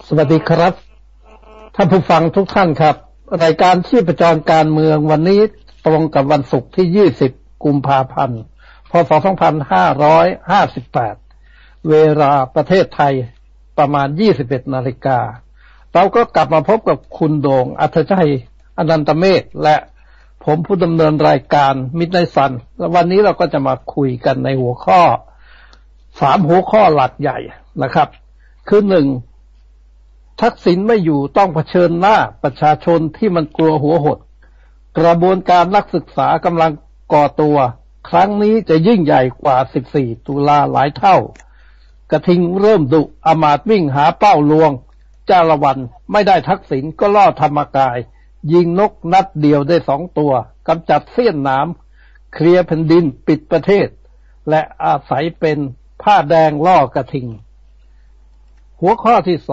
สวัสดีครับท่านผู้ฟังทุกท่านครับรายการชีพจรการเมืองวันนี้ตรงกับวันศุกร์ที่20กุมภาพันธ์พศ2558เวลาประเทศไทยประมาณ 21 นาฬิกาเราก็กลับมาพบกับคุณโด่งอัธชัยอนันตเมฆและผมผู้ดำเนินรายการมิตรไนซันและวันนี้เราก็จะมาคุยกันในหัวข้อ3หัวข้อหลักใหญ่นะครับคือ1ทักษิณไม่อยู่ต้องเผชิญหน้าประชาชนที่มันกลัวหัวหดกระบวนการนักศึกษากำลังก่อตัวครั้งนี้จะยิ่งใหญ่กว่า14ตุลาหลายเท่ากระทิงเริ่มดุอมาตย์วิ่งหาเป้าลวงจ้าละวันไม่ได้ทักษิณก็ล่อธรรมกายยิงนกนัดเดียวได้2ตัวกำจัดเสี้ยนหนามเคลียร์แผ่นดินปิดประเทศและอาศัยเป็นผ้าแดงล่อกระทิงหัวข้อที่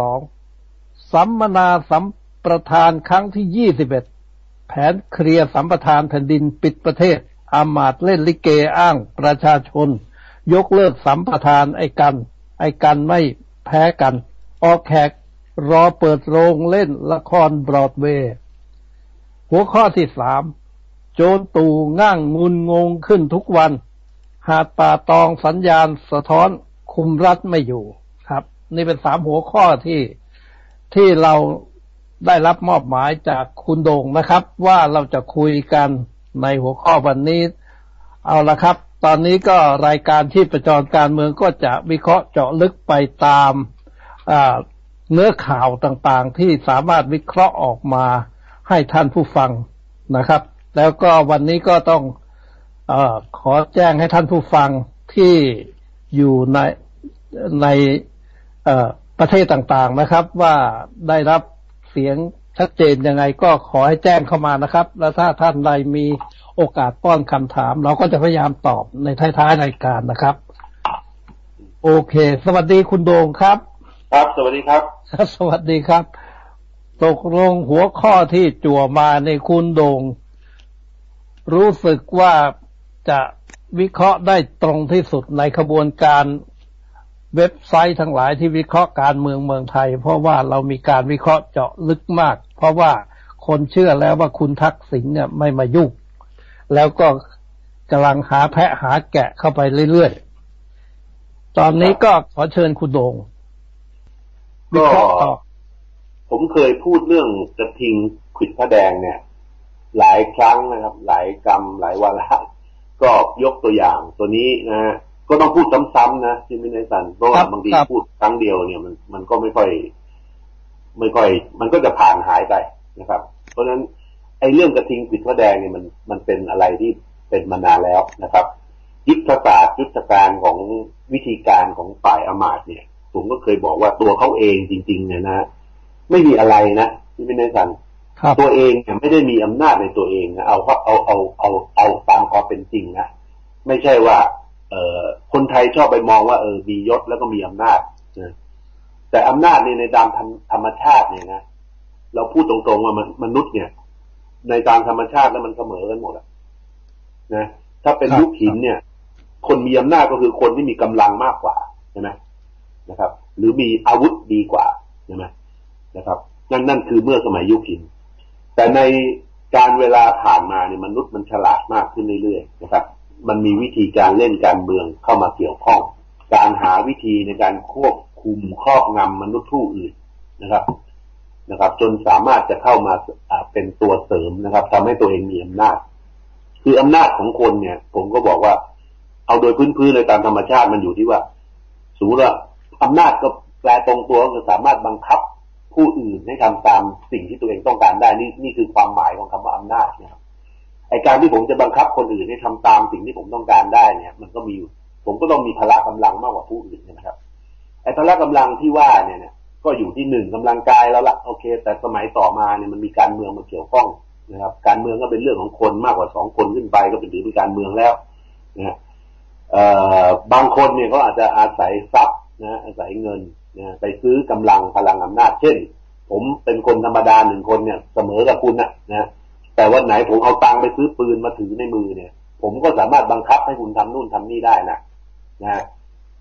2สัมมนาสัมปทานครั้งที่21แผนเคลียร์สัมปทานแผ่นดินปิดประเทศอามาตย์เล่นลิเกอ้างประชาชนยกเลิกสัมปทานไอ้กันไม่แพ้กันออกแขกรอเปิดโรงเล่นละครบรอดเวย์หัวข้อที่3โจรตู่ง่างงุนงงขึ้นทุกวันหาดป่าตองสัญญาณสะท้อนคุมรัฐไม่อยู่ครับนี่เป็น3หัวข้อที่เราได้รับมอบหมายจากคุณโด่งนะครับว่าเราจะคุยกันในหัวข้อวันนี้เอาละครับตอนนี้ก็รายการที่ประจรการเมืองก็จะวิเคราะห์เจาะลึกไปตามเนื้อข่าวต่างๆที่สามารถวิเคราะห์ออกมาให้ท่านผู้ฟังนะครับแล้วก็วันนี้ก็ต้องขอแจ้งให้ท่านผู้ฟังที่อยู่ในประเทศต่างๆนะครับว่าได้รับเสียงชัดเจนยังไงก็ขอให้แจ้งเข้ามานะครับแล้วถ้าท่านใดมีโอกาสป้อนคำถามเราก็จะพยายามตอบในท้ายๆรายการนะครับโอเคสวัสดีคุณโด่งครับครับสวัสดีครับสวัสดีครับตกลงหัวข้อที่จั่วมาในคุณโด่งรู้สึกว่าจะวิเคราะห์ได้ตรงที่สุดในขบวนการเว็บไซต์ทั้งหลายที่วิเคราะห์การเมืองไทยเพราะว่าเรามีการวิเคราะห์เจาะลึกมากเพราะว่าคนเชื่อแล้วว่าคุณทักษิณเนี่ยไม่มายุ่งแล้วก็กำลังหาแพะหาแกะเข้าไปเรื่อยๆตอนนี้ก็ขอเชิญคุณโด่งวิเคราะห์ต่อผมเคยพูดเรื่องกระทิงขวิดพระแดงเนี่ยหลายครั้งนะครับหลายกรรมหลายวาระก็ยกตัวอย่างตัวนี้นะฮะก็ต้องพูดซ้ำๆนะที่ไม่ได้สั่นเพราะว่าบางทีพูดครั้งเดียวเนี่ยมันก็ไม่ค่อยมันก็จะผ่านหายไปนะครับเพราะฉะนั้นไอ้เรื่องกระทิงขวิดพระแดงเนี่ยมันเป็นอะไรที่เป็นมานานแล้วนะครับยุทธศาสตร์ยุทธการของวิธีการของฝ่ายอำมาตย์เนี่ยผมก็เคยบอกว่าตัวเขาเองจริงๆเนี่ยนะไม่มีอะไรนะที่ไม่ได้สั่นตัวเองเนี่ยไม่ได้มีอำนาจในตัวเองนะเอาตามความเป็นจริงนะไม่ใช่ว่าคนไทยชอบไปมองว่ามียศแล้วก็มีอำนาจนะแต่อำนาจในตามธรรมชาติเนี่ยนะเราพูดตรงๆว่ามนุษย์เนี่ยในตามธรรมชาติแล้วมันเสมอกันหมดนะถ้าเป็นยุคหินเนี่ยคนมีอำนาจก็คือคนที่มีกำลังมากกว่าใช่ไหมนะครับหรือมีอาวุธดีกว่าใช่ไหมนะครับนั่นคือเมื่อสมัยยุคหินแต่ในการเวลาผ่านมาเนี่ยมนุษย์มันฉลาดมากขึ้นเรื่อยๆนะครับมันมีวิธีการเล่นการเมืองเข้ามาเกี่ยวข้องการหาวิธีในการควบคุมครอบงำมนุษย์ผู้อื่นนะครับจนสามารถจะเข้ามาเป็นตัวเสริมนะครับทำให้ตัวเองมีอำนาจคืออำนาจของคนเนี่ยผมก็บอกว่าเอาโดยพื้นๆเลยตามธรรมชาติมันอยู่ที่ว่าสมมติว่าอำนาจก็แปลตรงตัวคือสามารถบังคับผู้อื่นให้ทำตามสิ่งที่ตัวเองต้องการได้นี่คือความหมายของคำว่าอำนาจนะครับไอ้การที่ผมจะบังคับคนอื่นให้ทำตามสิ่งที่ผมต้องการได้เนี่ยมันก็มีผมก็ต้องมีพละกำลังมากกว่าผู้อื่นนะครับไอ้พละกำลังที่ว่าเนี่ยก็อยู่ที่1กำลังกายแล้วล่ะโอเคแต่สมัยต่อมาเนี่ยมันมีการเมืองมาเกี่ยวข้องนะครับการเมืองก็เป็นเรื่องของคนมากกว่า2คนขึ้นไปก็เป็นถือเป็นการเมืองแล้วนะบางคนเนี่ยก็อาจจะอาศัยทรัพย์นะอาศัยเงินนะไปซื้อกำลังพลังอำนาจเช่นผมเป็นคนธรรมดา1คนเนี่ยเสมอกับคุณนะแต่วันไหนผมเอาตังค์ไปซื้อปืนมาถือในมือเนี่ยผมก็สามารถบังคับให้คุณทำนู่นทำนี่ได้นะ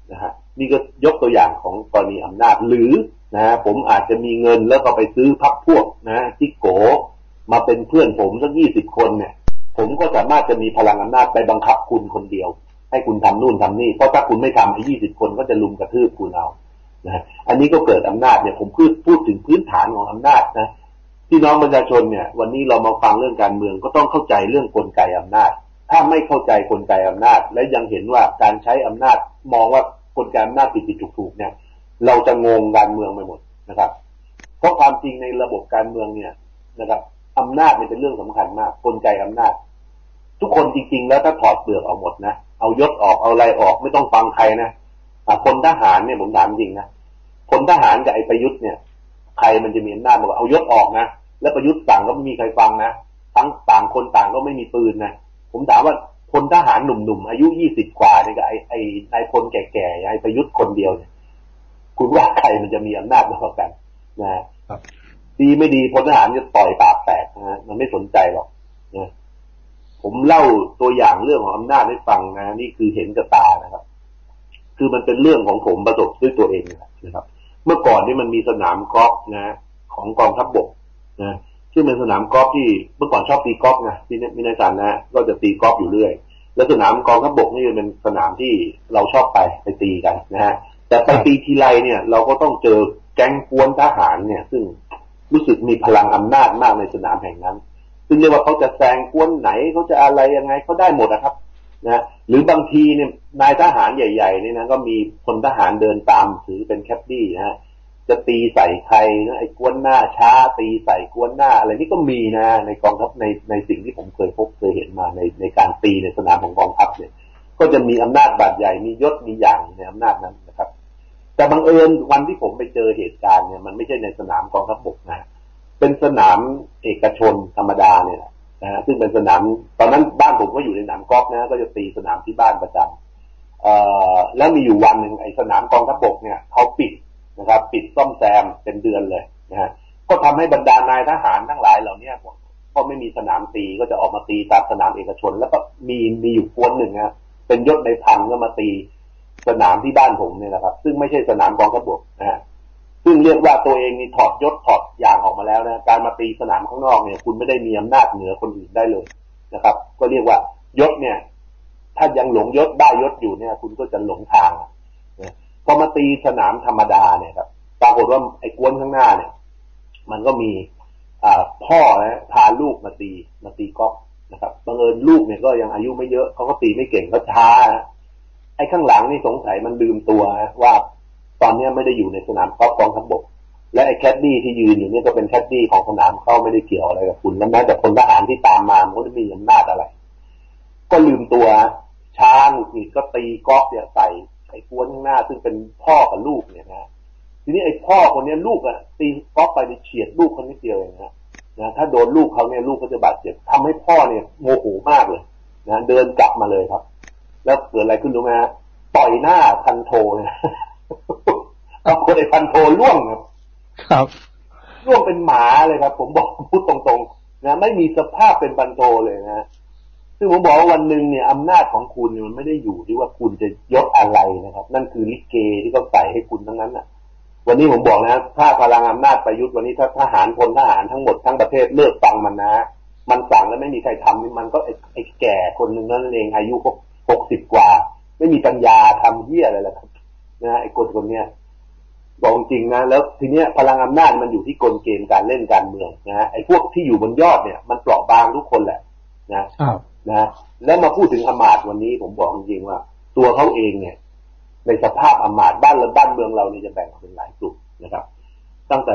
นะฮะนี่ก็ยกตัวอย่างของกรณีอำนาจหรือนะผมอาจจะมีเงินแล้วก็ไปซื้อพรรคพวกนะจิกโกมาเป็นเพื่อนผมสัก20 คนเนี่ยผมก็สามารถจะมีพลังอำนาจไปบังคับคุณคนเดียวให้คุณทำนู่นทำนี่เพราะถ้าคุณไม่ทำไอ้20 คนก็จะลุมกระทืบคุณเอานะอันนี้ก็เกิดอำนาจเนี่ยผมพูดถึงพื้นฐานของอำนาจนะพี่น้องประชาชนเนี่ยวันนี้เรามาฟังเรื่องการเมืองก็ต้องเข้าใจเรื่องกลไกอำนาจถ้าไม่เข้าใจกลไกอำนาจและยังเห็นว่าการใช้อำนาจมองว่ากลไกอำนาจผิดๆถูกๆเนี่ยเราจะงงการเมืองไปหมดนะครับเพราะความจริงในระบบการเมืองเนี่ยนะครับอำนาจเป็นเรื่องสำคัญมากกลไกอำนาจทุกคนจริงๆแล้วถ้าถอดเปลือกออกหมดนะเอายศออกเอาอะไรออกไม่ต้องฟังใครนะคนทหารเนี่ยผมถามจริงนะคนทหารกับไอ้ประยุทธ์เนี่ยใครมันจะมีอำนาจบอกเอายศออกนะแล้วประยุทธ์สั่งก็ไม่มีใครฟังนะทั้งต่างคนต่างก็ไม่มีปืนนะผมถามว่าคนทหารหนุ่มๆอายุ20 กว่าเนี่ยกับไอ้นายพลแก่ๆไอ้ประยุทธ์คนเดียวเนี่ยคุณว่าใครมันจะมีอำนาจมากกว่ากันนะครับดีไม่ดีพลทหารจะต่อยปากแตกนะมันไม่สนใจหรอกนะผมเล่าตัวอย่างเรื่องของอำนาจให้ฟังนะนี่คือเห็นกับตานะครับคือมันเป็นเรื่องของผมประสบด้วยตัวเองนะครับเมื่อก่อนนี่มันมีสนามกอล์ฟนะของกองทัพบกนะซึ่งเป็นสนามกอล์ฟที่เมื่อก่อนชอบตีกอล์ฟนะที่มินาซันนะก็จะตีกอล์ฟอยู่เรื่อยแล้วสนามกองทัพบกนี่เป็นสนามที่เราชอบไปตีกันนะฮะแต่ไปตีทีไรเนี่ยเราก็ต้องเจอแก๊งกวนทหารเนี่ยซึ่งรู้สึกมีพลังอำนาจมากในสนามแห่งนั้นซึ่งเรียกว่าเขาจะแซงกวนไหนเขาจะอะไรยังไงเขาได้หมดนะครับนะหรือบางทีเนี่ยนายทหารใหญ่ๆนี่นะก็มีพลทหารเดินตามถือเป็นแคปดี้นะฮะจะตีใส่ใครนะไอ้กวนหน้าช้าตีใส่กวนหน้าอะไรนี่ก็มีนะในกองทัพในสิ่งที่ผมเคยพบเคยเห็นมาในการตีในสนามของกองทัพเนี่ยก็จะมีอำนาจบาดใหญ่มียศมีอย่างในอำนาจนั้นนะครับแต่บังเอิญวันที่ผมไปเจอเหตุการณ์เนี่ยมันไม่ใช่ในสนามกองทัพบกนะเป็นสนามเอกชนธรรมดาเนี่ยนะซึ่งเป็นสนามตอนนั้นบ้านผมก็อยู่ในสนามกอล์ฟนะก็จะตีสนามที่บ้านประจำแล้วมีอยู่วันหนึ่งไอ้สนามกองทัพบกเนี่ยเขาปิดนะครับปิดซ่อมแซมเป็นเดือนเลยนะฮะก็ทำให้บรรดานายทหารทั้งหลายเหล่านี้ก็ไม่มีสนามตีก็จะออกมาตีตามสนามเอกชนแล้วก็มีอยู่กวนหนึ่งนะเป็นยศในพันก็มาตีสนามที่บ้านผมเนี่ยนะครับซึ่งไม่ใช่สนามกองทัพบกนะฮะซึ่งเรียกว่าตัวเองนี่ถอดยศถอดอย่างออกมาแล้วนะการมาตีสนามข้างนอกเนี่ยคุณไม่ได้มีอำนาจเหนือคนอื่นได้เลยนะครับก็เรียกว่ายศเนี่ยถ้ายังหลงยศได้ยศอยู่เนี่ยคุณก็จะหลงทางพอมาตีสนามธรรมดาเนี่ยครับปรากฏว่าไอ้กวนข้างหน้าเนี่ยมันก็มีพ่อนะพาลูกมาตีกอล์ฟนะครับบังเอิญลูกเนี่ยก็ยังอายุไม่เยอะเขาก็ตีไม่เก่งก็ช้าไอ้ข้างหลังนี่สงสัยมันลืมตัวว่าตอนนี้ไม่ได้อยู่ในสนามกอล์ฟกองทัพบกและไอ้แคดดี้ที่ยืนอยู่นี่ก็เป็นแคดดี้ของสนามเข้าไม่ได้เกี่ยวอะไรกับคุณแล้วแม้แต่พลทหารที่ตามมามันก็ไม่มีอำนาจอะไรก็ลืมตัวช้าหงุดหงิดก็ตีกอล์ฟเนี่ยใส่ไอ้กวนข้างหน้าซึ่งเป็นพ่อกับลูกเนี่ยนะทีนี้ไอ้พ่อคนนี้ลูกอ่ะตีกอล์ฟไปเฉียดลูกคนนิดเดียวเองนะถ้าโดนลูกเขาเนี่ยลูกก็จะบาดเจ็บทำให้พ่อเนี่ยโมโหมากเลยนะเดินกลับมาเลยครับแล้วเกิดอะไรขึ้นรู้ไหมฮะต่อยหน้าพันโทเนี่ยเอาคนไอ้พันโทล่วงครับล่วงเป็นหมาเลยครับผมบอกพูดตรงๆนะไม่มีสภาพเป็นพันโทเลยนะซึ่งผมบอกว่าวันหนึ่งเนี่ยอำนาจของคุณมันไม่ได้อยู่ที่ว่าคุณจะยศอะไรนะครับนั่นคือลิเกที่เขาใส่ให้คุณทั้งนั้นน่ะวันนี้ผมบอกนะถ้าพลังอำนาจประยุทธ์วันนี้ถ้าทหารพลทหารทั้งหมดทั้งประเทศเลิกฟังมันนะมันสั่งแล้วไม่มีใครทำนี่มันก็ไอ้แก่คนหนึ่งนั่นเองอายุ60 กว่าไม่มีปัญญาทำเหี้ยอะไรล่ะครับนะไอ้คนเนี้ยบอกจริงนะแล้วทีเนี้ยพลังอำนาจมันอยู่ที่กลเกมการเล่นการเมืองนะไอ้พวกที่อยู่บนยอดเนี่ยมันเปราะบางทุกคนแหละนะแล้วมาพูดถึงอำมาตย์วันนี้ผมบอกจริงๆว่าตัวเขาเองเนี่ยในสภาพอำมาตย์บ้านเมืองเราเนี่ยจะแบ่งออกเป็นหลายกลุ่มนะครับตั้งแต่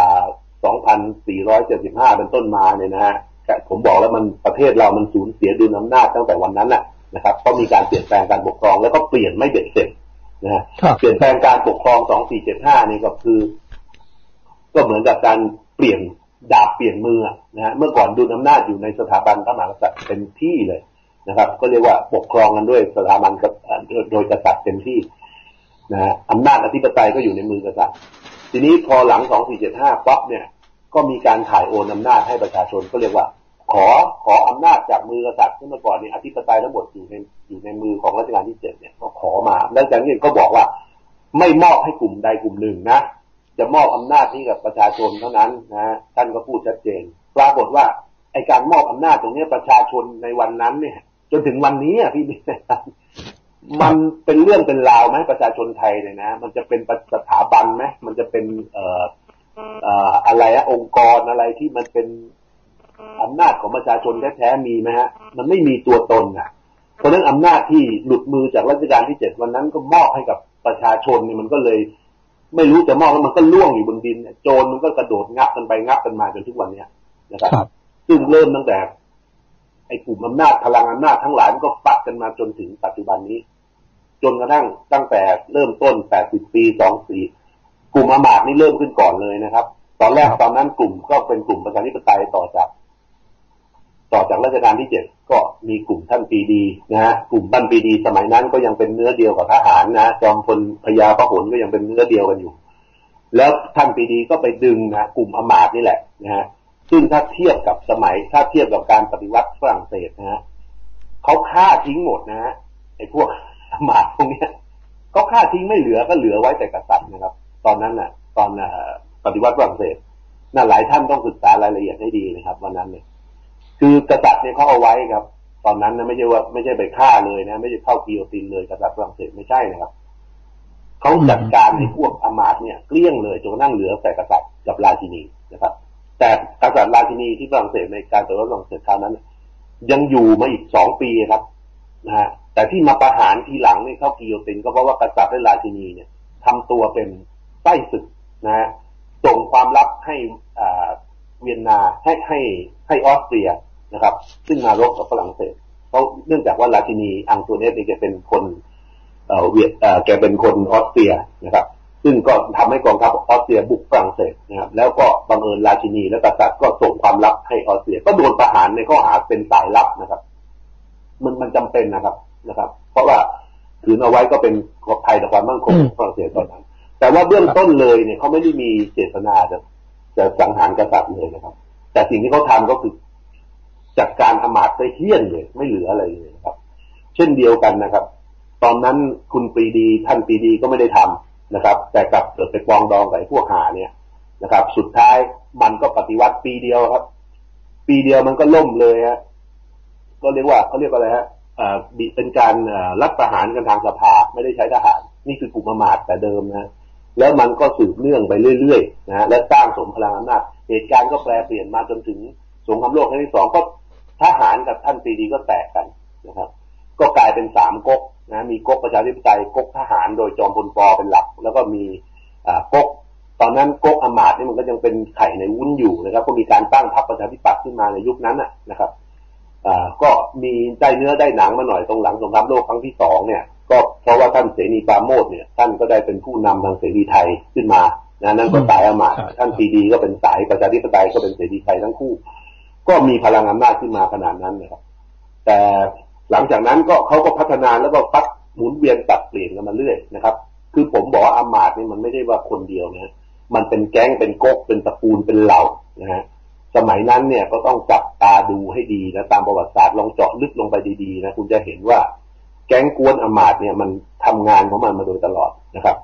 2475เป็นต้นมาเนี่ยนะฮะผมบอกแล้วมันประเทศเรามันสูญเสียดุลอำนาจตั้งแต่วันนั้นแหละนะครับเพราะมีการเปลี่ยนแปลงการปกครองแล้วก็เปลี่ยนไม่เบ็ดเสร็จนะฮะเปลี่ยนแปลงการปกครอง2475นี่ก็คือก็เหมือนกับการเปลี่ยนดาบเปลี่ยนมือนะฮะเมื่อก่อนดุลอำนาจอยู่ในสถาบันพระมหากษัตริย์เต็มที่เลยนะครับก็เรียกว่าปกครองกันด้วยสถาบันโดยกษัตริย์เต็มที่นะฮะอำนาจอธิปไตยก็อยู่ในมือกษัตริย์ทีนี้พอหลัง2475ปั๊บเนี่ยก็มีการถ่ายโอนอำนาจให้ประชาชนก็เรียกว่าขออำนาจจากมือกษัตริย์เมื่อก่อนนี้อธิปไตยทั้งหมดอยู่ในมือของรัชกาลที่7เนี่ยก็ขอมาแล้วจากนั้นก็บอกว่าไม่มอบให้กลุ่มใดกลุ่มหนึ่งนะจะมอบอำนาจนี้กับประชาชนเท่านั้นนะท่านก็พูดชัดเจนปรากฏว่าไอ้การมอบอำนาจตรงนี้ประชาชนในวันนั้นเนี่ยจนถึงวันนี้อ่ะพี่มันเป็นเรื่องเป็นราวไหมประชาชนไทยเนี่ยนะมันจะเป็นสถาบันไหมมันจะเป็นอะไรองค์กรอะไรที่มันเป็นอำนาจของประชาชนแท้ๆมีไหมฮะมันไม่มีตัวตนอ่ะเพราะฉะนั้นอำนาจที่หลุดมือจากรัชกาลที่7วันนั้นก็มอบให้กับประชาชนเนี่ยมันก็เลยไม่รู้จะมอบแล้วมันก็ล่วงอยู่บนดินโจรมันก็กระโดดงับกันไปงับกันมาจนทุกวันนี้นะครับซึ่งเริ่มตั้งแต่ไอ้กลุ่มอำนาจพลังอำนาจทั้งหลายมันก็ปัดกันมาจนถึงปัจจุบันนี้จนกระทั่งตั้งแต่เริ่มต้น80 ปี24กลุ่มอำมาตย์นี่เริ่มขึ้นก่อนเลยนะครับตอนแรกตอนนั้นกลุ่มก็เป็นกลุ่มประชาธิปไตยต่อจากรัชกาลที่7ก็มีกลุ่มท่านปรีดีนะฮะกลุ่มท่านปรีดีสมัยนั้นก็ยังเป็นเนื้อเดียวกับทหารนะจอมพลพญาพหลก็ยังเป็นเนื้อเดียวกันอยู่แล้วท่านปรีดีก็ไปดึงนะกลุ่มอำมาตย์นี่แหละนะฮะซึ่งถ้าเทียบกับถ้าเทียบกับการปฏิวัติฝรั่งเศสนะฮะเขาฆ่าทิ้งหมดนะฮะไอ้พวกอำมาตย์พวกนี้เขาฆ่าทิ้งไม่เหลือก็เหลือไว้แต่กษัตริย์นะครับตอนนั้นน่ะตอนปฏิวัติฝรั่งเศสน่าหลายท่านต้องศึกษารายละเอียดให้ดีนะครับวันนั้นเนี่ยคือกษัตริย์เนี่ยเขาเอาไว้ครับตอนนั้นนะไม่ใช่ไปฆ่าเลยนะไม่ใช่เข้ากิโยตินเลยกษัตริย์ฝรั่งเศสไม่ใช่นะครับเขาจัดการในพวกอำมาตย์เนี่ยเกลี้ยงเลยจนกระทั่งเหลือแต่กษัตริย์กับราชินีนะครับแต่กษัตริย์ราชินีที่ฝรั่งเศสในการปฏิวัติฝรั่งเศสคราวนั้นยังอยู่มาอีก2 ปีครับนะฮะแต่ที่มาประหารทีหลังนี่เข้ากิโยตินก็เพราะว่ากษัตริย์และราชินีเนี่ยทำตัวเป็นไส้ศึกนะฮะส่งความลับให้เวียนนาให้ออสเตรียนะครับซึ่งมารบกับฝรั่งเศสเขาเนื่องจากว่าราชินีอังโตเนตเนี่ยแกเป็นคนแกเป็นคนออสเตรียนะครับซึ่งก็ทำให้กองทัพออสเตรียบุกฝรั่งเศสนะครับแล้วก็บังเอิญราชินีและกษัตริย์ก็ส่งความลับให้ออสเตรียก็โดนประหารในข้อหาเป็นสายลับนะครับมันจำเป็นนะครับเพราะว่าถือเอาไว้ก็เป็นภัยต่อความมั่นคงของฝรั่งเศสตอนนั้นแต่ว่าเบื้องต้นเลยเนี่ยเขาไม่ได้มีเจตนาจะสังหารกษัตริย์เลยนะครับแต่สิ่งที่เขาทำก็คือจัดการอำมาตย์ไปเหี้ยนเลยไม่เหลืออะไรเลยนะครับเช่นเดียวกันนะครับตอนนั้นคุณปรีดีท่านปรีดีก็ไม่ได้ทำนะครับแต่กลับเกิดไปปองดองกับพวกหาเนี่ยนะครับสุดท้ายมันก็ปฏิวัติปีเดียวครับปีเดียวมันก็ล่มเลยฮะก็เรียกว่าเขาเรียกอะไรฮะเป็นการรัฐประหารกันทางสภาไม่ได้ใช้ทหารนี่คือกลุ่มอำมาตย์แต่เดิมนะแล้วมันก็สืบเนื่องไปเรื่อยๆนะและสร้างสมพลังอำนาจเหตุการณ์ก็แปรเปลี่ยนมาจนถึงสงครามโลกครั้งที่2ก็ทหารกับท่านปรีดีก็แตกกันนะครับก็กลายเป็น3ก๊กนะมีก๊กประชาธิปไตยก๊กทหารโดยจอมพลป.เป็นหลักแล้วก็มีก๊กตอนนั้นก๊กอำมาตย์นี่มันก็ยังเป็นไข่ในวุ้นอยู่นะครับก็มีการตั้งพรรคประชาธิปัตย์ขึ้นมาในยุคนั้นนะครับก็มีได้เนื้อได้หนังมาหน่อยตรงหลังสงครามโลกครั้งที่2เนี่ยก็เพราะว่าท่านเสนีปราโมชเนี่ยท่านก็ได้เป็นผู้นำทางเสรีไทยขึ้นมานะนั่นก็สายอำมาตย์ท่านปรีดีก็เป็นสายประชาธิปไตยก็เป็นเสรีไทยทั้งคู่ก็มีพลังอำนาจขึ้นมาขนาดนั้นนะครับแต่หลังจากนั้นก็เขาก็พัฒนาแล้วก็พัดหมุนเวียนตัดเปลี่ยนกันมาเรื่อยนะครับคือผมบอกว่าอำมาตย์นี่มันไม่ได้ว่าคนเดียวนะมันเป็นแก๊งเป็นก๊กเป็นตระกูลเป็นเหล่านะฮะสมัยนั้นเนี่ยก็ต้องจับตาดูให้ดีนะตามประวัติศาสตร์ลองเจาะลึกลงไปดีๆนะคุณจะเห็นว่าแก๊งกวนอำมาตย์เนี่ยมันทำงานของมันมาโดยตลอดนะครับ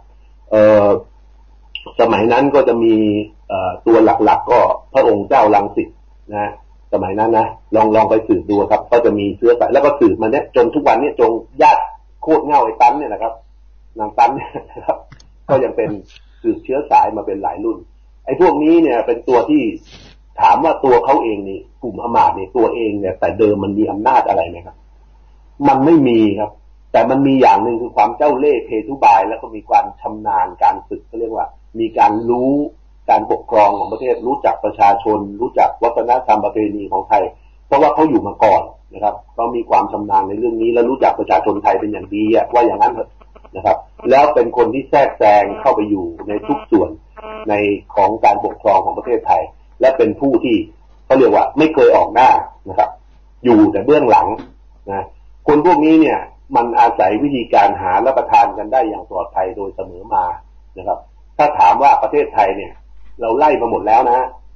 สมัยนั้นก็จะมีตัวหลักๆก็พระองค์เจ้ารังสิตนะสมัยนั้นนะลองไปสืบดูครับก็จะมีเชื้อสายแล้วก็สืบมาเนี่ยจนทุกวันนี้จงญาติโคตรเง่าไอ้ตันเนี่ยนะครับนางตันเนี่ยนะครับก็ยังเป็นสืบเชื้อสายมาเป็นหลายรุ่นไอ้พวกนี้เนี่ยเป็นตัวที่ถามว่าตัวเขาเองนี่กลุ่มอำมาตย์เนี่ยตัวเองเนี่ยแต่เดิมมันมีอำนาจอะไรไหมครับมันไม่มีครับแต่มันมีอย่างหนึ่งคือความเจ้าเล่ห์เพทุบายแล้วก็มีความชำนาญการฝึกเขาเรียกว่ามีการรู้การปกครองของประเทศรู้จักประชาชนรู้จักวัฒนธรรมประเพณีของไทยเพราะว่าเขาอยู่มาก่อนนะครับเขามีความชำนาญในเรื่องนี้และรู้จักประชาชนไทยเป็นอย่างดีว่าอย่างนั้นเถอะนะครับแล้วเป็นคนที่แทรกแซงเข้าไปอยู่ในทุกส่วนในของการปกครองของประเทศไทยและเป็นผู้ที่เขาเรียกว่าไม่เคยออกหน้านะครับอยู่แต่เบื้องหลังนะคนพวกนี้เนี่ยมันอาศัยวิธีการหาและประทานกันได้อย่างปลอดภัยโดยเสมอมานะครับถ้าถามว่าประเทศไทยเนี่ยเราไล่มาหมดแล้วนะ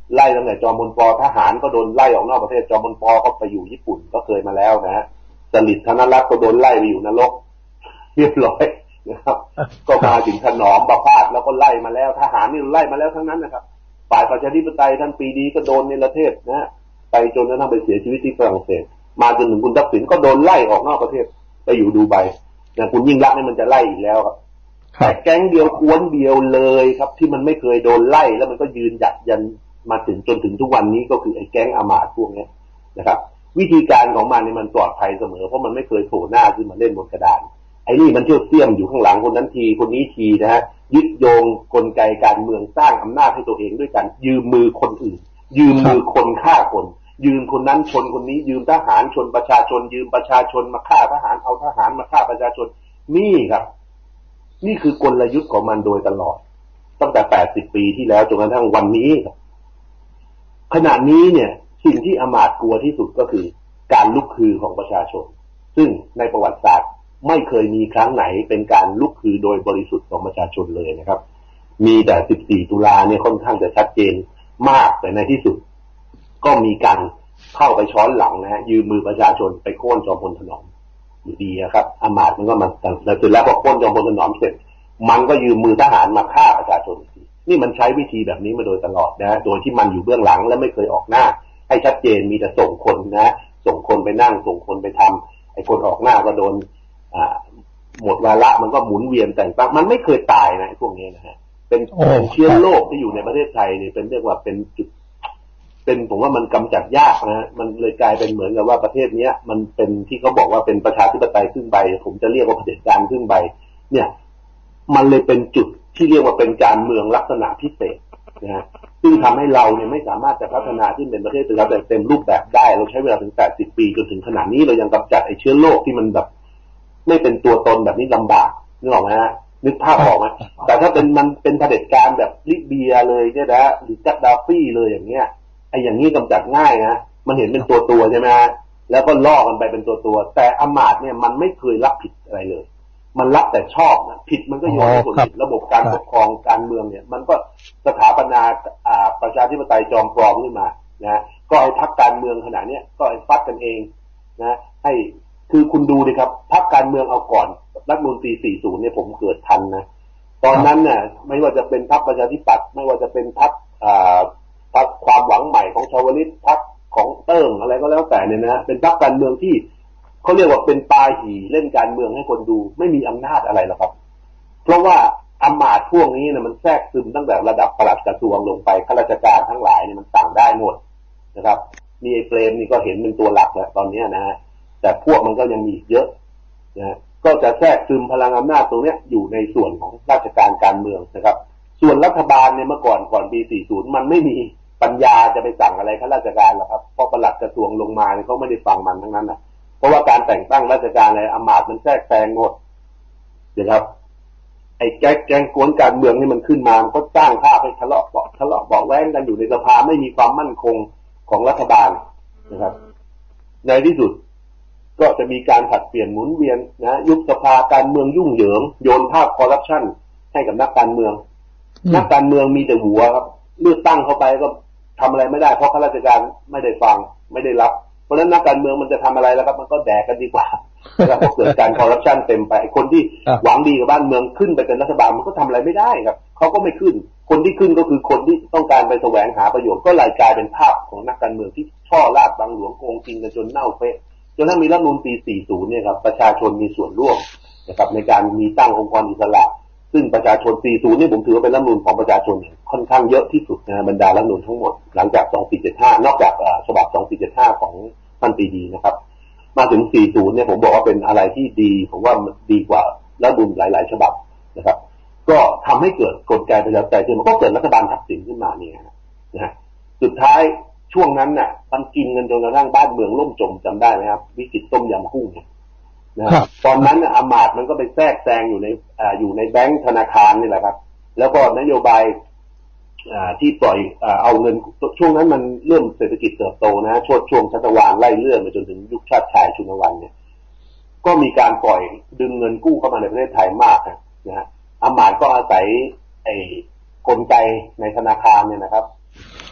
ไล่ตั้งแต่จอมพลป.ทหารก็โดนไล่ออกนอกประเทศจอมพลป.ก็ไปอยู่ญี่ปุ่นก็เคยมาแล้วนะฮะสฤษดิ์ธนรัตน์ก็โดนไล่ไปอยู่นรกเรียบร้อยนะครับก็มาถึงถนอมประพาสแล้วก็ไล่มาแล้วทหารนี่ไล่มาแล้วทั้งนั้นนะครับฝ่ายประชาธิปไตยท่านปรีดีก็โดนในประเทศนะฮะไปจนกระทั่งไปเสียชีวิตที่ฝรั่งเศสมาจนถึงคุณทักษิณก็โดนไล่ออกนอกประเทศไปอยู่ดูไบอย่างคุณยิ่งรักษณ์นี่มันจะไล่อีกแล้วครับแต่แก๊งเดียวกวนเดียวเลยครับที่มันไม่เคยโดนไล่แล้วมันก็ยืนหยัดยันมาถึงจนถึงทุกวันนี้ก็คือไอ้แก๊งอมาตย์พวกนี้นะครับวิธีการของมันนี่มันปลอดภัยเสมอเพราะมันไม่เคยโผล่หน้าขึ้นมาเล่นบนกระดานไอ้นี่มันเที่ยวเสี่ยมอยู่ข้างหลังคนนั้นทีคนนี้ทีนะฮะยึดโยงกลไกการเมืองสร้างอำนาจให้ตัวเองด้วยกันยืมมือคนอื่นยืมมือคนฆ่าคนยืมคนนั้นชนคนนี้ยืมทหารชนประชาชนยืมประชาชนมาฆ่าทหารเอาทหารมาฆ่าประชาชนนี่ครับนี่คือกลยุทธ์ของมันโดยตลอดตั้งแต่80 ปีที่แล้วจนกระทั่งวันนี้ขณะนี้เนี่ยสิ่งที่อมาตย์กลัวที่สุดก็คือการลุกฮือของประชาชนซึ่งในประวัติศาสตร์ไม่เคยมีครั้งไหนเป็นการลุกฮือโดยบริสุทธิ์ของประชาชนเลยนะครับมีแต่14 ตุลาเนี่ยค่อนข้างจะชัดเจนมากแต่ในที่สุดก็มีการเข้าไปช้อนหลังนะฮะยืมมือประชาชนไปโค่นจอมพลถนอมอยู่ดีครับอมาตย์มันก็มาแล้วพอโค่นจอมพลถนอมเสร็จมันก็ยืมมือทหารมาฆ่าประชาชนนี่มันใช้วิธีแบบนี้มาโดยตลอดนะโดยที่มันอยู่เบื้องหลังและไม่เคยออกหน้าให้ชัดเจนมีแต่ส่งคนนะส่งคนไปนั่งส่งคนไปทำไอ้คนออกหน้าก็โดนหมดวาระมันก็หมุนเวียนแต่งตั้งมันไม่เคยตายนะพวกนี้นะฮะเป็นเชื้อโรคที่อยู่ในประเทศไทยเนี่ยเป็นเรียกว่าเป็นจุดเป็นผมว่ามันกำจัดยากนะมันเลยกลายเป็นเหมือนกับว่าประเทศนี้มันเป็นที่เขาบอกว่าเป็นประชาธิปไตยครึ่งใบผมจะเรียกว่าเผด็จการครึ่งใบเนี่ยมันเลยเป็นจุดที่เรียกว่าเป็นการเมืองลักษณะพิเศษนะฮะซึ่งทำให้เราเนี่ยไม่สามารถจะพัฒนาที่เป็นประเทศเต็มรูปแบบได้เราใช้เวลาถึง80 ปีจนถึงขนาดนี้เรายังกำจัดไอ้เชื้อโรคที่มันแบบไม่เป็นตัวตนแบบนี้ลำบากนึกออกไหมฮะนึกภาพออกไหมแต่ถ้าเป็นมันเป็นเผด็จการแบบลิเบียเลยเนี่ยนะหรือกัดดาฟีเลยอย่างเงี้ยไอ้อย่างนี้กำจัดง่ายนะมันเห็นเป็นตัวใช่ไหมฮะแล้วก็ล่อกันไปเป็นตัวแต่อมาตย์เนี่ยมันไม่เคยรับผิดอะไรเลยมันรับแต่ชอบนะผิดมันก็โยนให้คนผิดระบบการปกครองการเมืองเนี่ยมันก็สถาปนาประชาธิปไตยจอมปลอมขึ้นมานะก็ไอ้พรรคการเมืองขนาดนี้ก็ไอ้ฟัดกันเองนะให้คือคุณดูดิครับพรรคการเมืองเอาก่อนรัฐธรรมนูญปี40เนี่ยผมเกิดทันนะตอนนั้นเนี่ยไม่ว่าจะเป็นพรรคประชาธิปัตย์ไม่ว่าจะเป็นพรรคความหวังใหม่ของชวลิตพรรคของเติ้งอะไรก็แล้วแต่เนี่ยนะเป็นพรรคการเมืองที่เขาเรียกว่าเป็นปาหี่เล่นการเมืองให้คนดูไม่มีอำนาจอะไรหรอกครับเพราะว่าอำมาตย์พวกนี้เนี่ยมันแทรกซึมตั้งแต่ระดับปลัดกระทรวงลงไปข้าราชการทั้งหลายเนี่ยมันสั่งได้หมดนะครับมีไอ้เปรมนี่ก็เห็นเป็นตัวหลักแล้วตอนนี้นะฮะแต่พวกมันก็ยังมีเยอะนะก็จะแทรกซึมพลังอำนาจตรงนี้อยู่ในส่วนของราชการการเมืองนะครับส่วนรัฐบาลเนี่ยเมื่อก่อนปี40มันไม่มีปัญญาจะไปสั่งอะไรข้าราชการหรอกครับเพราะปลัดกระทรวงลงมาเนี่ยเขาไม่ได้ฟังมันทั้งนั้นนะเพราะว่าการแต่งตั้งราชการอะไรอำมาตย์มันแทรกแซงหมดนะครับไอ้แก๊งกวนการเมืองนี่มันขึ้นมามันก็สร้างภาพให้ทะเลาะเบาะแว้งกันอยู่ในสภาไม่มีความมั่นคงของรัฐบาลนะครับในที่สุดก็จะมีการผลัดเปลี่ยนหมุนเวียนนะยุบสภาการเมืองยุ่งเหยิงโยนภาพคอร์รัปชันให้กับนักการเมืองนักการเมืองมีแต่หัวครับเลือกตั้งเข้าไปก็ทำอะไรไม่ได้เพราะข้าราชการไม่ได้ฟังไม่ได้รับเพราะฉะนั้นนักการเมืองมันจะทำอะไรแล้วครับมันก็แดกกันดีกว่าแล้วพอเกิดการคอร์รัปชันเต็มไปคนที่หวังดีกับบ้านเมืองขึ้นไปเป็นรัฐบาลมันก็ทำอะไรไม่ได้ครับเขาก็ไม่ขึ้นคนที่ขึ้นก็คือคนที่ต้องการไปแสวงหาประโยชน์ก็กลายเป็นภาพของนักการเมืองที่ช่อราดบังหลวงโกงกินกันจนเน่าเฟะจนถ้ามีรัฐธรรมนูญปี40เนี่ยครับประชาชนมีส่วนร่วมนะครับในการมีตั้งองค์กรอิสระซึ่งประชาชน40นี่ผมถือว่าเป็นรัฐธรรมนูญของประชาชนค่อนข้างเยอะที่สุดนะบรรดารัฐธรรมนูญทั้งหมดหลังจาก2475นอกจากฉบับ2475ของท่านปรีดีนะครับมาถึง40เนี่ยผมบอกว่าเป็นอะไรที่ดีผมว่าดีกว่ารัฐธรรมนูญหลายๆฉบับนะครับก็ทำให้เกิดกลไกประชาธิปไตยมันก็เกิดรัฐบาลทักษิณขึ้นมาเนี่ยนะฮะสุดท้ายช่วงนั้นน่ะมันกินกันจนกระทั่งบ้านเมืองล่มจมจำได้ไหมครับวิกฤตต้มยำกุ้งนะครับตอนนั้นอำมาตย์มันก็ไปแทรกแซงอยู่ในแบงก์ธนาคารนี่แหละครับแล้วก็นโยบายที่ปล่อยเอาเงินช่วงนั้นมันเริ่มเศรษฐกิจเติบโตนะช่วงชัชวาลไล่เลื่อนมาจนถึงยุคชาติชายชุนวันเนี่ยก็มีการปล่อยดึงเงินกู้เข้ามาในประเทศไทยมากนะฮะอำมาตย์ก็อาศัยไอ้กลไกในธนาคารเนี่ยนะครับ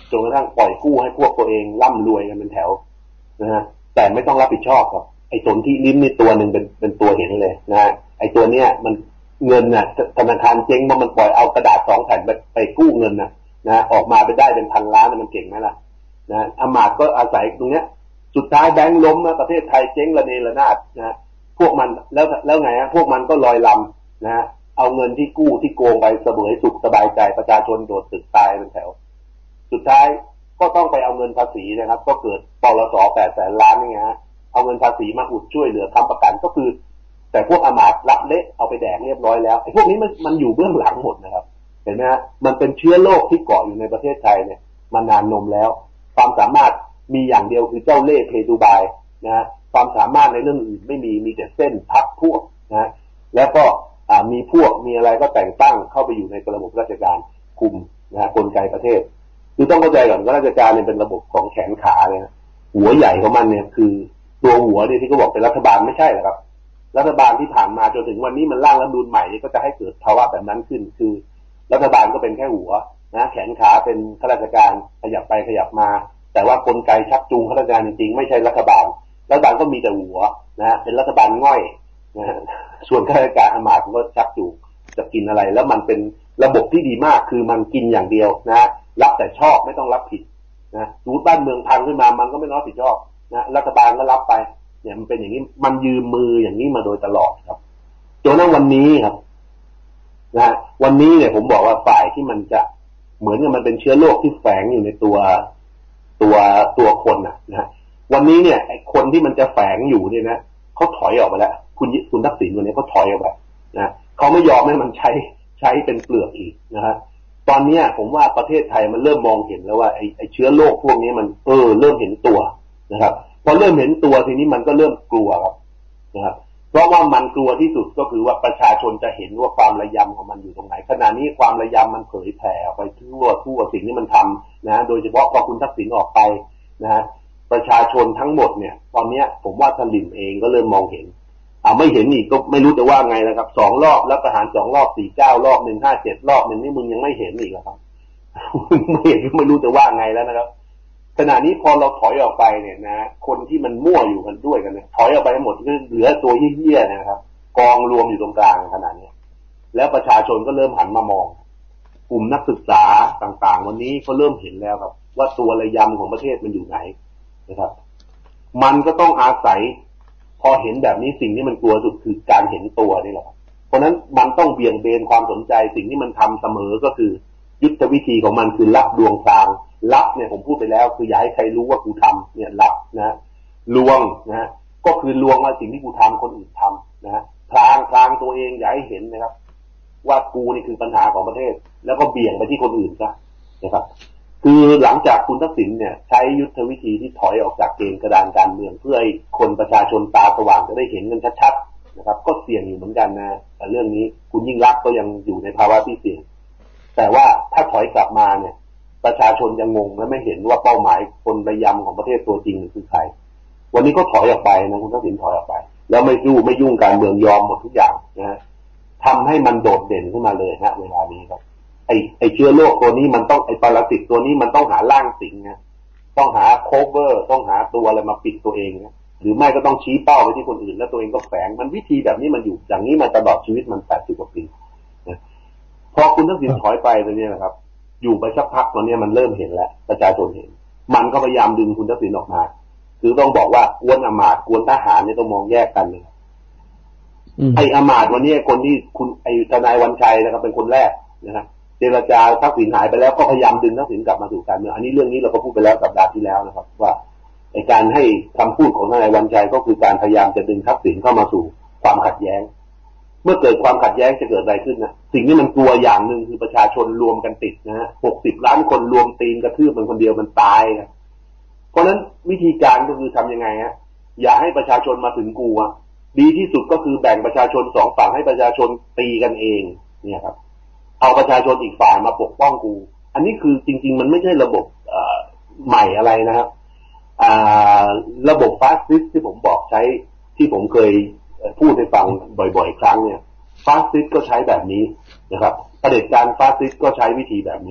จนกระทั่งปล่อยกู้ให้พวกตัวเองร่ำรวยกันเป็นแถวนะฮะแต่ไม่ต้องรับผิดชอบครับไอ้สนธิลิ้มนี่ตัวหนึ่งเป็นตัวเห็นเลยนะฮะไอ้ตัวเนี้ยมันเงินน่ะธนาคารเจ๊งเพราะมันปล่อยเอากระดาษ2 แผ่นไปกู้เงินนะออกมาไปได้เป็นพันล้านมันเก่งไหมล่ะนะอามาตย์ก็อาศัยตรงเนี้ยสุดท้ายแบงก์ล้มนะประเทศไทยเจ๊งระเนระนาดนะพวกมันแล้วไงฮะพวกมันก็ลอยลำนะเอาเงินที่กู้ที่โกงไปเสวยสุขสบายใจประชาชนโดดตึกตายเป็นแถวสุดท้ายก็ต้องไปเอาเงินภาษีนะครับก็เกิดปลส800,000 ล้านนี่ไงฮะเอาเงินภาษีมาอุดช่วยเหลือทำประกันก็คือแต่พวกอามาตย์รับเละเอาไปแดกเรียบร้อยแล้วไอ้พวกนี้มันอยู่เบื้องหลังหมดนะครับเห็นไหมฮะมันเป็นเชื้อโรคที่เกาะอยู่ในประเทศไทยเนี่ยมานานนมแล้วความสามารถมีอย่างเดียวคือเจ้าเล่ห์เพดูไบนะความสามารถในเรื่องอื่นไม่มีแต่เส้นพักพวกนะแล้วก็มีพวกมีอะไรก็แต่งตั้งเข้าไปอยู่ในระบบราชการคุมนะกลไกประเทศคือต้องเข้าใจก่อนว่าราชการเนี่ยเป็นระบบของแขนขาเลยนะหัวใหญ่ของมันเนี่ยคือตัวหัวเนี่ยที่เขาบอกเป็นรัฐบาลไม่ใช่หรอกครับรัฐบาลที่ผ่านมาจนถึงวันนี้มันร่างรัฐธรรมนูญใหม่นี่ก็จะให้เกิดภาวะแบบนั้นขึ้นคือรัฐบาลก็เป็นแค่หัวนะแขนขาเป็นข้าราชการขยับไปขยับมาแต่ว่ากลไกชักจูงข้าราชการจริงๆไม่ใช่รัฐบาลก็มีแต่หัวนะเป็นรัฐบาลง่อยนะส่วนข้าราชการอามาตย์ก็ชักจูงจะกินอะไรแล้วมันเป็นระบบที่ดีมากคือมันกินอย่างเดียวนะรับแต่ชอบไม่ต้องรับผิดนะสมมติบ้านเมืองพังขึ้นมามันก็ไม่รับผิดชอบนะรัฐบาลก็รับไปเนี่ยมันเป็นอย่างนี้มันยืมมืออย่างนี้มาโดยตลอดครับจนวันนี้ครับนะวันนี้เนี่ยผมบอกว่าฝ่ายที่มันจะเหมือนกับมันเป็นเชื้อโรคที่แฝงอยู่ในตัวคนนะวันนี้เนี่ยไอ้คนที่มันจะแฝงอยู่เนี่ยนะเขาถอยออกไปแล้วคุณทักษิณวันนี้เขาถอยออกไปนะเขาไม่ยอมให้มันใช้เป็นเปลือกอีกนะฮะตอนนี้ผมว่าประเทศไทยมันเริ่มมองเห็นแล้วว่าไอ้เชื้อโรคพวกนี้มันเริ่มเห็นตัวนะครับพอเริ่มเห็นตัวทีนี้มันก็เริ่มกลัวครับนะครับเพราะว่ามันกลัวที่สุดก็คือว่าประชาชนจะเห็นว่าความระยำของมันอยู่ตรงไหนขณะนี้ความระยำมันเผยแผ่ออกไปทั่วสิ่งที่มันทำนะโดยเฉพาะพอคุณทักษิณออกไปนะฮะประชาชนทั้งหมดเนี่ยตอนนี้ผมว่าถลิมเองก็เริ่มมองเห็นไม่เห็นอีกก็ไม่รู้จะว่าไงแล้วครับ2 รอบแล้วประหาร2 รอบ49 รอบ157 รอบนึงนี่มึงยังไม่เห็นอีกแล้วครับไม่เห็นไม่รู้จะว่าไงแล้วนะครับขณะนี้พอเราถอยออกไปเนี่ยนะคนที่มันมั่วอยู่กันด้วยกันเนี่ยถอยออกไปหมดเหลือตัวเหี้ยๆนะครับกองรวมอยู่ตรงกลางขนาดนี้แล้วประชาชนก็เริ่มหันมามองกลุ่มนักศึกษาต่างๆวันนี้ก็เริ่มเห็นแล้วครับว่าตัวระยำของประเทศมันอยู่ไหนนะครับมันก็ต้องอาศัยพอเห็นแบบนี้สิ่งที่มันกลัวสุดคือการเห็นตัวนี่แหละเพราะนั้นมันต้องเบี่ยงเบนความสนใจสิ่งที่มันทำเสมอก็คือยุทธวิธีของมันคือลับดวงพรางลับเนี่ยผมพูดไปแล้วคืออย่าให้ใครรู้ว่ากูทำเนี่ยลับนะลวงนะก็คือลวงว่าสิ่งที่กูทำคนอื่นทำนะพรางตัวเองอย่าให้เห็นนะครับว่ากูนี่คือปัญหาของประเทศแล้วก็เบี่ยงไปที่คนอื่นซะนะครับคือหลังจากคุณทักษิณเนี่ยใช้ยุทธวิธีที่ถอยออกจากเกณฑ์กระดานการเมืองเพื่อให้คนประชาชนตาสว่างจะได้เห็นกันชัดๆนะครับก็เสี่ยงอยู่เหมือนกันนะแต่เรื่องนี้คุณยิ่งรักก็ยังอยู่ในภาวะที่เสี่ยงแต่ว่าถ้าถอยกลับมาเนี่ยประชาชนยังงงและไม่เห็นว่าเป้าหมายคนระยำของประเทศตัวจริงคือใครวันนี้ก็ถอยออกไปนะคุณทักษิณถอยออกไปแล้วไม่ยุ่งการเมืองยอมหมดทุกอย่างนะฮะทำให้มันโดดเด่นขึ้นมาเลยนะเวลานี้ครับไอเชื้อโรคตัวนี้มันต้องไอปรสิตตัวนี้มันต้องหาร่างสิงนะต้องหาโคเวอร์ต้องหาตัวอะไรมาปิดตัวเองนะหรือไม่ก็ต้องชี้เป้าไปที่คนอื่นแล้วตัวเองก็แฝงมันวิธีแบบนี้มันอยู่อย่างนี้มาตลอดชีวิตมัน80 กว่าปีนะพอคุณทักษิณถอยไปตัวนี้นะครับอยู่ไปสักพักตัวนี้มันเริ่มเห็นแล้วประชาชนเห็นมันก็พยายามดึงคุณทักษิณออกมาคือต้องบอกว่ากวนอำมาตย์กวนทหารเนี่ยต้องมองแยกกันเลยไออำมาตย์วันนี้คนที่คุณไอทนายวันชัยนะครับเป็นคนแรกนะครับเจรจาทักษิณหายไปแล้วก็พยายามดึงทักษิณกลับมาสู่การเมืองอันนี้เรื่องนี้เราก็พูดไปแล้วสัปดาห์ที่แล้วนะครับว่าไอการให้คำพูดของทนายวันชัยก็คือการพยายามจะดึงทักษิณเข้ามาสู่ความขัดแย้งเมื่อเกิดความขัดแย้งจะเกิดอะไรขึ้นนะสิ่งที่มันกลัวอย่างหนึ่งคือประชาชนรวมกันติดนะฮะ60 ล้านคนรวมตีนกระทืบมันคนเดียวมันตายนะเพราะฉะนั้นวิธีการก็คือทำยังไงฮะอย่าให้ประชาชนมาถึงกูอ่ะดีที่สุดก็คือแบ่งประชาชน2 ฝั่งให้ประชาชนตีกันเองเนี่ยครับเอาประชาชนอีกฝ่ายมาปกป้องกูอันนี้คือจริงๆมันไม่ใช่ระบบใหม่อะไรนะครับระบบฟาสซิสต์ที่ผมบอกใช้ที่ผมเคยพูดให้ฟังบ่อยๆครั้งเนี่ยฟาสซิสต์ก็ใช้แบบนี้นะครับเผด็จการฟาสซิสต์ก็ใช้วิธีแบบนี้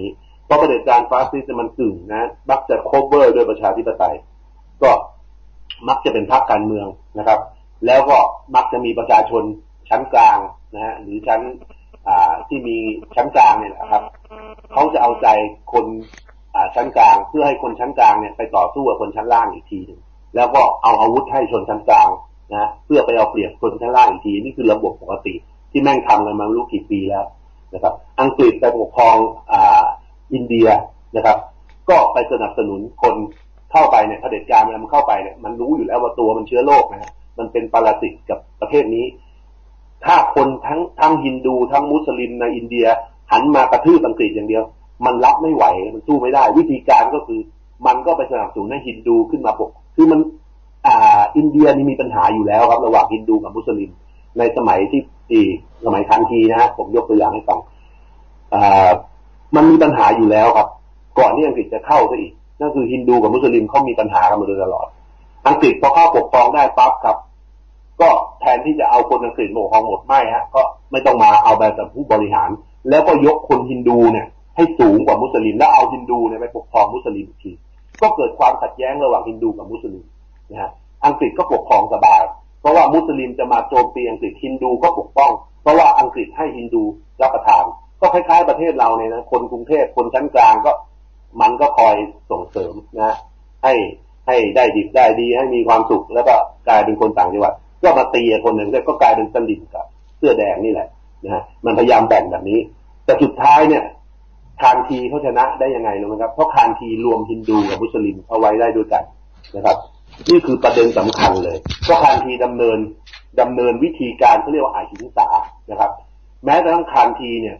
เพราะเผด็จการฟาสซิสต์มันกึ่งนะมักจะโคเวอร์ด้วยประชาธิปไตยก็มักจะเป็นพรรคการเมืองนะครับแล้วก็มักจะมีประชาชนชั้นกลางนะฮะหรือชั้นที่มีชั้นกลางเนี่ยนะครับเขาจะเอาใจคนชั้นกลางเพื่อให้คนชั้นกลางเนี่ยไปต่อสู้กับคนชั้นล่างอีกทีนึงแล้วก็เอาอาวุธให้ชนชั้นกลางนะเพื่อไปเอาเปรียบคนชั้นล่างอีกทีนี่คือระบบปกติที่แม่งทำกันมาไม่รู้กี่ปีแล้วนะครับอังกฤษไปปกครองอินเดียนะครับก็ไปสนับสนุนคนเข้าไปเนี่ยเผด็จการมันเข้าไปเนี่ยมันรู้อยู่แล้วว่าตัวมันเชื้อโรคนะฮะมันเป็นปรสิตกับประเทศนี้ถ้าคนทั้งฮินดูทั้งมุสลิมในอินเดียหันมากระทืบอังกฤษอย่างเดียวมันรับไม่ไหวมันสู้ไม่ได้วิธีการก็คือมันก็ไปสนับสนุนให้ฮินดูขึ้นมาปกคือมันอินเดียนี่มีปัญหาอยู่แล้วครับระหว่างฮินดูกับมุสลิมในสมัยที่สมัยคันธีนะฮะผมยกตัวอย่างให้ฟังมันมีปัญหาอยู่แล้วครับก่อนที่อังกฤษจะเข้าซะอีกนั่นคือฮินดูกับมุสลิมเขามีปัญหากันมาโดยตลอดอังกฤษพอเข้าปกครองได้ปั๊บครับก็แทนที่จะเอาคนอังกฤษมาปกครองหมดไม่ฮะก็ไม่ต้องมาเอาแบบผู้บริหารแล้วก็ยกคนฮินดูเนี่ยให้สูงกว่ามุสลิมแล้วเอาฮินดูเนี่ยไปปกครองมุสลิมอีกทีก็เกิดความขัดแย้งระหว่างฮินดูกับมุสลิมนะฮะอังกฤษก็ปกครองสบายเพราะว่ามุสลิมจะมาโจมตีอังกฤษฮินดูก็ปกป้องเพราะว่าอังกฤษให้ฮินดูรับประทานก็คล้ายๆประเทศเราเนี่ยนะคนกรุงเทพคนชั้นกลางก็มันก็คอยส่งเสริมนะให้ได้ดิบได้ดีให้มีความสุขแล้วก็กลายเป็นคนต่างจังหวัดก็มาตีคนหนึ่งก็กลายเป็นสลิมกับเสื้อแดงนี่แหละนะฮะมันพยายามแบ่งแบบนี้แต่สุดท้ายเนี่ยคานธีเขาชนะได้ยังไงรู้ไหมครับเพราะคานธีรวมฮินดูกับมุสลิมเอาไว้ได้ด้วยกันนะครับนี่คือประเด็นสำคัญเลยเพราะคานธีดำเนินวิธีการเขาเรียกว่าอหิงสานะครับแม้กระทั่งคานธีเนี่ย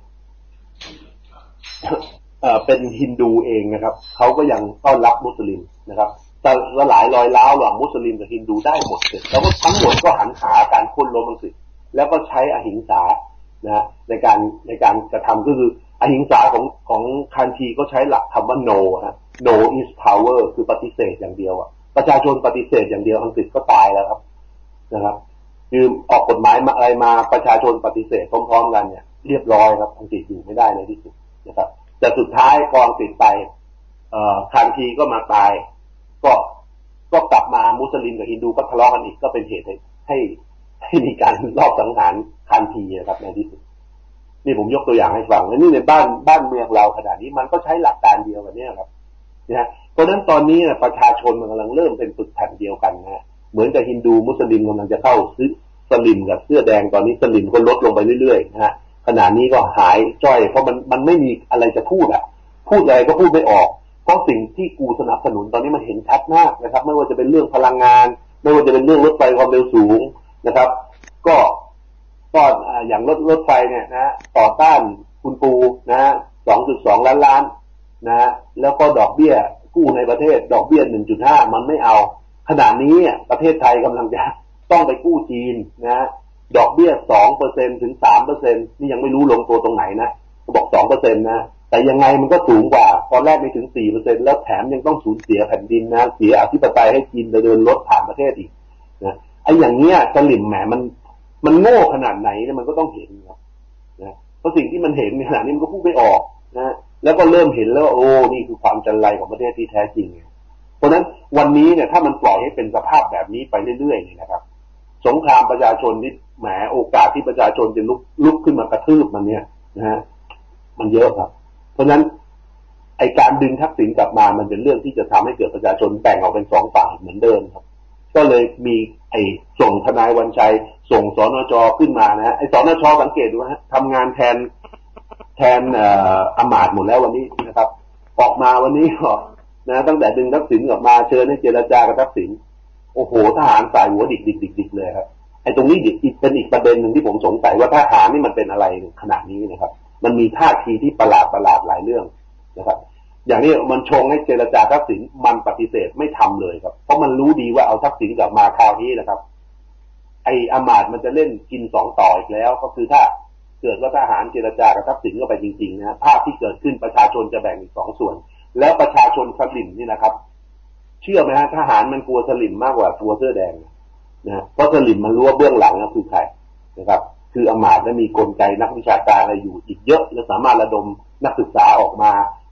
เป็นฮินดูเองนะครับเขาก็ยังต้อนรับมุสลิมนะครับแต่ละหลายรอยร้าวระหว่างมุสลิมกับฮินดูได้หมดเลยแล้วก็ทั้งหมดก็หันหาการโค่นล้มอังกฤษแล้วก็ใช้อหิงสานะในการกระทำก็คืออหิงสาของคานธีก็ใช้หลักคำว่า no ฮะ no is power คือปฏิเสธอย่างเดียวประชาชนปฏิเสธอย่างเดียวอังกฤษก็ตายแล้วครับนะครับคือออกกฎหมายอะไรมาประชาชนปฏิเสธพร้อมๆกันเนี่ยเรียบร้อยครับอังกฤษอยู่ไม่ได้ในที่สุดนะครับแต่สุดท้ายพออังกฤษไปคานธีก็มาตายก็กลับมามุสลิมกับฮินดูก็ทะเลาะกันอีกก็เป็นเหตุให้มีการลอบสังหารคานธีนะครับในที่สุดนี่ผมยกตัวอย่างให้ฟังและนี่ในบ้านเมืองเราขนาดนี้มันก็ใช้หลักการเดียวกันเนี่ยครับนะเพราะฉะนั้นตอนนี้ประชาชนมันกำลังเริ่มเป็นปึกแผ่นเดียวกันนะเหมือนกับฮินดูมุสลิมกำลังจะเข้าสลิมกับเสื้อแดงตอนนี้สลิมก็ลดลงไปเรื่อยๆนะฮะขณะนี้ก็หายจ้อยเพราะมันไม่มีอะไรจะพูดพูดอะไรก็พูดไม่ออกเพราะสิ่งที่กูสนับสนุนตอนนี้มันเห็นชัดมากนะครับไม่ว่าจะเป็นเรื่องพลังงานไม่ว่าจะเป็นเรื่องรถไฟความเร็วสูงนะครับก็อย่างรถไฟเนี่ยนะต่อต้านคุณปูนะ 2.2 ล้านนะแล้วก็ดอกเบี้ยกู้ในประเทศดอกเบี้ย 1.5 มันไม่เอาขณะนี้ประเทศไทยกำลังจะต้องไปกู้จีนนะดอกเบี้ย 2% ถึง 3% นี่ยังไม่รู้ลงตัวตรงไหนนะเขาบอก 2% นะแต่ยังไงมันก็สูงกว่าตอนแรกไม่ถึง 4% แล้วแถมยังต้องสูญเสียแผ่นดินนะเสียอธิปไตยให้จีนเดินรถผ่านประเทศอีกนะไอ้อย่างเงี้ยสลิมแหมมันโง่ขนาดไหนเนี่ยมันก็ต้องเห็นครับนะเพราะสิ่งที่มันเห็นขนาดนี้มันก็พูดไม่ออกนะแล้วก็เริ่มเห็นแล้วโอ้นี่คือความจันไรของประเทศที่แท้จริงเพราะฉะนั้นวันนี้เนี่ยถ้ามันปล่อยให้เป็นสภาพแบบนี้ไปเรื่อยๆเนี่ยนะครับสงครามประชาชนนี่แหมโอกาสที่ประชาชนจะลุกขึ้นมากระทืบมันเนี่ยนะฮะมันเยอะครับเพราะฉะนั้นไอการดึงทักษิณกลับมามันเป็นเรื่องที่จะทำให้เกิดประชาชนแบ่งออกเป็น2 ฝั่งเหมือนเดิมครับก็เลยมีส่งทนายวันชัยส่งสนช.ขึ้นมานะฮะไอสนช.สังเกตดูนะฮะทำงานแทนอำมาตย์หมดแล้ววันนี้นะครับออกมาวันนี้ก็นะตั้งแต่ดึงทักษิณกลับมาเชิญให้เจรจากับทักษิณโอ้โหทหารสายหัวดิกเลยครับไอตรงนี้เป็นอีกประเด็นหนึ่งที่ผมสงสัยว่าทหารนี่มันเป็นอะไรขนาดนี้นะครับมันมีท่าทีที่ประหลาดหลายเรื่องนะครับอย่างนี้มันชงให้เจรจาทักษิณมันปฏิเสธไม่ทำเลยครับเพราะมันรู้ดีว่าเอาทักษิณกลับมาคราวนี้นะครับไออำมาตย์มันจะเล่นกิน2 ต่ออีกแล้วก็คือถ้าเกิดว่าทหารเจรจากับทักษิณเข้าไปจริงๆนะภาพที่เกิดขึ้นประชาชนจะแบ่งอีก2 ส่วนแล้วประชาชนสลิมนี่นะครับเชื่อไหมฮะทหารมันกลัวสลิมมากกว่าตัวเสื้อแดงนะเพราะสลิมมันรู้ว่าเบื้องหลังนะคือใครนะครับคืออำมาตย์และมีกลไกนักวิชาการอะไรอยู่อีกเยอะและสามารถระดมนักศึกษาออกมา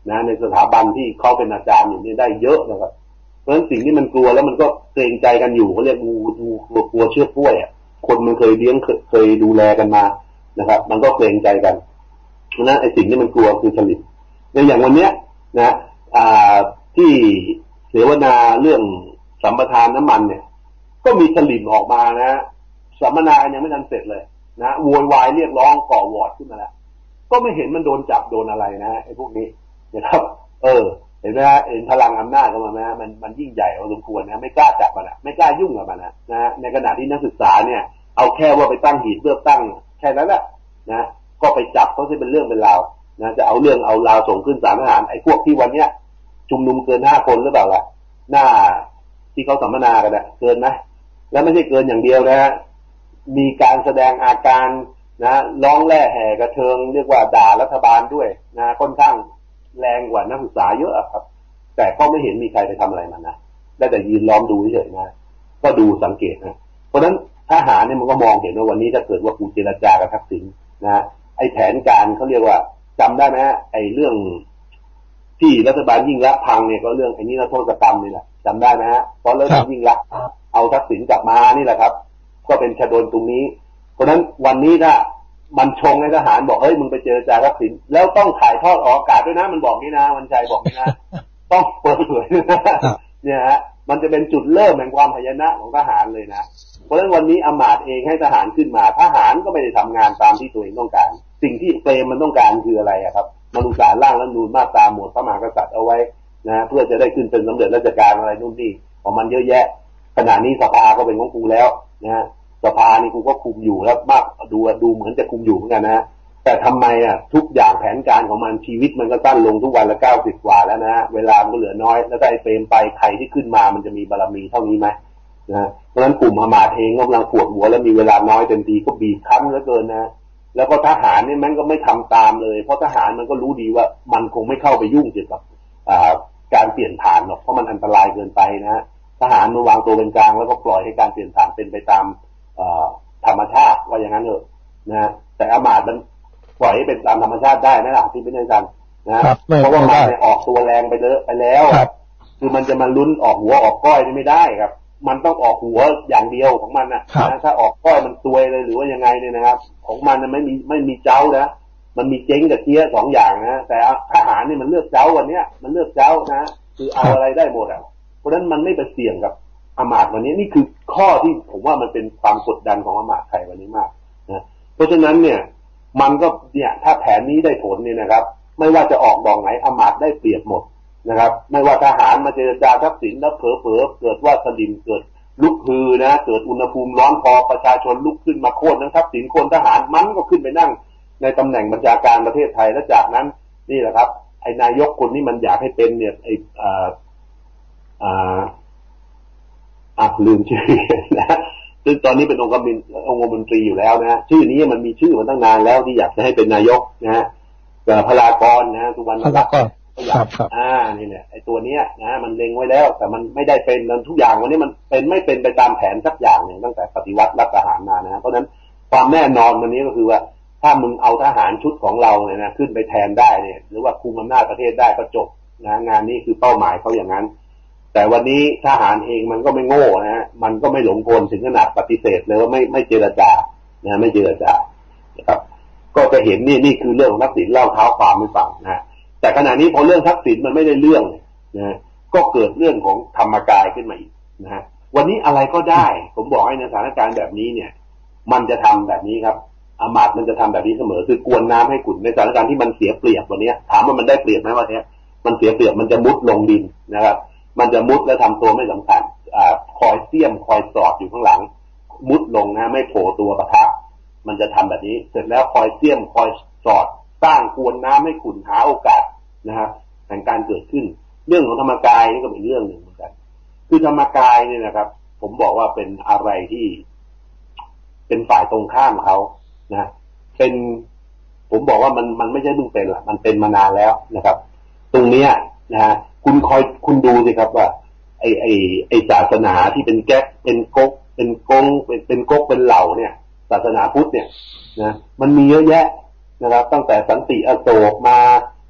นะในสถาบันที่เขาเป็นอาจารย์อยู่นี่ได้เยอะนะครับเพราะฉะนั้นสิ่งที่มันกลัวแล้วมันก็เกรงใจกันอยู่เขาเรียกงูกลัวเชือกกล้วยอ่ะคนมันเคยเลี้ยงเคยดูแลกันมานะครับมันก็เกรงใจกันเพราะฉะนั้นไอ้สิ่งที่มันกลัวคือสลิมในอย่างวันเนี้ยนะที่เสวนาเรื่องสัมปทานน้ำมันเนี่ยก็มีสลิมออกมานะสัมมนายังไม่ทันเสร็จเลยนะโวยวายเรียกร้องก่อวอร์ดขึ้นมาแล้วก็ไม่เห็นมันโดนจับโดนอะไรนะไอ้พวกนี้นะครับเห็นไหมฮะเห็นพลังอำนาจของมันนะมันยิ่งใหญ่พอสมควรนะไม่กล้าจับมันนะไม่กล้ายุ่งกับมันนะในขณะที่นักศึกษาเนี่ยเอาแค่ว่าไปตั้งหีบเลือกตั้งแค่นั้นแหละนะก็ไปจับเขาที่เป็นเรื่องเป็นราวนะจะเอาเรื่องเอาราวส่งขึ้นศาลทหารไอ้พวกที่วันเนี้ยชุมนุมเกิน5 คนหรือเปล่าล่ะหน้าที่เขาสัมมนากันนะเกินไหมแล้วไม่ใช่เกินอย่างเดียวนะมีการแสดงอาการนะร้องแร่แห่กระเทิงเรียกว่าด่ารัฐบาลด้วยนะค่อนข้างแรงกว่านักศึกษาเยอะครับแต่ก็ไม่เห็นมีใครไปทำอะไรมันนะได้แต่ยืนล้อมดูเฉยๆนะก็ดูสังเกตนะเพราะฉะนั้นทหารเนี่ยมันก็มองเห็นว่าวันนี้ถ้าเกิดว่ากูเจรจากับทักษิณนะไอ้แผนการเขาเรียกว่าจำได้ไหมไอ้เรื่องที่รัฐบาลยิ่งรักพังเนี่ยก็เรื่องไอ้นี่รัฐโทษกรรมนี่แหละจำได้ไหมฮะเพราะเรื่องยิ่งรักเอาทักษิณกลับมานี่แหละครับก็เป็นชนวนตรงนี้เพราะฉะนั้นวันนี้ถ้ามันชงให้ทหารบอกเฮ้ยมึงไปเจรจาทักษิณแล้วต้องถ่ายทอดออกอากาศด้วยนะมันบอกนี่นะวันชัยบอกนี่นะต้องเปิดเผยเนี่ยฮะมันจะเป็นจุดเริ่มแห่งความหายนะของทหารเลยนะเพราะฉะนั้นวันนี้อำมาตย์เองให้ทหารขึ้นมาทหารก็ไม่ได้ทำงานตามที่ตัวเองต้องการสิ่งที่เฟรมมันต้องการคืออะไรครับมนุษย์ร่างรัฐธรรมนูญมาตราหมวดพระมหากษัตริย์เอาไว้นะเพื่อจะได้ขึ้นเป็นสมเด็จราชการอะไรนู่นนี่ของมันเยอะแยะขณะนี้สภาก็เป็นของกูแล้วนะสภานี่กูก็คุมอยู่แล้วมากดูเหมือนจะคุมอยู่เหมือนกันนะแต่ทำไมทุกอย่างแผนการของมันชีวิตมันก็สั้นลงทุกวันละ90 กว่าแล้วนะเวลามันก็เหลือน้อยแล้วถ้าไอ้เฟรมไปใครที่ขึ้นมามันจะมีบารมีเท่านี้ไหมนะเพราะฉะนั้นกลุ่มอมาตย์เองกำลังปวดหัวแล้วมีเวลาน้อยเต็มทีก็บีบคั้นเหลือเกินนะแล้วก็ทหารเนี่ยมันก็ไม่ทำตามเลยเพราะทหารมันก็รู้ดีว่ามันคงไม่เข้าไปยุ่งเกี่ยวกับการเปลี่ยนผ่านหรอกเพราะมันอันตรายเกินไปนะทหารมันวางตัวเป็นกลางแล้วก็ปล่อยให้การเปลี่ยนผ่านเป็นไปตามธรรมชาติว่าอย่างนั้นเถอะนะแต่อมาตย์มันปล่อยให้เป็นตามธรรมชาติได้นะล่ะที่เป็นอาจารย์นะเพราะว่ามันออกตัวแรงไปแล้วคือมันจะมาลุ้นออกหัวออกก้อยไม่ได้ครับมันต้องออกหัวอย่างเดียวของมันนะถ้าออกก้อยมันซวยเลยหรือว่ายังไงเนี่ยนะครับของมันไม่มีเจ้านะมันมีเจ๊งกับเจี๊ย2 อย่างนะแต่ทหารนี่มันเลือกเจ้าวันเนี้ยมันเลือกเจ้านะคือเอาอะไรได้หมดเพราะฉะนั้นมันไม่ไปเสี่ยงกับอมาตย์วันนี้นี่คือข้อที่ผมว่ามันเป็นความกดดันของอมาตย์ไทยวันนี้มากนะเพราะฉะนั้นเนี่ยมันก็เนี่ยถ้าแผนนี้ได้ผลเนี่ยนะครับไม่ว่าจะออกดอกไหนอมาตย์ได้เปรียบหมดนะครับไม่ว่าทหารมาเจรจาทักษิณแล้วเผลอเกิดว่าสลิมเกิดลุกฮือนะเกิดอุณหภูมิร้อนพอประชาชนลุกขึ้นมาโค่นทั้งทักษิณโค่นทหารมันก็ขึ้นไปนั่งในตำแหน่งบัญชาการประเทศไทยและจากนั้นนี่แหละครับไอ้นายกคนนี้มันอยากให้เป็นเนี่ยไอ้ลืมชื่อนะซึ่งตอนนี้เป็นองค์คมนตรีอยู่แล้วนะชื่อนี้มันมีชื่อมาตั้งนานแล้วที่อยากจะให้เป็นนายกนะพลากรนะสุวรรณรัตน์ครับนี่เนี่ยไอ้ตัวเนี้ยนะมันเล็งไว้แล้วแต่มันไม่ได้เป็นทุกอย่างวันนี้มันไม่เป็นไปตามแผนสักอย่างเนี่ยตั้งแต่ปฏิวัติรัฐประหารมานะเพราะฉะนั้นความแน่นอนวันนี้ก็คือว่าถ้ามึงเอาทหารชุดของเราเนี่ยนะขึ้นไปแทนได้เนี่ยหรือว่าคุมอำนาจประเทศได้ก็จบนะงานนี้คือเป้าหมายเขาอย่างนั้นแต่วันนี้ทหารเองมันก็ไม่โง่นะมันก็ไม่หลงกลถึงขนาดปฏิเสธเลยว่าไม่เจรจานะไม่เจรจานะครับก็จะเห็นนี่คือเรื่องของทักษิณเล่าเท้าความให้ฟังนะแต่ขณะนี้พอเรื่องทักษิณมันไม่ได้เรื่องนะก็เกิดเรื่องของธรรมกายขึ้นมาอีกนะฮะวันนี้อะไรก็ได้ผมบอกให้ในสถานการณ์แบบนี้เนี่ยมันจะทำแบบนี้ครับอมาตย์มันจะทำแบบนี้เสมอคือกวนน้ำให้ขุ่นในสถานการณ์ที่มันเสียเปรียบวันนี้ถามว่ามันได้เปรียบไหมวันนี้มันเสียเปรียบมันจะมุดลงดินนะครับมันจะมุดแล้วทำตัวไม่สำคัญคอยเสี้ยมคอยสอดอยู่ข้างหลังมุดลงนะไม่โผล่ตัวปะทะมันจะทำแบบนี้เสร็จแล้วคอยเสี้ยมคอยสอดสร้างกวนน้ำให้ขุ่นหาโอกาสนะครับแห่งการเกิดขึ้นเรื่องของธรรมกายนี่ก็เป็นเรื่องหนึ่งเหมือนกันคือธรรมกายเนี่ยนะครับผมบอกว่าเป็นอะไรที่เป็นฝ่ายตรงข้ามเขานะเป็นผมบอกว่ามันไม่ใช่เพิ่งเป็นละมันเป็นมานานแล้วนะครับตรงเนี้ยนะฮะคุณดูสิครับว่าไอศาสนาที่เป็นแก๊กเป็นก๊กเป็นก๊งเป็นก๊กเป็นเหล่าเนี่ยศาสนาพุทธเนี่ยนะมันมีเยอะแยะนะครับตั้งแต่สันติอโศกมา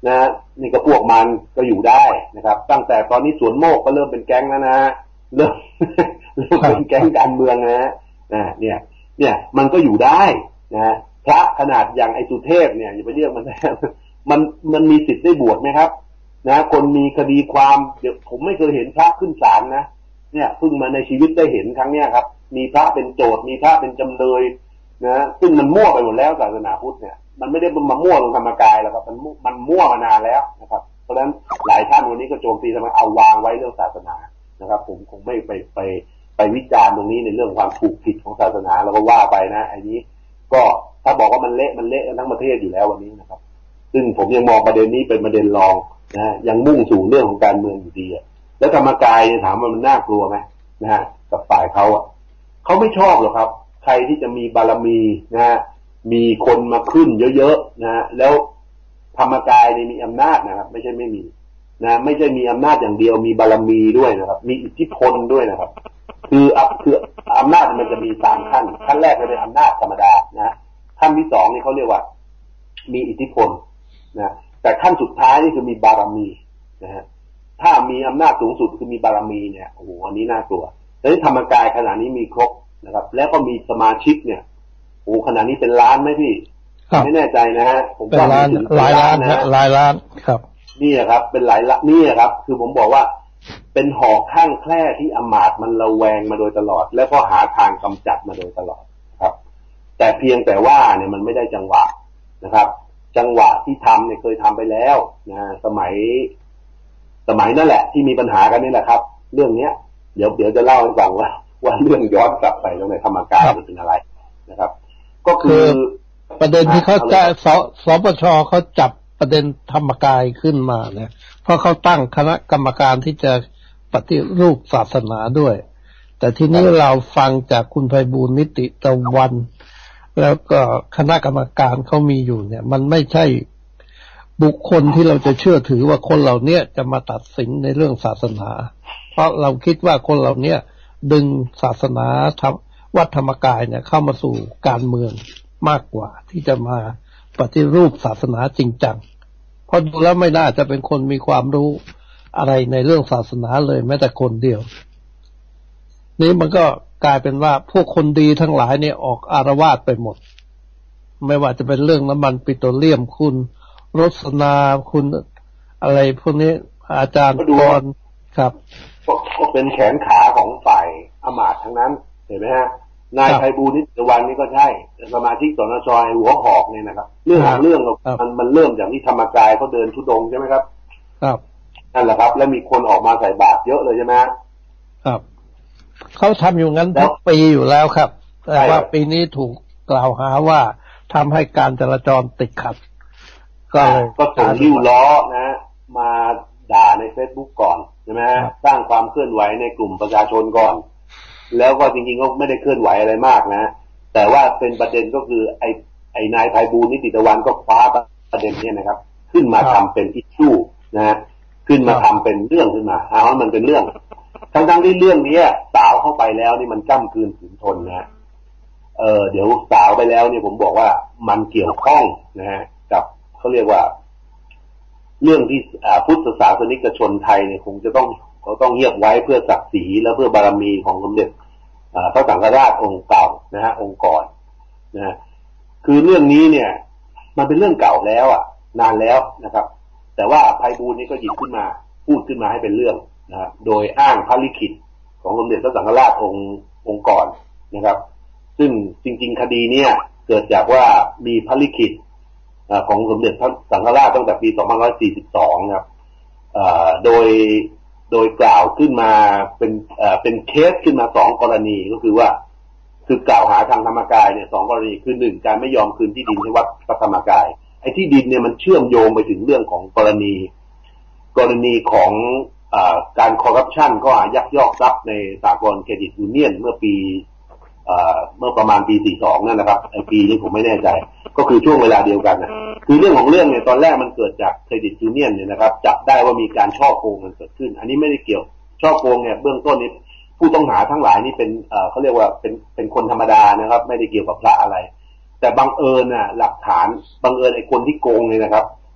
นะนี่ก็พวกมันก็อยู่ได้นะครับตั้งแต่ตอนนี้สวนโมกก็เริ่มเป็นแก๊งแล้วนะเริ่มเป็นแก๊งการเมืองนะเนี่ยมันก็อยู่ได้นะพระขนาดอย่างไอ้สุเทพเนี่ยอย่าไปเรียกมันมีสิทธิ์ได้บวชไหมครับนะคนมีคดีความเดี๋ยวผมไม่เคยเห็นพระขึ้นศาลนะเนี่ยเพิ่งมาในชีวิตได้เห็นครั้งเนี้ยครับมีพระเป็นโจทย์มีพระเป็นจำเลยนะซึ่งมันมั่วไปหมดแล้วศาสนาพุทธเนี่ยมันไม่ได้มามั่วตรงธรรมกายแล้วครับมันมั่วมานานแล้วนะครับเพราะฉะนั้นหลายท่านวันนี้ก็โจมตีทำไมเอาวางไว้เรื่องศาสนานะครับผมคงไม่ไปวิจารณ์ตรงนี้ในเรื่องความถูกผิดของศาสนาแล้วก็ว่าไปนะอันนี้ก็ถ้าบอกว่ามันเละกันทั้งประเทศอยู่แล้ววันนี้นะครับซึ่งผมยังมองประเด็นนี้เป็นประเด็นรองนะยังมุ่งสู่เรื่องของการเมืองอยู่ดีแล้วธรรมกายถามว่ามันน่ากลัวไหมนะฮะกับฝ่ายเขาเขาไม่ชอบหรอกครับใครที่จะมีบารมีนะฮะมีคนมาขึ้นเยอะๆนะแล้วธรรมกายนี่มีอำนาจนะครับไม่ใช่ไม่มีนะไม่ใช่มีอำนาจอย่างเดียวมีบารมีด้วยนะครับมีอิทธิพลด้วยนะครับคืออำนาจมันจะมี3ขั้นแรกเป็นอำนาจธรรมดานะขั้นที่2นี่เขาเรียกว่ามีอิทธิพลนะแต่ขั้นสุดท้ายนี่คือมีบารมีนะฮะถ้ามีอำนาจสูงสุดคือมีบารมีเนี่ยโอ้โหอันนี้น่ากลัวแต่ที่ธรรมกายขณะนี้มีครบนะครับแล้วก็มีสมาชิกเนี่ยโอ้ขณะนี้เป็นล้านไหมพี่ไม่แน่ใจนะฮะผมเป็นล้านหลายล้านนะหลายล้านครับนี่ครับเป็นหลายล้านนี่ครับคือผมบอกว่าเป็นหอกข้างแคร่ที่อมาตย์มันระแวงมาโดยตลอดและก็หาทางกำจัดมาโดยตลอดครับแต่เพียงแต่ว่าเนี่ยมันไม่ได้จังหวะนะครับจังหวะที่ทำเนี่ยเคยทำไปแล้วนะสมัยนั่นแหละที่มีปัญหากันนี่แหละครับเรื่องเนี้ยเดี๋ยวจะเล่าให้ฟังว่าเรื่องย้อนกลับไปตรงไหนธรรมกายมันเป็นอะไรนะครับก็คือประเด็นที่เขาจะสปชเขาจับประเด็นธรรมกายขึ้นมาเนี่ยเพราะเขาตั้งคณะกรรมการที่จะปฏิรูปศาสนาด้วยแต่ทีนี้เราฟังจากคุณไพบูลย์นิติตะวันแล้วก็คณะกรรมการเขามีอยู่เนี่ยมันไม่ใช่บุคคลที่เราจะเชื่อถือว่าคนเหล่านี้จะมาตัดสินในเรื่องศาสนาเพราะเราคิดว่าคนเหล่านี้ดึงศาสนาวัดธรรมกายเนี่ยเข้ามาสู่การเมืองมากกว่าที่จะมาปฏิรูปศาสนาจริงจังเพราะดูแล้วไม่น่าจะเป็นคนมีความรู้อะไรในเรื่องศาสนาเลยแม้แต่คนเดียวนี้มันก็กลายเป็นว่าพวกคนดีทั้งหลายเนี่ยออกอารวาสไปหมดไม่ว่าจะเป็นเรื่องน้ำมันปิโตรเลียมคุณรสนาคุณอะไรพวกนี้อาจารย์กรครับก็เป็นแขนขาของฝ่ายอมาตย์ทั้งนั้นเห็นไหมฮะนายไพบูลย์นิติตะวันนี่ก็ใช่สมาชิกสนช.หัวหอกเนี่ยนะครับเรื่องมันเริ่มจากที่ธรรมกายเขาเดินธุดงค์ใช่ไหมครับครับนั่นแหละครับแล้วมีคนออกมาใส่บาตรเยอะเลยใช่ไหมครับเขาทำอยู่งั้นทุกปีอยู่แล้วครับแต่ว่าปีนี้ถูกกล่าวหาว่าทำให้การจราจรติดขัดก็ส่งริ้วล้อนะมาด่าใน Facebook ก่อนใช่ไหมสร้างความเคลื่อนไหวในกลุ่มประชาชนก่อนแล้วก็จริงๆก็ไม่ได้เคลื่อนไหวอะไรมากนะแต่ว่าเป็นประเด็นก็คือไอ้นายไพบูลย์นิติตะวันก็คว้าประเด็นนี้นะครับขึ้นมาทำเป็นอิชชูนะขึ้นมาทำเป็นเรื่องขึ้นมาว่ามันเป็นเรื่องทั้งที่เรื่องนี้สาวเข้าไปแล้วนี่มันจ้ำกลืนฝืนทนนะเดี๋ยวสาวไปแล้วเนี่ยผมบอกว่ามันเกี่ยวข้องนะฮะกับเขาเรียกว่าเรื่องที่พุทธศาสนิกชนไทยเนี่ยคงจะต้องเงียบไว้เพื่อศักดิ์ศรีและเพื่อบารมีของสมเด็จพระสังฆราชองค์เก่านะฮะองค์ก่อนนะฮะคือเรื่องนี้เนี่ยมันเป็นเรื่องเก่าแล้วนานแล้วนะครับแต่ว่าไพบูลย์นี่ก็หยิบขึ้นมาพูดขึ้นมาให้เป็นเรื่องนะโดยอ้างพระลิขิตของสมเด็จพระสังฆราชองค์ก่อนนะครับซึ่งจริงๆคดีเนี้ยเกิดจากว่ามีพระลิขิตของสมเด็จพระสังฆราชตั้งแต่ปี2542ครับโดยกล่าวขึ้นมาเป็นเคสขึ้นมา2กรณีก็คือว่ากล่าวหาทางธรรมกายเนี่ย2กรณีคือ1การไม่ยอมคืนที่ดินให้วัดพระธรรมกายไอ้ที่ดินเนี่ยมันเชื่อมโยงไปถึงเรื่องของกรณีของการคอร์รัปชันก็ยักยอกทรัพย์ในสากลเครดิตยูเนียนเมื่อประมาณปี42นั่นนะครับไอ้ปีนี้ผมไม่แน่ใจก็คือช่วงเวลาเดียวกันนะคือเรื่องของเรื่องเนี่ยตอนแรกมันเกิดจากเครดิตยูเนียนเนี่ยนะครับจับได้ว่ามีการช่อโกงกันเกิดขึ้นอันนี้ไม่ได้เกี่ยวช่อโกงเนี่ยเบื้องต้นนี้ผู้ต้องหาทั้งหลายนี่เป็นเขาเรียกว่าเป็นคนธรรมดานะครับไม่ได้เกี่ยวกับพระอะไรแต่บังเอิญหลักฐานบังเอิญไอ้คนที่โกงเนี่ยนะครับก็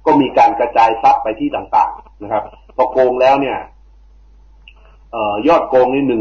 ก็มีการกระจายทรัพย์ไปที่ต่างๆนะครับพอโกงแล้วเนี่ยยอดโกงนี่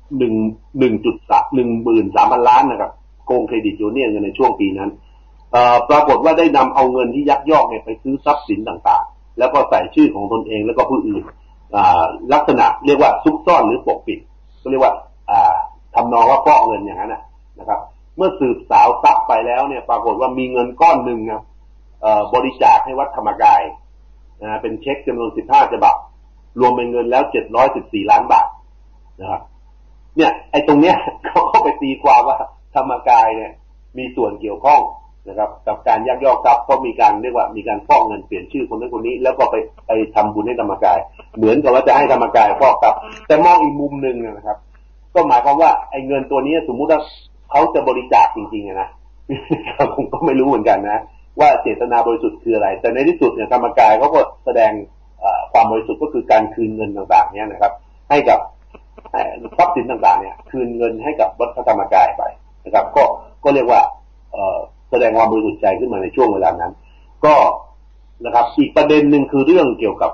13,000 ล้านนะครับโกงเครดิตยูเนี่ยนในช่วงปีนั้นปรากฏว่าได้นำเอาเงินที่ยักยอกเนี่ยไปซื้อทรัพย์สินต่างๆแล้วก็ใส่ชื่อของตนเองแล้วก็ผู้อื่นลักษณะเรียกว่าซุกซ่อนหรือปกปิดก็เรียกว่าทำนองว่าฟอกเงินอย่างนั้นนะครับเมื่อสืบสาวทรัพย์ไปแล้วเนี่ยปรากฏว่ามีเงินก้อนหนึ่งนะบริจาคให้วัดธรรมกายเป็นเช็คจำนวน15 ฉบับรวมเป็นเงินแล้ว714 ล้านบาทนะครับเนี่ยไอ้ตรงเนี้ยเขาเข้าไปตีความว่าธรรมกายเนี่ยมีส่วนเกี่ยวข้องนะครับกับการยักยอกทรัพย์เพราะมีการเรียกว่ามีการฟอกเงินเปลี่ยนชื่อคนนั้นคนนี้แล้วก็ไปทำบุญให้ธรรมกายเหมือนกับว่าจะให้ธรรมกายฟอกทรัพย์แต่มองอีกมุมนึงนะครับก็หมายความว่าไอ้เงินตัวนี้สมมุติว่าเขาจะบริจาคจริงๆนะผมก็ไม่รู้เหมือนกันนะว่าเจตนาบริสุทธิ์คืออะไรแต่ในที่สุดเนี่ยธรรมกายเขาก็แสดงความบริสุทธิ์ก็คือการคืนเงินต่างๆเนี่ยนะครับให้กับทรัพย์สินต่างๆเนี่ยคืนเงินให้กับวัดพระธรรมกายไปนะครับก็เรียกว่าแสดงความบริสุทธิ์ใจขึ้นมาในช่วงเวลานั้นก็นะครับอีกประเด็นหนึ่งคือเรื่องเกี่ยวกับ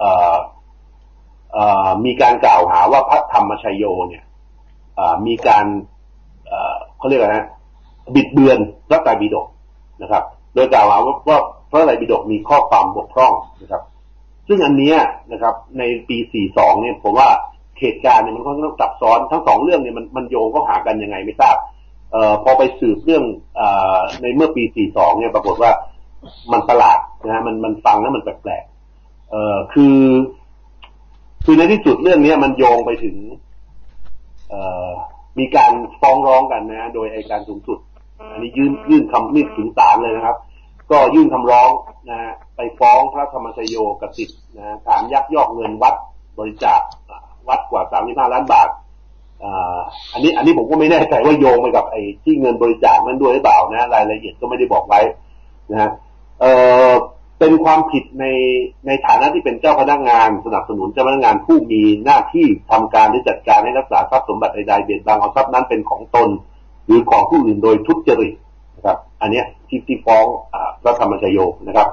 มีการกล่าวหาว่าพระธรรมชโยเนี่ยมีการเขาเรียกอะไรนะบิดเบือนพระไตรปิฎกนะครับโดยกล่าวหาว่าพระไตรปิฎกมีข้อความบกพร่องนะครับซึ่งอันนี้นะครับในปี42เนี่ยผมว่าเหตุการณ์เนี่ยมันค่อนข้างซับซ้อนทั้งสองเรื่องเนี่ยมันโยงเข้าหากันยังไงไม่ทราบพอไปสืบเรื่องในเมื่อปี42เนี่ยปรากฏว่ามันประหลาดนะมันฟังแล้วมันแปลกๆคือในที่สุดเรื่องนี้มันโยงไปถึงมีการฟ้องร้องกันนะโดยอัยการสูงสุดอันนี้ยื่นคำถึงศาลเลยนะครับก็ยื่นคำร้องนะไปฟ้องพระธรรมชโยกสิทธิ์นะฐานยักยอกเงินวัดบริจาควัดกว่า35 ล้านบาทอันนี้ผมก็ไม่แน่ใจว่าโยงไปกับไอ้ที่เงินบริจาคนั้นด้วยหรือเปล่านะรายละเอียดก็ไม่ได้บอกไว้นะเป็นความผิดในฐานะที่เป็นเจ้าพนักงานสนับสนุนเจ้าพนักงานผู้มีหน้าที่ทำการหรือจัดการให้รักษาทรัพย์สมบัติใดๆเบียดบังเอาทรัพย์นั้นเป็นของตนหรือของผู้อื่นโดยทุจริตนะครับอันนี้ที่ฟ้องพระธรรมชโยนะครับ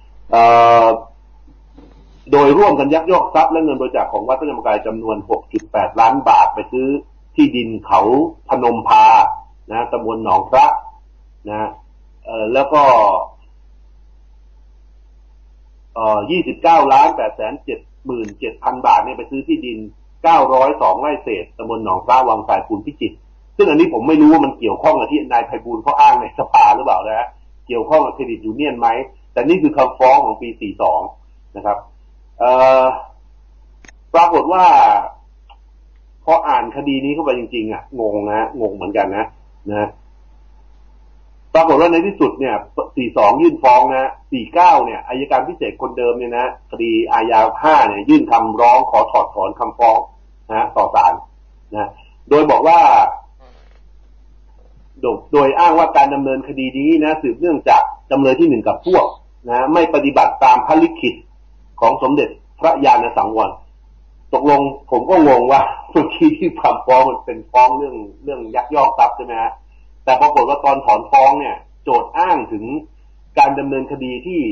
โดยร่วมกันยักยอกทรัพย์และเงินบริจาคของวัดพระธรรมกายจำนวน 6.8 ล้านบาทไปซื้อที่ดินเขาพนมพานะตำบลหนองพระนะแล้วก็29,877,000 บาทเนี่ยไปซื้อที่ดิน902 ไร่เศษตำบลหนองพระวังสายปูนพิจิตรซึ่งอันนี้ผมไม่รู้ว่ามันเกี่ยวข้องกับที่นายไพบูลย์เขาอ้างในสภาหรือเปล่านะเกี่ยวข้องกับเครดิตยูเนี่ยนไหมแต่นี่คือคำฟ้องของปี42นะครับปรากฏว่าพออ่านคดีนี้เข้าไปจริงๆงงเหมือนกันนะปรากฏว่าในที่สุดเนี่ย42ยื่นฟ้องนะ49เนี่ยอัยการพิเศษคนเดิมเนี่ยนะคดีอาญา5เนี่ยยื่นคำร้องขอถอดถอนคำฟ้องนะต่อศาลนะโดยบอกว่าโดยอ้างว่าการดำเนินคดีนี้นะสืบเนื่องจากจำเลยที่1กับพวกนะไม่ปฏิบัติตามพระลิขิตของสมเด็จพระญาณสังวรตกลงผมก็งงว่าเมื่อกี้ที่คำฟ้องมันเป็นฟ้องเรื่องยักยอกทรัพย์ใช่ไหมฮะแต่ปรากฏว่าตอนถอนฟ้องเนี่ยโจทก์อ้างถึงการดำเนินคดี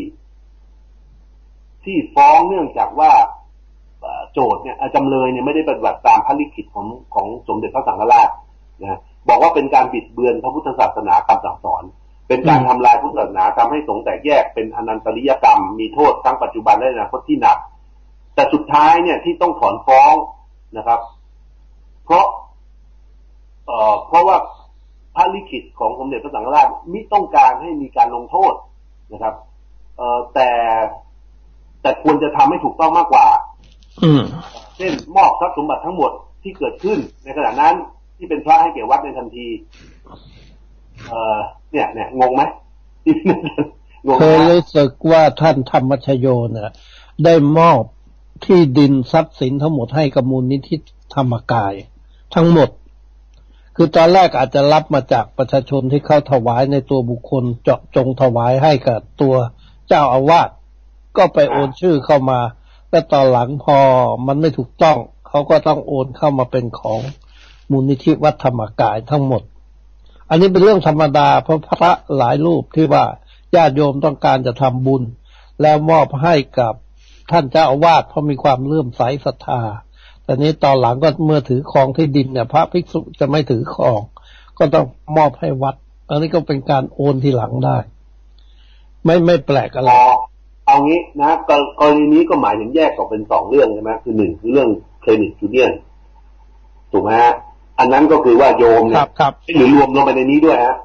ที่ฟ้องเนื่องจากว่าโจทก์เนี่ยจำเลยเนี่ยไม่ได้ปฏิบัติตามพระลิขิตของสมเด็จพระสังฆราชนะบอกว่าเป็นการบิดเบือนพระพุทธศาสนาคำสั่งสอนเป็นการทำลายพุทธศาสนาทำให้สงฆ์แตกแยกเป็นอนันตริยกรรมมีโทษทั้งปัจจุบันและอนาคตที่หนักแต่สุดท้ายเนี่ยที่ต้องถอนฟ้องนะครับเพราะว่าพระลิขิตของสมเด็จพระสังฆราชมิต้องการให้มีการลงโทษนะครับแต่ควรจะทำให้ถูกต้องมากกว่าเช่นมอบทรัพย์สมบัติทั้งหมดที่เกิดขึ้นในขณะนั้นที่เป็นพระให้แก่วัดในทันทีเนี่ยงงไหมเคยรู้สึกว่าท่านธรรมชโยเนี่ยได้มอบที่ดินทรัพย์สินทั้งหมดให้กับมูลนิธิธรรมกายทั้งหมดคือตอนแรกอาจจะรับมาจากประชาชนที่เข้าถวายในตัวบุคคลเจาะจงถวายให้กับตัวเจ้าอาวาสก็ไปโอนชื่อเข้ามาแต่ตอนหลังพอมันไม่ถูกต้องเขาก็ต้องโอนเข้ามาเป็นของมูลนิธิวัดธรรมกายทั้งหมดอันนี้เป็นเรื่องธรรมดาเพราะพระหลายรูปที่ว่าญาติโยมต้องการจะทำบุญแล้วมอบให้กับท่านเจ้าอาวาสเพราะมีความเลื่อมใสศรัทธาแต่นี้ตอนหลังก็เมื่อถือครองที่ดินเนี่ยพระภิกษุจะไม่ถือครองก็ต้องมอบให้วัดอันนี้ก็เป็นการโอนทีหลังได้ไม่แปลกอะไรเอางี้นะกรณีนี้ก็หมายถึงแยกออกเป็นสองเรื่องใช่ไหมคือหนึ่งคือเรื่องเครดิตยูเนียนถูกไหมฮะอันนั้นก็คือว่าโยมเนี่ยหรือรวมลงไปในนี้ด้วยฮะ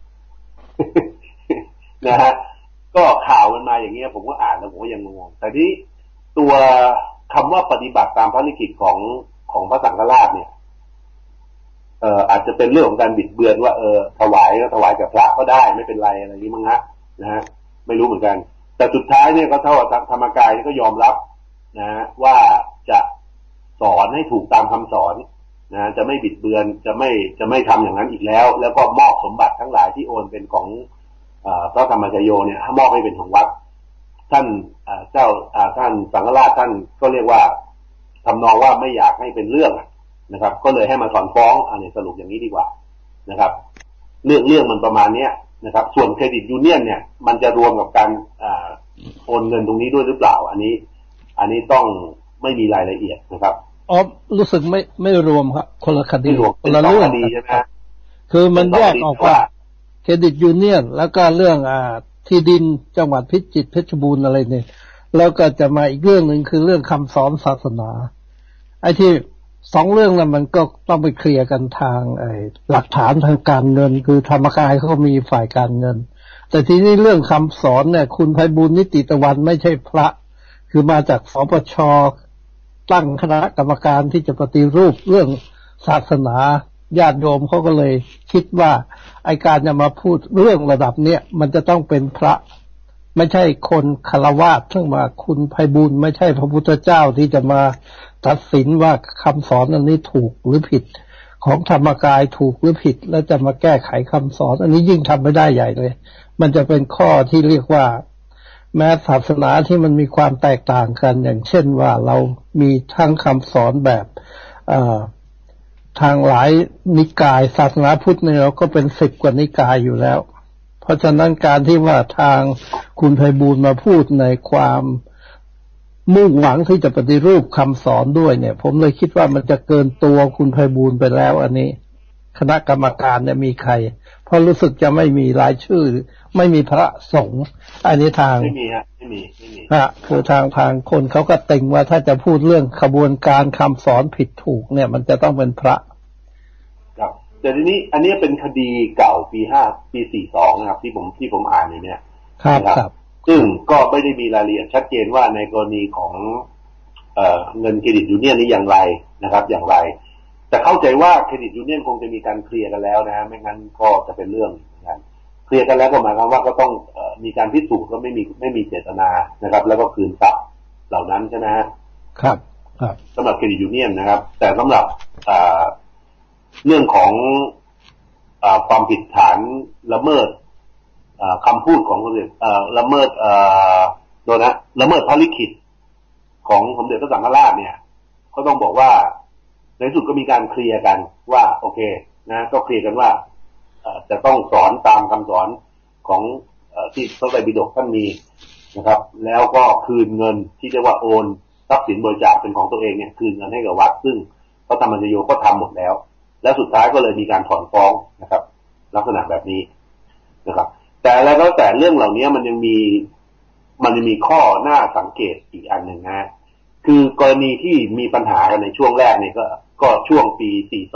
นะฮะก็ข่าวมันมาอย่างเงี้ยผมก็อ่านแล้วผมก็ยังงงแต่ที่ตัวคำว่าปฏิบัติตามพระลิขิตของพระสังฆราชเนี่ยอาจจะเป็นเรื่องของการบิดเบือนว่าถวายกับพระก็ได้ไม่เป็นไรอะไรนี้มั้งนะฮะไม่รู้เหมือนกันแต่สุดท้ายเนี่ยก็เท่ากับธรรมกายก็ยอมรับนะว่าจะสอนให้ถูกตามคำสอนนะจะไม่บิดเบือนจะไม่ทำอย่างนั้นอีกแล้วแล้วก็มอบสมบัติทั้งหลายที่โอนเป็นของพระธรรมชโยเนี่ยมอบให้เป็นของวัดท่านท่านสังฆราชท่านก็เรียกว่าทำนองว่าไม่อยากให้เป็นเรื่องนะครับก็เลยให้มาถอนฟ้องสรุปอย่างนี้ดีกว่านะครับเรื่องมันประมาณนี้นะครับส่วนเครดิตยูเนียนเนี่ยมันจะรวมกับการโอนเงินตรงนี้ด้วยหรือเปล่าอันนี้ต้องไม่มีรายละเอียดนะครับรู้สึกไม่รวมครับคนละคดีคนละเรื่องใช่ไหมคือมันแยกออกว่าเครดิตยูเนียนแล้วก็เรื่องที่ดินจังหวัดพิจิตรเพชรบูรณ์อะไรเนี่ยแล้วก็จะมาอีกเรื่องหนึ่งคือเรื่องคำสอนศาสนาไอ้ที่สองเรื่องนั้นมันก็ต้องไปเคลียร์กันทางหลักฐานทางการเงินคือธรรมกายเขาก็มีฝ่ายการเงินแต่ทีนี้เรื่องคำสอนเนี่ยคุณไพบูลย์นิติตะวันไม่ใช่พระคือมาจากสปช.ตั้งคณะกรรมการที่จะปฏิรูปเรื่องศาสนาญาติโยมเขาก็เลยคิดว่าไอ้การจะมาพูดเรื่องระดับเนี้ยมันจะต้องเป็นพระไม่ใช่คนฆราวาสซึ่งมาคุณไพบูลย์ไม่ใช่พระพุทธเจ้าที่จะมาตัดสินว่าคำสอนอันนี้ถูกหรือผิดของธรรมกายถูกหรือผิดแล้วจะมาแก้ไขคำสอนอันนี้ยิ่งทำไม่ได้ใหญ่เลยมันจะเป็นข้อที่เรียกว่าแม้ศาสนาที่มันมีความแตกต่างกันอย่างเช่นว่าเรามีทั้งคำสอนแบบทางหลายนิกายศาสนาพุทธเนี่ยเราก็เป็น10 กว่านิกายอยู่แล้วเพราะฉะนั้นการที่ว่าทางคุณไพบูลย์มาพูดในความมุ่งหวังที่จะปฏิรูปคำสอนด้วยเนี่ยผมเลยคิดว่ามันจะเกินตัวคุณไพบูลย์ไปแล้วอันนี้คณะกรรมการเนี่ยมีใครเพราะรู้สึกจะไม่มีรายชื่อไม่มีพระสงฆ์อันนี้ทางไม่มีคือทางคนเขาก็ติงว่าถ้าจะพูดเรื่องขบวนการคำสอนผิดถูกเนี่ยมันจะต้องเป็นพระครับแต่ทีนี้อันนี้เป็นคดีเก่าปี42นะครับที่ผมอ่านอยู่เนี่ยครับซึ่งก็ไม่ได้มีรายละเอียดชัดเจนว่าในกรณีของเงินเครดิตยูเนียนนี้อย่างไรนะครับอย่างไรแต่เข้าใจว่าเครดิตยูเนียนคงจะมีการเคลียร์กันแล้วนะฮะไม่งั้นก็จะเป็นเรื่องนะเคลียร์กันแล้วก็หมายความว่าก็ต้องมีการพิสูจน์ว่าไม่มีเจตนานะครับแล้วก็คืนทรัพย์เหล่านั้นใช่ไหมฮะครับสำหรับเครดิตยูเนียนนะครับแต่สำหรับเรื่องของความผิดฐานละเมิดคำพูดของสมเด็จละเมิดโดยนะละเมิดพระลิขิตของสมเด็จพระสังฆราชเนี่ยก็ต้องบอกว่าในสุดก็มีการเคลียร์กันว่าโอเคนะก็เคลียร์กันว่าจะต้องสอนตามคำสอนของที่พระไตรปิฎกท่านมีนะครับแล้วก็คืนเงินที่เรียกว่าโอนทรัพย์สินบริจาคเป็นของตัวเองเนี่ยคืนเงินให้กับวัดซึ่งพระธรรมชโยก็ทำหมดแล้วและสุดท้ายก็เลยมีการถอนฟ้องนะครับลักษณะแบบนี้นะครับแต่อะไรก็แต่เรื่องเหล่านี้มันยังมีข้อน่าสังเกตอีกอันหนึ่งนะคือกรณีที่มีปัญหากันในช่วงแรกเนี่ยก็ช่วงปี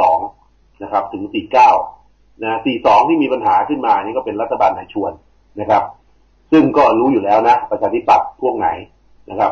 42นะครับถึง49นะ42ที่มีปัญหาขึ้นมานี่ก็เป็นรัฐบาลนายชวนนะครับซึ่งก็รู้อยู่แล้วนะประชาธิปัตย์พวกไหนนะครับ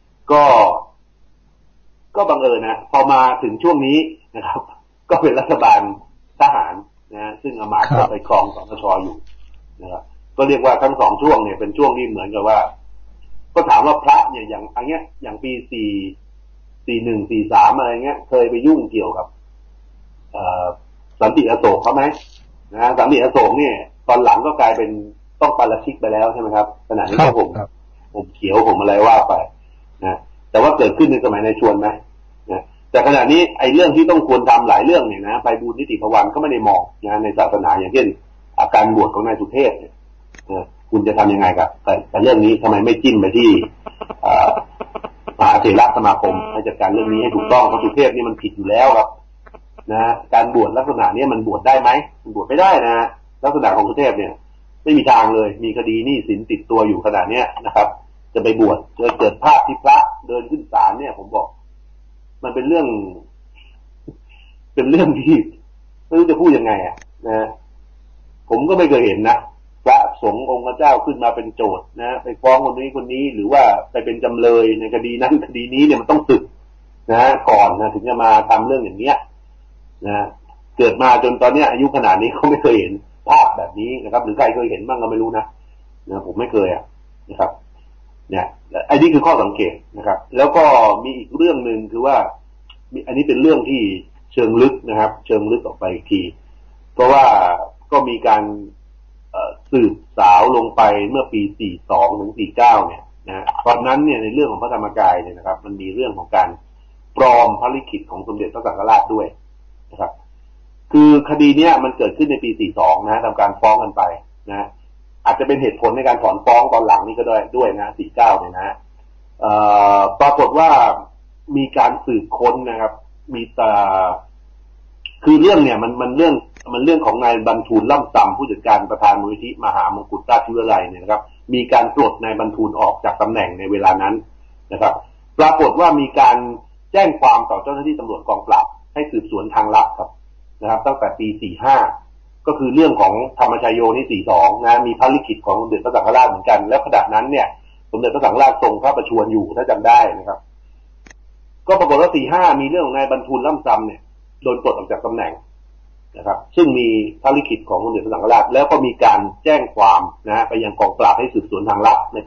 ก็บังเอิญนะพอมาถึงช่วงนี้นะครับก็เป็นรัฐบาลทหารนะซึ่งอำมาตย์ก็ไปครองสนช.อยู่นะครับก็เรียกว่าทั้ง2ช่วงเนี่ยเป็นช่วงที่เหมือนกับว่าก็ถามว่าพระเนี่ยอย่างปี41 43อะไรเงี้ยเคยไปยุ่งเกี่ยวกับสันติอโศกเขาไหมนะสันติอโศกเนี่ยตอนหลังก็กลายเป็นต้องปาราชิกไปแล้วใช่ไหมครับขณะนี้ก็ผมเขียวผมอะไรว่าไปนะแต่ว่าเกิดขึ้นในสมัยนายชวนไหมนะแต่ขณะนี้ไอ้เรื่องที่ต้องควรทำหลายเรื่องเนี่ยนะไพบูลย์นิติภวันก็ไม่ได้มองนะในศาสนาอย่างเช่นอาการบวชของนายสุเทพเนี่ยคุณจะทำยังไงกับแต่เรื่องนี้ทำไมไม่จิ้มไปที่มหาเถรสมาคมให้จัดการเรื่องนี้ให้ถูกต้องเพราะสุเทพนี่มันผิดอยู่แล้วครับนะการบวชลักษณะนี้มันบวชได้ไหมมันบวชไม่ได้นะลักษณะของสุเทพเนี่ยไม่มีทางเลยมีคดีหนี้สินติดตัวอยู่ขนาดนี้นะครับจะไปบวชจะเกิดภาพที่พระเดินขึ้นศาลเนี่ยผมบอกมันเป็นเรื่องที่ไม่รู้จะพูดยังไงนะผมก็ไม่เคยเห็นนะพระสงฆ์องค์เจ้าขึ้นมาเป็นโจทย์นะไปฟ้องคนนี้หรือว่าไปเป็นจำเลยในคดีนั้นคดีนี้เนี่ยมันต้องสึกนะก่อนนะถึงจะมาทำเรื่องอย่างเนี้ยนะเกิดมาจนตอนนี้อายุขนาดนี้เขาไม่เคยเห็นภาพแบบนี้นะครับหรือใครเคยเห็นบ้างก็ไม่รู้นะผมไม่เคยนะครับเนี่ยอันนี้คือข้อสังเกตนะครับแล้วก็มีอีกเรื่องนึงคือว่าอันนี้เป็นเรื่องที่เชิงลึกนะครับเชิงลึกออกไปอีกทีเพราะว่าก็มีการสืบสาวลงไปเมื่อปี 42 ถึง 49 เนี่ยนะตอนนั้นเนี่ยในเรื่องของพระธรรมกายเนี่ยนะครับมันมีเรื่องของการปลอมพระลิขิตของสมเด็จพระสังฆราชด้วยนะครับคือคดีเนี้ยมันเกิดขึ้นในปี 42 นะทำการฟ้องกันไปนะอาจจะเป็นเหตุผลในการถอนฟ้องตอนหลังนี่ก็ด้วยนะ 49 เนี่ยนะปรากฏว่ามีการสืบค้นนะครับมีคือเรื่องเนี่ยมันเรื่องของนายบรรทูลล่ำซำผู้จัดการประธานมูลนิธิมหามงกุฎราชวิทยาลัยเนี่ยนะครับมีการปลดนายบรรทูลออกจากตำแหน่งในเวลานั้นนะครับปรากฏว่ามีการแจ้งความต่อเจ้าหน้าที่ตำรวจกองปราบให้สืบสวนทางลับครับนะครับตั้งแต่ปี 45 ก็คือเรื่องของธรรมชโยนี่ 42 นะมีพระลิขิตของสมเด็จพระสังฆราชเหมือนกันแล้วขณะนั้นเนี่ยสมเด็จพระสังฆราชทรงพระประชวรอยู่ถ้าจำได้นะครับก็ปรากฏว่า 45 มีเรื่องของนายบรรทูลล่ำซำเนี่ยโดนปลดออกจากตำแหน่งนะครับซึ่งมีพระลิขิตของสมเด็จพระสังฆราชแล้วก็มีการแจ้งความนะไปยังกองปราบให้สืบสวนทางลับในปี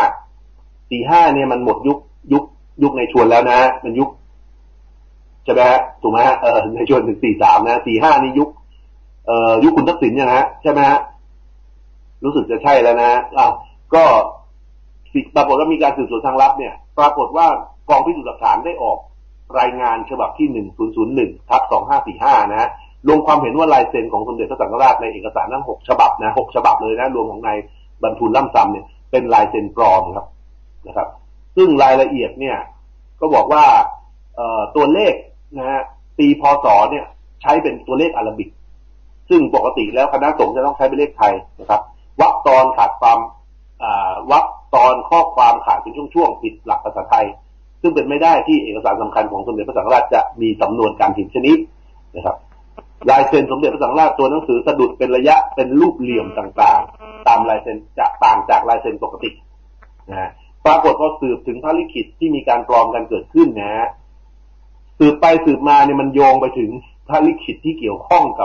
45 เนี่ยมันหมดยุคในชวนแล้วนะมันยุคใช่ไหมฮะถูกไหมฮะในชวนถึง 43 นะ 45 นี่ยุคคุณทักษิณนะฮะใช่ไหมฮะรู้สึกจะใช่แล้วนะก็ปรากฏว่ามีการสืบสวนทางลับเนี่ยปรากฏว่ากองพิสูจน์หลักฐานได้ออกรายงานฉบับที่ 1001/2545 นะลงความเห็นว่าลายเซ็นของสมเด็จพระสังฆราชในเอกสารทั้ง6ฉบับนะ6ฉบับเลยนะรวมของนายบรรทูลล่ำซำเนี่ยเป็นลายเซ็นปลอมครับนะครับซึ่งรายละเอียดเนี่ยก็บอกว่าตัวเลขนะฮะปีพศเนี่ยใช้เป็นตัวเลขอาราบิกซึ่งปกติแล้วคณะสงฆ์จะต้องใช้เป็นเลขไทยนะครับวรรคตอนขาดความวรรคตอนข้อความขาดเป็นช่วงๆผิดหลักภาษาไทยซึ่งเป็นไม่ได้ที่เอกสารสำคัญของสมเด็จพระสังฆราชจะมีสำนวนการพิมพ์ชนิดนะครับลายเซ็นสมเด็จพระสังฆราชตัวหนังสือสะดุดเป็นระยะเป็นรูปเหลี่ยมต่างๆตามลายเซ็นจะต่างจากลายเซ็นปกตินะปรากฏพอสืบถึงพระลิขิตที่มีการปลอมกันเกิดขึ้นนะสืบไปสืบมาเนี่ยมันโยงไปถึงพระลิขิตที่เกี่ยวข้องกับ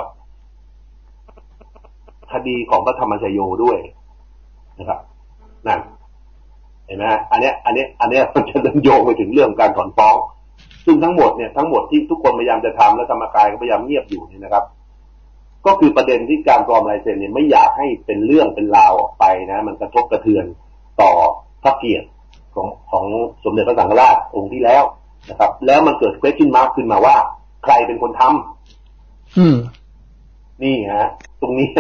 คดีของพระธรรมชโยด้วยนะครับนั่นเห็นไหมอันเนี้ยมันจะโยงไปถึงเรื่องการถอนฟ้องซึ่งทั้งหมดที่ทุกคนพยายามจะทำและธรรมกายก็พยายามเงียบอยู่นี่นะครับก็คือประเด็นที่การปลอมลายเซ็นเนี่ยไม่อยากให้เป็นเรื่องเป็นราวออกไปนะมันกระทบกระเทือนต่อพระเกียรติของสมเด็จพระสังฆราชองค์ที่แล้วนะครับแล้วมันเกิด question mark ขึ้นมาว่าใครเป็นคนทำนี่ฮะตรงนี้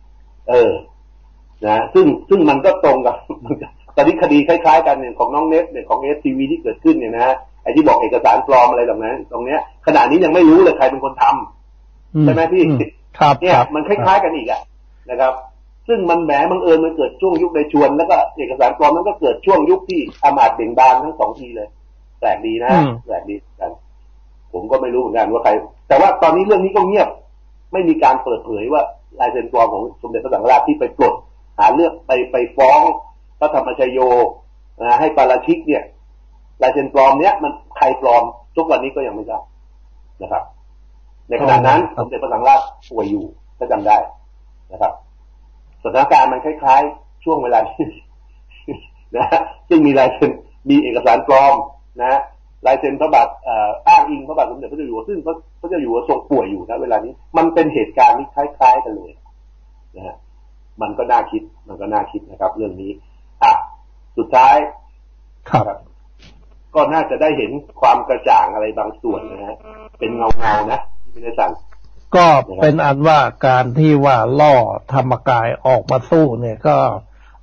นะซึ่งมันก็ตรงกับตอนนี้คดีคล้ายๆกันเนี่ยของน้องเน็ตเนี่ยของ STV ที่เกิดขึ้นเนี่ยนะไอ้ที่บอกเอกสารปลอมอะไรแบบนั้นตรงเนี้ยขณะนี้ยังไม่รู้เลยใครเป็นคนทำใช่ไหมพี่เนี่ยมันคล้ายๆกันอีกนะครับซึ่งมันแหมบังเอิญมันเกิดช่วงยุคในชวนแล้วก็เอกสารปลอมนั้นก็เกิดช่วงยุคที่อามาตย์เบ่งบานทั้ง2ทีเลยแปลกดีนะแปลกดีกันผมก็ไม่รู้เหมือนกันว่าใครแต่ว่าตอนนี้เรื่องนี้ก็เงียบไม่มีการเปิดเผยว่าลายเซ็นปลอมของสมเด็จพระสังฆราชที่ไปปลดหาเรื่องไปฟ้องพระธรรมชโยให้ปาราชิกเนี่ยลายเซ็นปลอมเนี้ยมันใครปลอมทุกวันนี้ก็ยังไม่ทราบนะครับในขณะนั้นสมเด็จพระสังฆราชป่วยอยู่ถ้าจำได้นะครับสถานการณ์มันคล้ายๆช่วงเวลาที่นะซึ่งมีลายเซ็นมีเอกสารปลอมนะลายเซ็นพระบาทอ้างอิงพระบาทสมเด็จพระเจ้าอยู่หัวซึ่งพระเจ้าอยู่หัวทรงป่วยอยู่นะเวลานี้มันเป็นเหตุการณ์ที่คล้ายๆกันเลยนะฮะมันก็น่าคิดนะครับเรื่องนี้สุดท้ายครับก็น่าจะได้เห็นความกระจ่างอะไรบางส่วนนะฮะเป็นเงานะที่ไม่ได้สั่งก็เป็นอันว่าการที่ว่าล่อธรรมกายออกมาสู้เนี่ยก็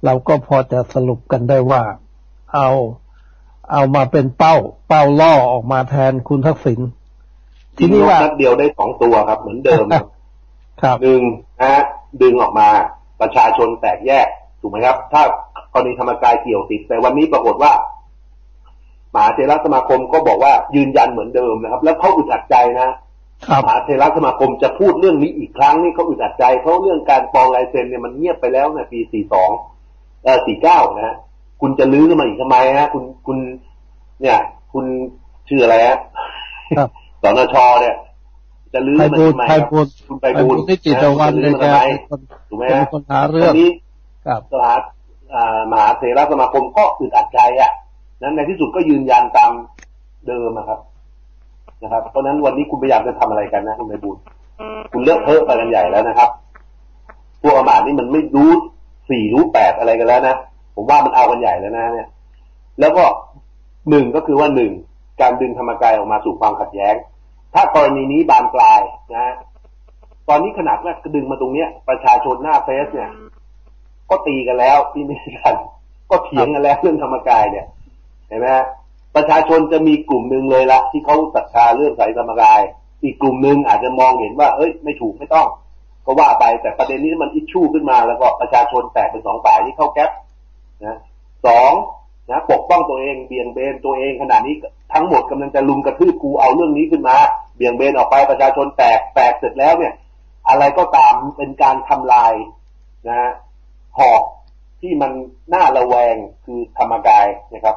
เราก็พอจะสรุปกันได้ว่าเอามาเป็นเป้าล่อออกมาแทนคุณทักษิณทีนี้ว่านัดเดียวได้2 ตัวครับเหมือนเดิมครับหนึ่งนะดึงออกมาประชาชนแตกแยกถูกไหมครับถ้ากรณีธรรมกายเกี่ยวติดแต่วันนี้ปรากฏว่ามหาเถรสมาคมก็บอกว่ายืนยันเหมือนเดิมนะครับแล้วเขาอึดอัดใจนะมหาเถรสมาคมจะพูดเรื่องนี้อีกครั้งนี่เขาอึดอัดใจเพราะเรื่องการปลอมลายเซ็นเนี่ยมันเงียบไปแล้วในปี49นะฮะคุณจะลื้อมาอีกทำไมฮะคุณเนี่ยคุณชื่ออะไรฮะสนช.เนี่ยจะลื้อมันทำไมครับคุณไปบูลที่จิตวันเลยทำไมถูกไหมฮะคนหาเรื่องนี้มหาเถรสมาคมก็อึดอัดใจนั้นในที่สุดก็ยืนยันตามเดิมนะครับเพราะนั้นวันนี้คุณพยายามจะทำอะไรกันนะคุณไปบูลคุณเลิกเพ้อไปกันใหญ่แล้วนะครับพวกอมาตย์นี่มันไม่รู้4รู้8อะไรกันแล้วนะผมว่ามันเอากันใหญ่แล้วนะเนี่ยแล้วก็1ก็คือว่า1การดึงธรรมกายออกมาสู่ความขัดแย้งถ้ากรณีนี้บานปลายนะตอนนี้ขนาดว่าดึงมาตรงเนี้ยประชาชนหน้าเฟซเนี่ยก็ตีกันแล้วที่นี่กันก็เถียงกันแล้วเรื่องธรรมกายเนี่ยเห็นไหมฮะประชาชนจะมีกลุ่มหนึ่งเลยละที่เขาศรัทธาเรื่องสายธรรมกายอีกกลุ่มหนึ่งอาจจะมองเห็นว่าไม่ถูกไม่ต้องก็ว่าไปแต่ประเด็นนี้มันอิชชูขึ้นมาแล้วก็ประชาชนแตกเป็น2 ฝ่ายที่เข้าแก๊ปนะ2นะปกป้องตัวเองเบี่ยงเบนตัวเองขณะนี้ทั้งหมดกำลังจะลุมกระทืบกูเอาเรื่องนี้ขึ้นมาเบี่ยงเบนออกไปประชาชนแตกเสร็จแล้วเนี่ยอะไรก็ตามเป็นการทำลายนะหอกที่มันน่าระแวงคือธรรมกายนะครับ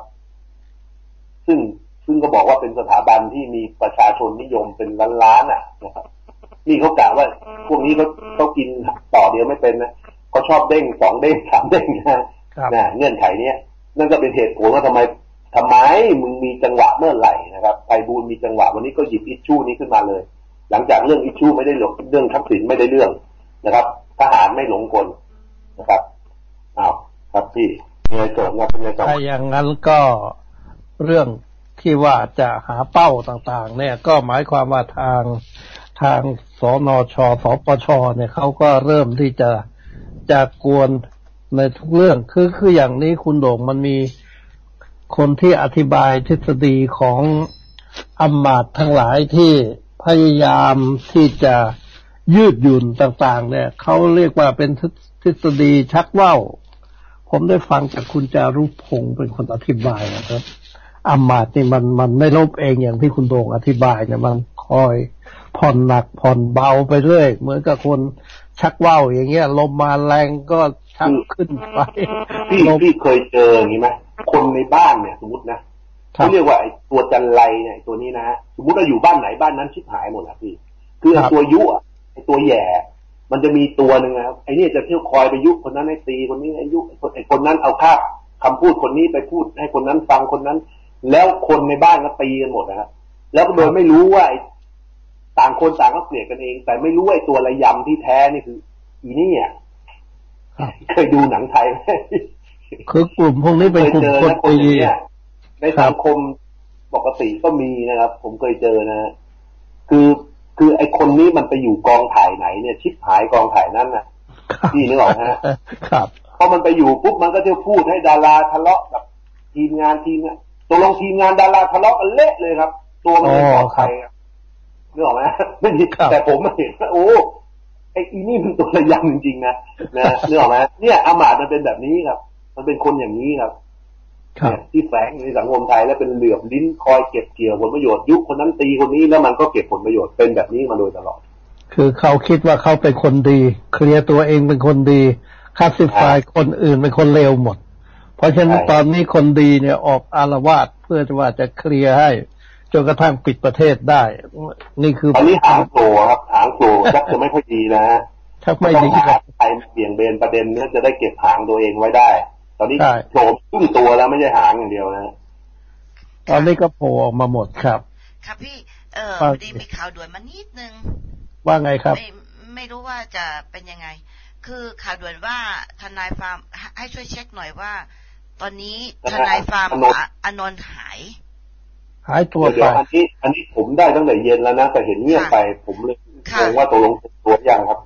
ซึ่งก็บอกว่าเป็นสถาบันที่มีประชาชนนิยมเป็นล้านๆนะครับนี่เขากล่าวว่าพวกนี้เขากินต่อเดียวไม่เป็นนะเขาชอบเด้ง2เด้ง3เด้งนะเงื่อนไขนี้นั่นก็เป็นเหตุผลว่าทำไมมึงมีจังหวะเมื่อไหร่นะครับไพบูลย์มีจังหวะวันนี้ก็หยิบอิชชูนี้ขึ้นมาเลยหลังจากเรื่องอิชชูไม่ได้เรื่องทักษิณไม่ได้เรื่องนะครับทหารไม่หลงกลนะครับครับพี่มีอะไรเสริมนะถ้าอย่างนั้นก็เรื่องที่ว่าจะหาเป้าต่างๆเนี่ยก็หมายความว่าทางสนช.สปช.เนี่ยเขาก็เริ่มที่จะกวนในทุกเรื่องคืออย่างนี้คุณโด่งมันมีคนที่อธิบายทฤษฎีของอำมาตย์ทั้งหลายที่พยายามที่จะยืดหยุ่นต่างๆเนี่ยเขาเรียกว่าเป็นทฤษฎีชักว่าวผมได้ฟังจากคุณจารุพงศ์เป็นคนอธิบายนะครับอำมาตย์นี่มันไม่ลบเองอย่างที่คุณโด่งอธิบายเนี่ยมันคอยผ่อนหนักผ่อนเบาไปเรื่อยเหมือนกับคนชักว่าวอย่างเงี้ยลมมาแรงก็ชักขึ้นไปพี่เคยเจออย่างนี้ไหมคนในบ้านเนี่ยสมมตินะเขาเรียกว่าไอ้ตัวจันไรเนี่ยตัวนี้นะสมมติเราอยู่บ้านไหนบ้านนั้นชิบหายหมดละพี่คือตัวยุไอ้ตัวแย่มันจะมีตัวหนึ่งนะครับไอ้นี่จะเที่ยวคอยไปยุคนนั้นให้ตีคนนี้ให้ยุไอ้คนนั้นเอาภาพคำพูดคนนี้ไปพูดให้คนนั้นฟังคนนั้นแล้วคนในบ้านก็ตีกันหมดนะครับแล้วโดยไม่รู้ว่าต่างคนต่างก็เกลียดกันเองแต่ไม่รู้ว่าตัวระยำที่แท้นี่คืออีนี่เคยดูหนังไทยไหมคือกลุ่มพวกนี้เป็นกลุ่มคนตีในสังคมปกติก็มีนะครับผมเคยเจอนะคือไอ้คนนี้มันไปอยู่กองถ่ายไหนเนี่ยชิบหายกองถ่ายนั้นนะพี่นึกออกฮะครับพอมันไปอยู่ปุ๊บมันก็จะพูดให้ดาราทะเลาะกับทีมงานตกลงทีมงานดาราทะเลาะกันเละเลยครับตัวมันไม่ปลอดภัยนึกออกไหมไม่ดีแต่ผมเห็นว่าโอ้ไอ้อีนี่มันตัวระยำจริงๆนะนึกออกไหมเนี่ยอมาตย์มันเป็นแบบนี้ครับมันเป็นคนอย่างนี้ครับที่แฝงในสังคมไทยและเป็นเหลือบลิ้นคอยเก็บเกี่ยวผลประโยชน์ยุคคนนั้นตีคนนี้แล้วมันก็เก็บผลประโยชน์เป็นแบบนี้มาโดยตลอดคือเขาคิดว่าเขาเป็นคนดีเคลียร์ตัวเองเป็นคนดีคลาสสิฟายคนอื่นเป็นคนเลวหมดเพราะฉะนั้นตอนนี้คนดีเนี่ยออกอาละวาดเพื่อว่าจะเคลียร์ให้จนกระทั่งปิดประเทศได้นี่คือตอนนี้หางโผล่ครับหางโผล่ชักจะไม่ค่อยดีนะชักไม่ดีครับใครเบี่ยงเบนประเด็นนี้จะได้เก็บหางตัวเองไว้ได้ตอนนี้โผล่ขึ้นตัวแล้วไม่ใช่หางอย่างเดียวนะตอนนี้ก็โผล่ออกมาหมดครับครับพี่ดีมีข่าวด่วนมานิดนึงว่าไงครับไม่รู้ว่าจะเป็นยังไงคือข่าวด่วนว่าทนายฟาร์มให้ช่วยเช็คหน่อยว่าตอนนี้ทนายฟาร์มอนนท์หายตัวไปอันนี้ผมได้ตั้งแต่เย็นแล้วนะแต่เห็นเงียบไปผมเลยงงว่าตกลงตัวยังครับ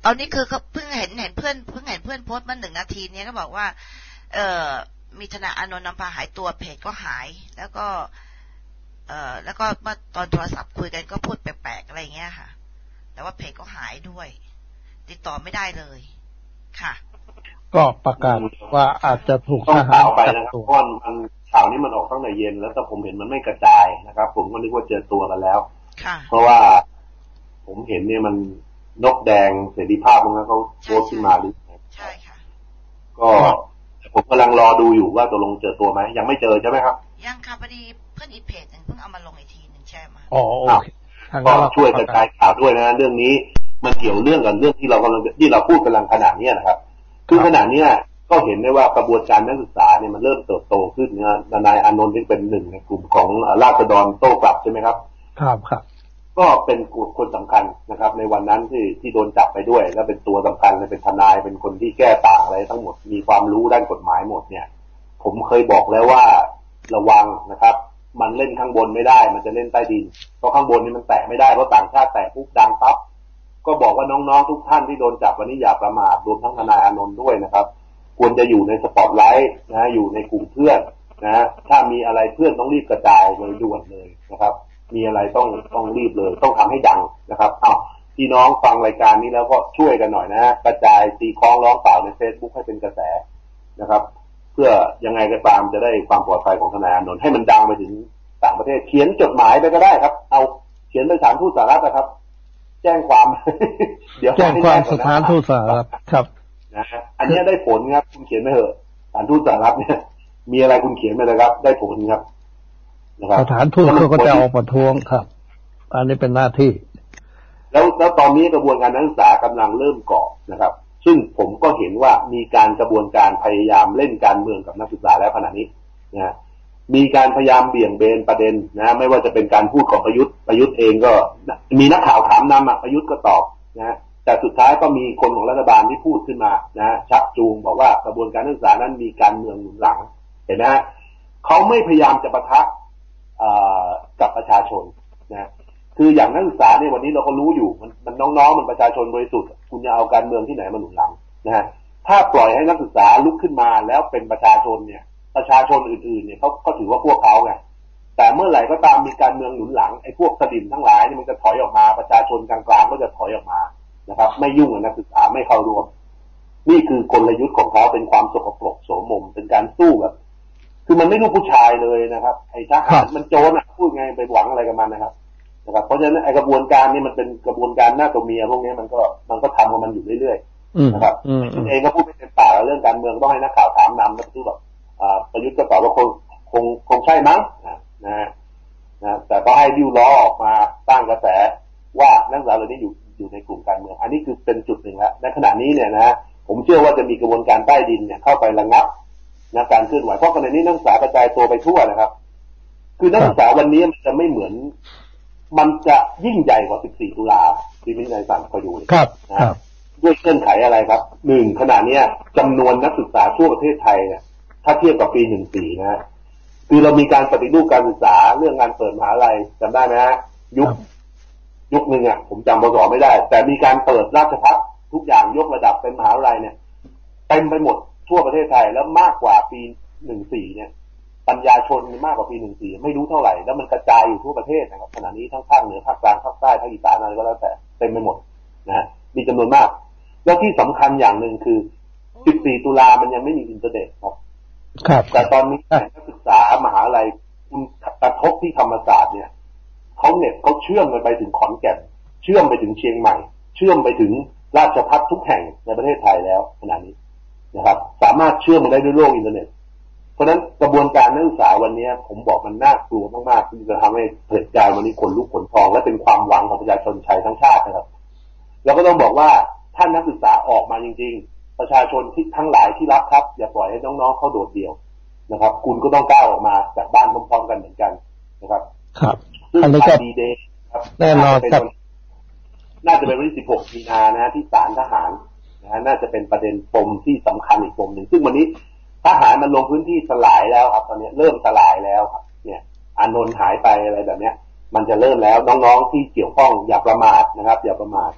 ตอนนี้คือเขาเพิ่งเห็นเพื่อนโพสต์มา1 นาทีเนี้ยก็บอกว่ามีทนายอานนท์นำพาหายตัวเพจก็หายแล้วก็เมื่อตอนโทรศัพท์คุยกันก็พูดแปลกๆอะไรเงี้ยค่ะแต่ว่าเพจก็หายด้วยติดต่อไม่ได้เลยค่ะก็ประกาศว่าอาจจะถูกทหารไปนะครับเพราะมันข่าวนี้มันออกตั้งแต่เย็นแล้วแต่ผมเห็นมันไม่กระจายนะครับผมก็นึกว่าเจอตัวกันแล้วเพราะว่าผมเห็นเนี่ยมันนกแดงเสรีภาพตรงนั้นเขาโพสต์ขึ้นมาหรือใช่ค่ะก็ผมกำลังรอดูอยู่ว่าตกลงเจอตัวไหมยังไม่เจอใช่ไหมครับยังค่ะพอดีเพื่อนอีเพจนึงเพิ่งเอามาลงอีกทีนึงแชร์มาอ๋อโอเคก็ช่วยกระจายข่าวด้วยนะเรื่องนี้มันเกี่ยวเรื่องกับเรื่องที่เราพูดกำลังขนาดนี้นะครับคือขนาดนี้ก็เห็นได้ว่ากระบวนการนักศึกษาเนี่ยมันเริ่มเติบโตขึ้นนะนายอานนท์ที่เป็นหนึ่งในกลุ่มของราษฎรโต้กลับใช่ไหมครับครับก็เป็นคนสำคัญนะครับในวันนั้นที่โดนจับไปด้วยและเป็นตัวสำคัญเป็นทนายเป็นคนที่แก้ต่างอะไรทั้งหมดมีความรู้ด้านกฎหมายหมดเนี่ยผมเคยบอกแล้วว่าระวังนะครับมันเล่นข้างบนไม่ได้มันจะเล่นใต้ดินเพราะข้างบนนี่มันแตะไม่ได้เพราะต่างชาติแตะปุ๊บดังปั๊บก็บอกว่าน้องๆทุกท่านที่โดนจับวันนี้อย่าประมาทรวมทั้งทนายอานนท์ด้วยนะครับควรจะอยู่ในสปอตไลท์นะอยู่ในกลุ่มเพื่อนนะถ้ามีอะไรเพื่อนต้องรีบกระจายเลยด่วนเลยนะครับมีอะไรต้องรีบเลยต้องทำให้ดังนะครับพี่น้องฟังรายการนี้แล้วก็ช่วยกันหน่อยนะกระจายตีคล้องร้องเปล่าใน Facebook ให้เป็นกระแสนะครับเพื่อยังไงก็ตามจะได้ความปลอดภัยของทนายอานนท์ให้มันดังไปถึงต่างประเทศเขียนจดหมายไปก็ได้ครับเอาเขียนไปสถานทูตสหรัฐนะครับแจ้งความเดี๋ยวแจ้งความสถานทูตสหรัฐครับนะอันนี้ได้ผลครับคุณเขียนไปเถอะสถานทูตสหรัฐเนี่ยมีอะไรคุณเขียนไปเลยครับได้ผลครับสถานทูตก็จะออกประท้วงครับอันนี้เป็นหน้าที่แล้วตอนนี้กระบวนการนักศึกษากำลังเริ่มก่อนะครับซึ่งผมก็เห็นว่ามีการกระบวนการพยายามเล่นการเมืองกับนักศึกษาแล้วขณะนี้นะมีการพยายามเบี่ยงเบนประเด็นนะไม่ว่าจะเป็นการพูดของประยุทธ์เองก็มีนักข่าวถามนำประยุทธ์ก็ตอบนะแต่สุดท้ายก็มีคนของรัฐบาลที่พูดขึ้นมานะชักจูงบอกว่ากระบวนการนักศึกษานั้นมีการเมืองหนุนหลังเห็นไหมเขาไม่พยายามจะปะทะกับประชาชนนะคืออย่างนักศึกษาเนี่ยวันนี้เราก็รู้อยู่มันน้องๆมันประชาชนบริสุทธิ์คุณจะเอาการเมืองที่ไหนมาหนุนหลังนะฮะถ้าปล่อยให้นักศึกษาลุกขึ้นมาแล้วเป็นประชาชนเนี่ยประชาชนอื่นๆเนี่ยเขาถือว่าพวกเขาไงแต่เมื่อไหร่ก็ตามมีการเมืองหนุนหลังไอ้พวกสลิมทั้งหลายนี่มันจะถอยออกมาประชาชนกลางๆก็จะถอยออกมานะครับไม่ยุ่งกับนักศึกษาไม่เข้าร่วมนี่คือกลยุทธ์ของเขาเป็นความสกปรกโสมมเป็นการสู้แบบคือมันไม่รู้ผู้ชายเลยนะครับไอ้ทหารมันโจรพูดไงไปหวังอะไรกับมันนะครับเพราะฉะนั้นไอ้กระบวนการนี้มันเป็นกระบวนการหน้าตัวเมียพวกนี้มันก็ทำกับมันอยู่เรื่อยๆนะครับเองก็พูดไม่เป็นปากเรื่องการเมืองต้องให้นักข่าวถามนำแล้วคือแบบประยุทธ์ก็ตอบว่าคงใช่มั้งนะแต่ก็ให้ดิ้วล้อออกมาสร้างกระแสว่านักศึกษาเหล่านี้อยู่ในกลุ่มการเมืองอันนี้คือเป็นจุดหนึ่งแล้วในขณะนี้เนี่ยนะผมเชื่อว่าจะมีกระบวนการใต้ดินเนี่ยเข้าไประงับนะการเคลื่อนไหวเพราะขณะนี้นักศึกษากระจายตัวไปทั่วนะครับคือนักศึกษาวันนี้มันจะไม่เหมือนมันจะยิ่งใหญ่กว่า14 ตุลาที่มินายสั่งคอยดูครับด้วยเงื่อนไขอะไรครับ1ขณะนี้จำนวนนักศึกษาทั่วประเทศไทยเนี่ยถ้าเทียบกับปี14นะคือเรามีการปฏิรูปการศึกษาเรื่องงานเปิดมหาวิทยาลัยจำได้ไหมฮะยุคนึงผมจำพศไม่ได้แต่มีการเปิดราชภัฏทุกอย่างยกระดับเป็นมหาวิทยาลัยเนี่ยเต็มไปหมดทั่วประเทศไทยแล้วมากกว่าปี14เนี่ยปัญญาชนมากกว่าปี14ไม่รู้เท่าไหร่แล้วมันกระจายอยู่ทั่วประเทศนะครับขณะนี้ทั้งภาคเหนือภาคกลางภาคใต้ภาคอีสานอะไรก็แล้วแต่เต็มไปหมดนะมีจำนวนมากแล้วที่สำคัญอย่างหนึ่งคือ14 ตุลามันยังไม่มีอินเทอร์เน็ตครับแต่ตอนนี้นักศึกษามหาวิทยาลัยคุณกระทบที่ธรรมศาสตร์เนี่ยเขาเน็ตเขาเชื่อมไปถึงขอนแก่นเชื่อมไปถึงเชียงใหม่เชื่อมไปถึงราชภัฏทุกแห่งในประเทศไทยแล้วขณะนี้นะครับสามารถเชื่อมมันได้ด้วยโลกอินเทอร์เน็ตเพราะฉะนั้นกระบวนการนักศึกษาวันนี้ผมบอกมันน่ากลัวมากๆที่จะทำให้เผด็จการวันนี้ขนลุกขนพองและเป็นความหวังของประชาชนไทยทั้งชาตินะครับแล้วก็ต้องบอกว่าถ้านักศึกษาออกมาจริงๆประชาชนที่ทั้งหลายที่รับครับอย่าปล่อยให้น้องๆเขาโดดเดี่ยวนะครับคุณก็ต้องก้าวออกมาจากบ้านพร้อมๆกันเหมือนกันนะครับครับอันนี้ก็ดีเดย์ครับแน่นอนครับน่าจะเป็นวันที่16 มีนานะที่ศาลทหารนะน่าจะเป็นประเด็นปมที่สำคัญอีกปมหนึ่งซึ่งวันนี้ทหารมันลงพื้นที่สลายแล้วครับตอนนี้เริ่มสลายแล้วครับเนี่ยอานนท์หายไปอะไรแบบเนี้ยมันจะเริ่มแล้วน้องๆที่เกี่ยวข้องอย่าประมาทนะครับอย่าประมาท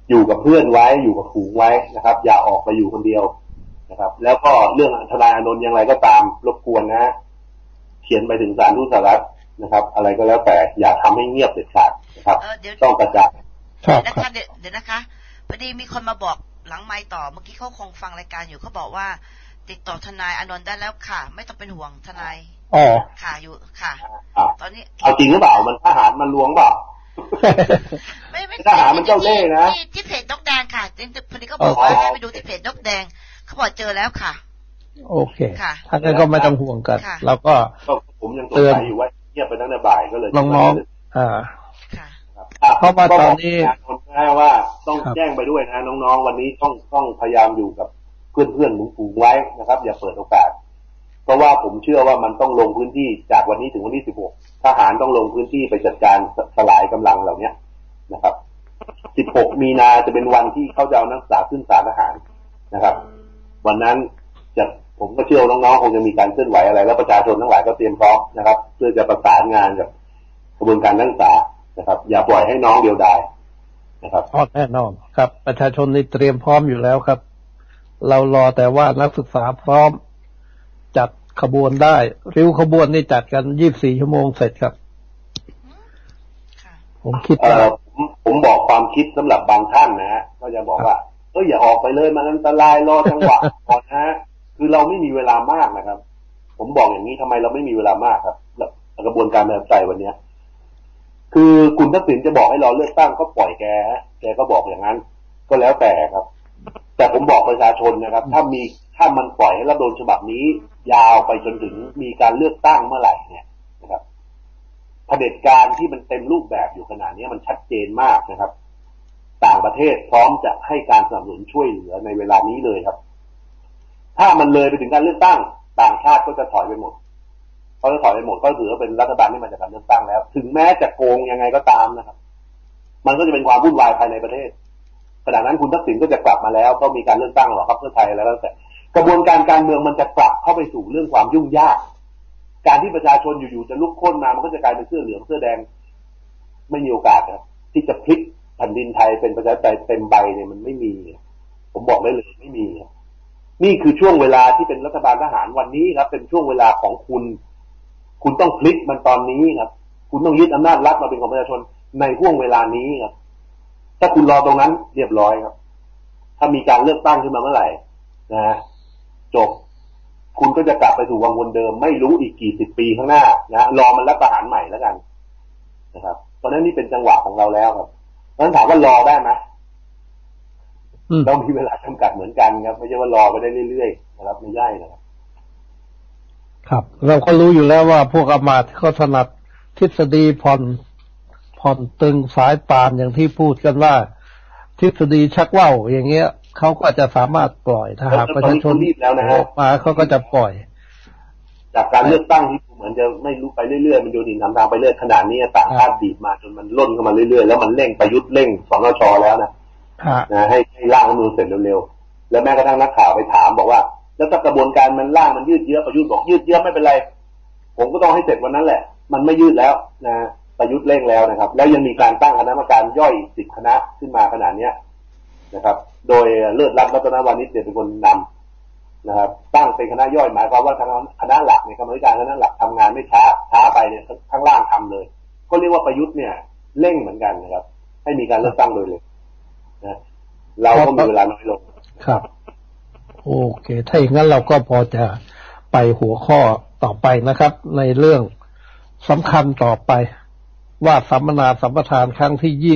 อยู่กับเพื่อนไว้อยู่กับฝูงไว้นะครับอย่าออกไปอยู่คนเดียวนะครับแล้วก็เรื่องทนายอานนท์อย่างไรก็ตามรบกวนนะเขียนไปถึงศาลทูตสหรัฐนะครับอะไรก็แล้วแต่อย่าทำให้เงียบเด็ดขาดนะครับต้องกระจายเดี๋ยวนะคะเดี๋ยวนะคะพอดีมีคนมาบอกหลังไมค์ต่อเมื่อกี้เขาคงฟังรายการอยู่เขาบอกว่าติดต่อทนายอานนท์ได้แล้วค่ะไม่ต้องเป็นห่วงทนายค่ะอยู่ค่ะตอนนี้เอาจริงหรือเปล่ามันทหารมันลวงเปล่าไม่ทหารมันเจ้าเล่ห์นะที่เพจนกแดงค่ะพอดีเขาบอกว่าให้ไปดูที่เพจนกแดงเขาบอกเจอแล้วค่ะโอเคค่ะถ้างั้นก็ไม่ต้องห่วงกันแล้วก็ผมยังสงสัยอยู่ว่าเงียบไปตั้งแต่บ่ายก็เลยน้องเพราะว่าตอนนี้ว่าต้องแจ้งไปด้วยนะน้องๆวันนี้ต้องพยายามอยู่กับเพื่อนๆฝูงไว้นะครับอย่าเปิดโอกาสเพราะว่าผมเชื่อว่ามันต้องลงพื้นที่จากวันนี้ถึงวันที่16ทหารต้องลงพื้นที่ไปจัดการสลายกำลังเหล่านี้นะครับ16มีนาจะเป็นวันที่เขาจะเอานักศึกษาขึ้นศาลทหารนะครับวันนั้นผมก็เชื่อน้องๆคงจะมีการเคลื่อนไหวอะไรแล้วประชาชนทั้งหลายก็เตรียมพร้อมนะครับเพื่อจะประสานงานกับกระบวนการนักศึกษานะครับอย่าปล่อยให้น้องเดียวดายนะครับแน่นอนครับประชาชนนี่เตรียมพร้อมอยู่แล้วครับเรารอแต่ว่านักศึกษาพร้อมจัดขบวนได้ริ้วขบวนนี่จัดกัน24 ชั่วโมงเสร็จครับผมคิดว่าผมบอกความคิดสำหรับบางท่านนะฮะก็จะบอกว่าอย่าออกไปเลยมันอันตรายรอจังหวะก่อนนะคือเราไม่มีเวลามากนะครับผมบอกอย่างนี้ทำไมเราไม่มีเวลามากครับกระบวนการประชาธิปไตยวันนี้คือคุณทักษิณจะบอกให้รอเลือกตั้งก็ปล่อยแกก็บอกอย่างนั้นก็แล้วแต่ครับแต่ผมบอกประชาชนนะครับถ้ามันปล่อยให้รัฐธรรมนูญฉบับนี้ยาวไปจนถึงมีการเลือกตั้งเมื่อไหร่เนี่ยนะครับเผด็จการที่มันเต็มรูปแบบอยู่ขนาดนี้มันชัดเจนมากนะครับต่างประเทศพร้อมจะให้การสนับสนุนช่วยเหลือในเวลานี้เลยครับถ้ามันเลยไปถึงการเลือกตั้งต่างชาติก็จะถอยไปหมดเขาจะถอยไปหมดก็ถือว่าเป็นรัฐบาลที่มาจากการเลือกตั้งแล้วถึงแม้จะโกงยังไงก็ตามนะครับมันก็จะเป็นความวุ่นวายภายในประเทศขณะนั้นคุณทักษิณก็จะกลับมาแล้วก็มีการเลือกตั้งหรอครับเพื่อไทยแล้วแต่กระบวนการการเมืองมันจะกลับเข้าไปสู่เรื่องความยุ่งยากการที่ประชาชนอยู่ๆจะลุกโค่นมามันก็จะกลายเป็นเสื้อเหลืองเสื้อแดงไม่มีโอกาสครับที่จะพลิกแผ่นดินไทยเป็นประชาธิปไตยเต็มใบเนี่ยมันไม่มีผมบอกได้เลยไม่มีนี่คือช่วงเวลาที่เป็นรัฐบาลทหารวันนี้ครับเป็นช่วงเวลาของคุณต้องพลิกมันตอนนี้ครับคุณต้องยึดอำนาจรัฐมาเป็นของประชาชนในห่วงเวลานี้ครับถ้าคุณรอตรงนั้นเรียบร้อยครับถ้ามีการเลือกตั้งขึ้นมาเมื่อไหร่นะจบคุณก็จะกลับไปสู่วังวนเดิมไม่รู้อีกกี่สิบปีข้างหน้านะรอมันรัฐประหารใหม่แล้วกันนะครับตอนนั้นนี่เป็นจังหวะของเราแล้วครับเพราะฉะนั้นถามว่ารอได้ไหมต้องมีเวลาจำกัดเหมือนกันครับไม่ใช่ว่ารอไปได้เรื่อยๆนะครับไม่ใช่นะครับครับเราก็รู้อยู่แล้วว่าพวกอำมาตย์เขาถนัดทฤษฎีผ่อนตึงสายป่านอย่างที่พูดกันว่าทฤษฎีชักว่าวอย่างเงี้ยเขาก็จะสามารถปล่อยถ้าหากประชาชนออกมาเขาก็จะปล่อยจากการเลือกตั้งที่เหมือนจะไม่รู้ไปเรื่อยๆมันโยนหินถามทางไปเรื่อยขนาดนี้ต่างชาติบีบมาจนมันล่นเข้ามาเรื่อยๆแล้วมันเร่งประยุทธ์เร่งสนช.แล้วนะให้ร่างรัฐธรรมนูญเสร็จเร็วๆแล้วแม้กระทั่งนักข่าวไปถามบอกว่าแล้วถ้ากระบวนการมันร่างมันยืดเยื้อประยุทธ์บอกยืดเยื้อไม่เป็นไรผมก็ต้องให้เสร็จวันนั้นแหละมันไม่ยืดแล้วนะประยุทธ์เร่งแล้วนะครับแล้วยังมีการตั้งคณะกรรมการย่อย10 คณะขึ้นมาขนาดนี้นะครับโดยเลิศรัตน์รัตนวานิชเป็นคนนำนะครับตั้งเป็นคณะย่อยหมายความว่าคณะหลักในกรรมการคณะหลักทำงานไม่ช้าไปเนี่ยข้างล่างทำเลยก็เรียกว่าประยุทธ์เนี่ยเร่งเหมือนกันนะครับให้มีการเลือกตั้งโดยเร็วนะเราก็มีเวลาน้อยลงครับโอเคถ้าอย่างนั้นเราก็พอจะไปหัวข้อต่อไปนะครับในเรื่องสำคัญต่อไปว่าสัมมนาสัมปทานครั้งที่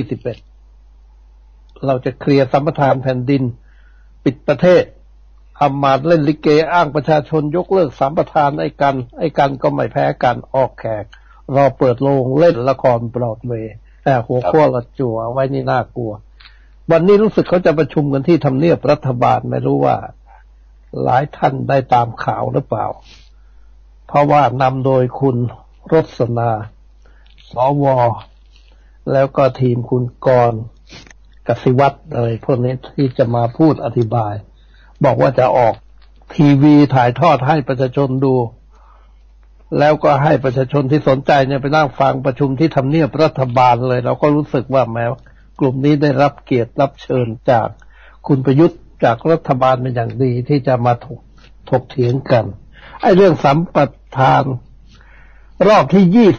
21เราจะเคลียร์สัมปทานแผ่นดินปิดประเทศอำมาตย์เล่นลิเกอ้างประชาชนยกเลิกสัมปทานไอ้กันก็ไม่แพ้กันออกแขกรอเปิดโรงเล่นละครบรอดเวย์แต่หัวข้อละจั่วไว้นี่น่ากลัววันนี้รู้สึกเขาจะประชุมกันที่ทำเนียบรัฐบาลไม่รู้ว่าหลายท่านได้ตามข่าวหรือเปล่าเพราะว่านำโดยคุณรสนาสวแล้วก็ทีมคุณกรณ์กสิวัตรอะไรพวกนี้ที่จะมาพูดอธิบายบอกว่าจะออกทีวีถ่ายทอดให้ประชาชนดูแล้วก็ให้ประชาชนที่สนใจเนี่ยไปนั่งฟังประชุมที่ทำเนียบรัฐบาลเลยเราก็รู้สึกว่าแม้กลุ่มนี้ได้รับเกียรติรับเชิญจากคุณประยุทธ์จากรัฐบาลเป็นอย่างดีที่จะมาถกเถียงกันไอ้เรื่องสัมปทานรอบที่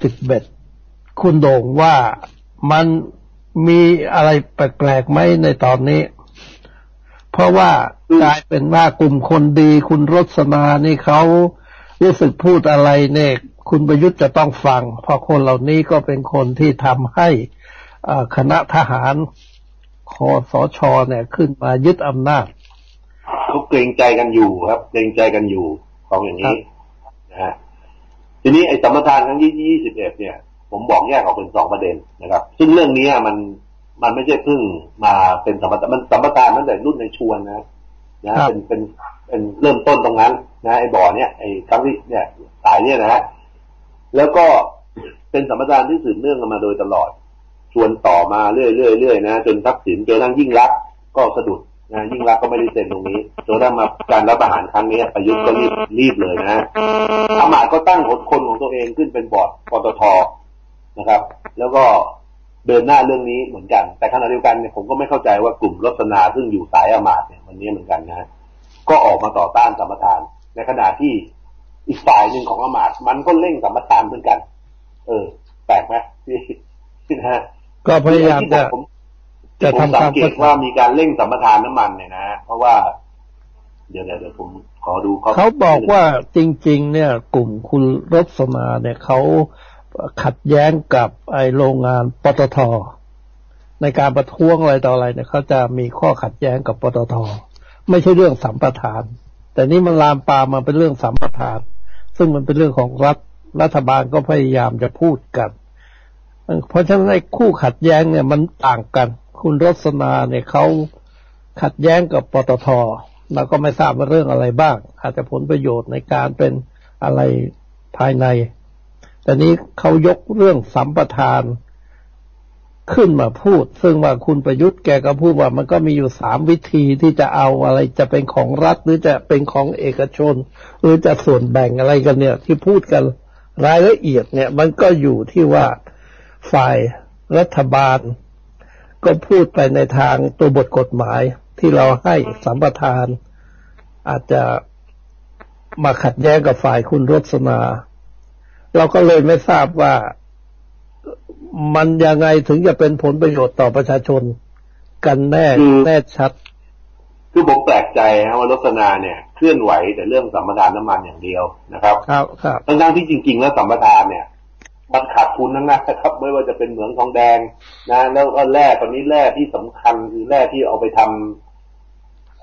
21คุณโด่งว่ามันมีอะไรแปลกๆไหมในตอนนี้เพราะว่ากลายเป็นว่ากลุ่มคนดีคุณรสนานี่เขารู้สึกพูดอะไรเนี่ยคุณประยุทธ์จะต้องฟังเพราะคนเหล่านี้ก็เป็นคนที่ทำให้คณะทหารคสช.เนี่ยขึ้นมายึดอำนาจเขาเกรงใจกันอยู่ครับเกรงใจกันอยู่ของอย่างนี้นะฮะทีนี้ไอ้สัมปทานครั้งที่21เนี่ยผมบอกแยกออกเป็น2ประเด็นนะครับซึ่งเรื่องนี้มันไม่ใช่เพิ่งมาเป็นสัมปทานมันสัมปทานตั้งแต่รุ่นในชวนนะเป็นเริ่มต้นตรงนั้นนะไอ้บ่อเนี่ยไอ้ครั้งที่เนี่ยสายเนี่ยนะฮะแล้วก็เป็นสัมปทานที่สืบเนื่องกันมาโดยตลอดชวนต่อมาเรื่อยๆนะจนทักษิณจนทั้งยิ่งลักษณ์ก็สะดุดนะยิ่งลักษณ์ก็ไม่ได้เซ็นตรงนี้จนได้มาการรัฐประหารครั้งนี้ประยุทธ์ก็รีบเลยนะอำมาตย์ก็ตั้งคนของตัวเองขึ้นเป็นบอร์ดปตท.นะครับแล้วก็เดินหน้าเรื่องนี้เหมือนกันแต่ขณะเดียวกันเนี่ยผมก็ไม่เข้าใจว่ากลุ่มรสนาซึ่งอยู่สายอำมาตย์เนี่ยวันนี้เหมือนกันนะก็ออกมาต่อต้านสัมปทานในขณะที่อีกฝ่ายหนึ่งของอำมาตย์มันก็เร่งสัมปทานเหมือนกันแปลกไหมที่นะฮะก็พยายามจะทำสังเกตว่ามีการเร่งสัมปทานน้ำมันเนี่ยนะเพราะว่าเดี๋ยวผมขอดูเขาบอกว่าจริงๆเนี่ยกลุ่มคุณรสนาเนี่ยเขาขัดแย้งกับไอ้โรงงานปตท.ในการประท้วงอะไรต่ออะไรเนี่ยเขาจะมีข้อขัดแย้งกับปตท.ไม่ใช่เรื่องสัมปทานแต่นี่มันลามปามมาเป็นเรื่องสัมปทานซึ่งมันเป็นเรื่องของรัฐบาลก็พยายามจะพูดกันเพราะฉะนั้นไอ้คู่ขัดแย้งเนี่ยมันต่างกันคุณรสนาเนี่ยเขาขัดแย้งกับปตท.เราก็ไม่ทราบว่าเรื่องอะไรบ้างอาจจะผลประโยชน์ในการเป็นอะไรภายในแต่นี้เขายกเรื่องสัมปทานขึ้นมาพูดซึ่งว่าคุณประยุทธ์แกก็พูดว่ามันก็มีอยู่3วิธีที่จะเอาอะไรจะเป็นของรัฐหรือจะเป็นของเอกชนหรือจะส่วนแบ่งอะไรกันเนี่ยที่พูดกันรายละเอียดเนี่ยมันก็อยู่ที่ว่าฝ่ายรัฐบาลก็พูดไปในทางตัวบทกฎหมายที่เราให้สัมปทานอาจจะมาขัดแย้งกับฝ่ายคุณรสนาเราก็เลยไม่ทราบว่ามันยังไงถึงจะเป็นผลประโยชน์ต่อประชาชนกันแน่ชัดคือผมแปลกใจนะว่ารสนาเนี่ยเคลื่อนไหวแต่เรื่องสัมปทานน้ำมันอย่างเดียวนะครับครับทั้งที่จริงๆแล้วสัมปทานเนี่ยมันขาดทุนทั้งนั้นนะครับไม่ว่าจะเป็นเหมืองทองแดงนะแล้วก็แร่ตอนนี้แร่ที่สำคัญคือแร่ที่เอาไปทำ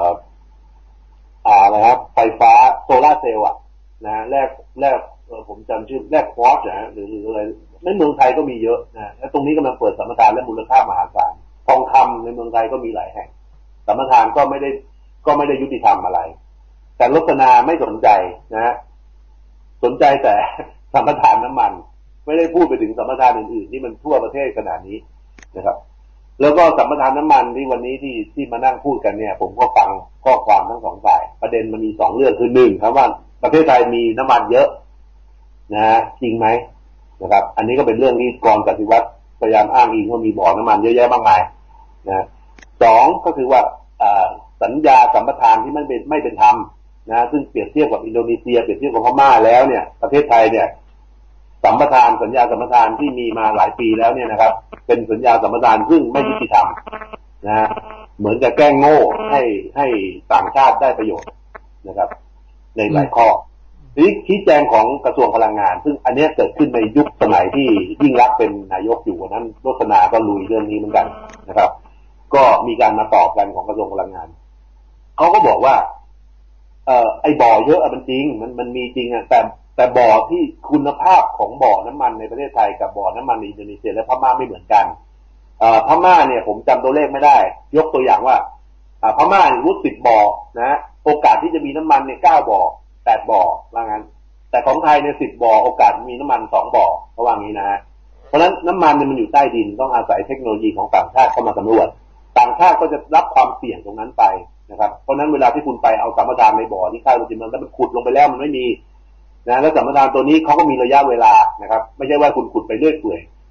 อะไรครับไฟฟ้าโซล่าเซลล์นะแร่ผมจำชื่อแร่ควอตซ์นะหรืออะไรในเมืองไทยก็มีเยอะนะและตรงนี้กำลังเปิดสัมปทานและมูลค่ามหาศาลทองคำในเมืองไทยก็มีหลายแห่งสัมปทานก็ไม่ได้ยุติธรรมอะไรแต่รสนาไม่สนใจนะสนใจแต่สัมปทานน้ำมันไม่ได้พูดไปถึงสัมปทานอื่นๆที่มันทั่วประเทศขนาดนี้นะครับแล้วก็สัมปทานน้ำมันที่วันนี้ที่มานั่งพูดกันเนี่ยผมก็ฟังข้อความทั้ง2ฝ่ายประเด็นมันมี2เรื่องคือ1ครับว่าประเทศไทยมีน้ำมันเยอะนะจริงไหมนะครับอันนี้ก็เป็นเรื่องที่กรกติวัฒน์พยายามอ้างอิงว่ามีบ่อน้ำมันเยอะแยะมากมายนะ2ก็คือว่าสัญญาสัมปทานที่ไม่เป็นธรรมนะซึ่งเปรียบเทียบกับอินโดนีเซียเปรียบเทียบกับพม่าแล้วเนี่ยประเทศไทยเนี่ยสัมปทานสัญญาสัมปทานที่มีมาหลายปีแล้วเนี่ยนะครับเป็นสัญญาสัมปทานซึ่งไม่ยุติธรรมนะเหมือนกับแกล้งโง่ให้ต่างชาติได้ประโยชน์นะครับในหลายข้อนี้ชี้แจงของกระทรวงพลังงานซึ่งอันนี้เกิดขึ้นในยุคสมัยที่ยิ่งรักษณ์เป็นนายกอยู่วันนั้นรสนาก็ลุยเรื่องนี้เหมือนกันนะครับก็มีการมาตอบกันของกระทรวงพลังงานเขาก็บอกว่าไอ้บ่อเยอะมันจริงมันมีจริงแต่บ่อที่คุณภาพของบ่อน้ำมันในประเทศไทยกับบ่อน้ำมันในอินโดนีเซียและพม่าไม่เหมือนกันพม่าเนี่ยผมจำตัวเลขไม่ได้ยกตัวอย่างว่าพม่ารู้10 บ่อนะโอกาสที่จะมีน้ำมันเนี่ย9 บ่อ8 บ่อว่างั้นแต่ของไทยเนี่ย10 บ่อโอกาสมีน้ำมัน2 บ่อเขาว่างี้นะฮะเพราะฉะนั้นน้ำมันเนี่ยมันอยู่ใต้ดินต้องอาศัยเทคโนโลยีของต่างชาติเข้ามาสำรวจต่างชาติก็จะรับความเสี่ยงตรงนั้นไปนะครับเพราะฉะนั้นเวลาที่คุณไปเอาสัมปทานในบ่อที่ค่ายโรจิมันแล้วมันขุดลงไปแล้วมันไม่มีนะแล้วสัมปทานตัวนี้เขาก็มีระยะเวลานะครับไม่ใช่ว่าคุณขุดไปเรื่อยเปื่อย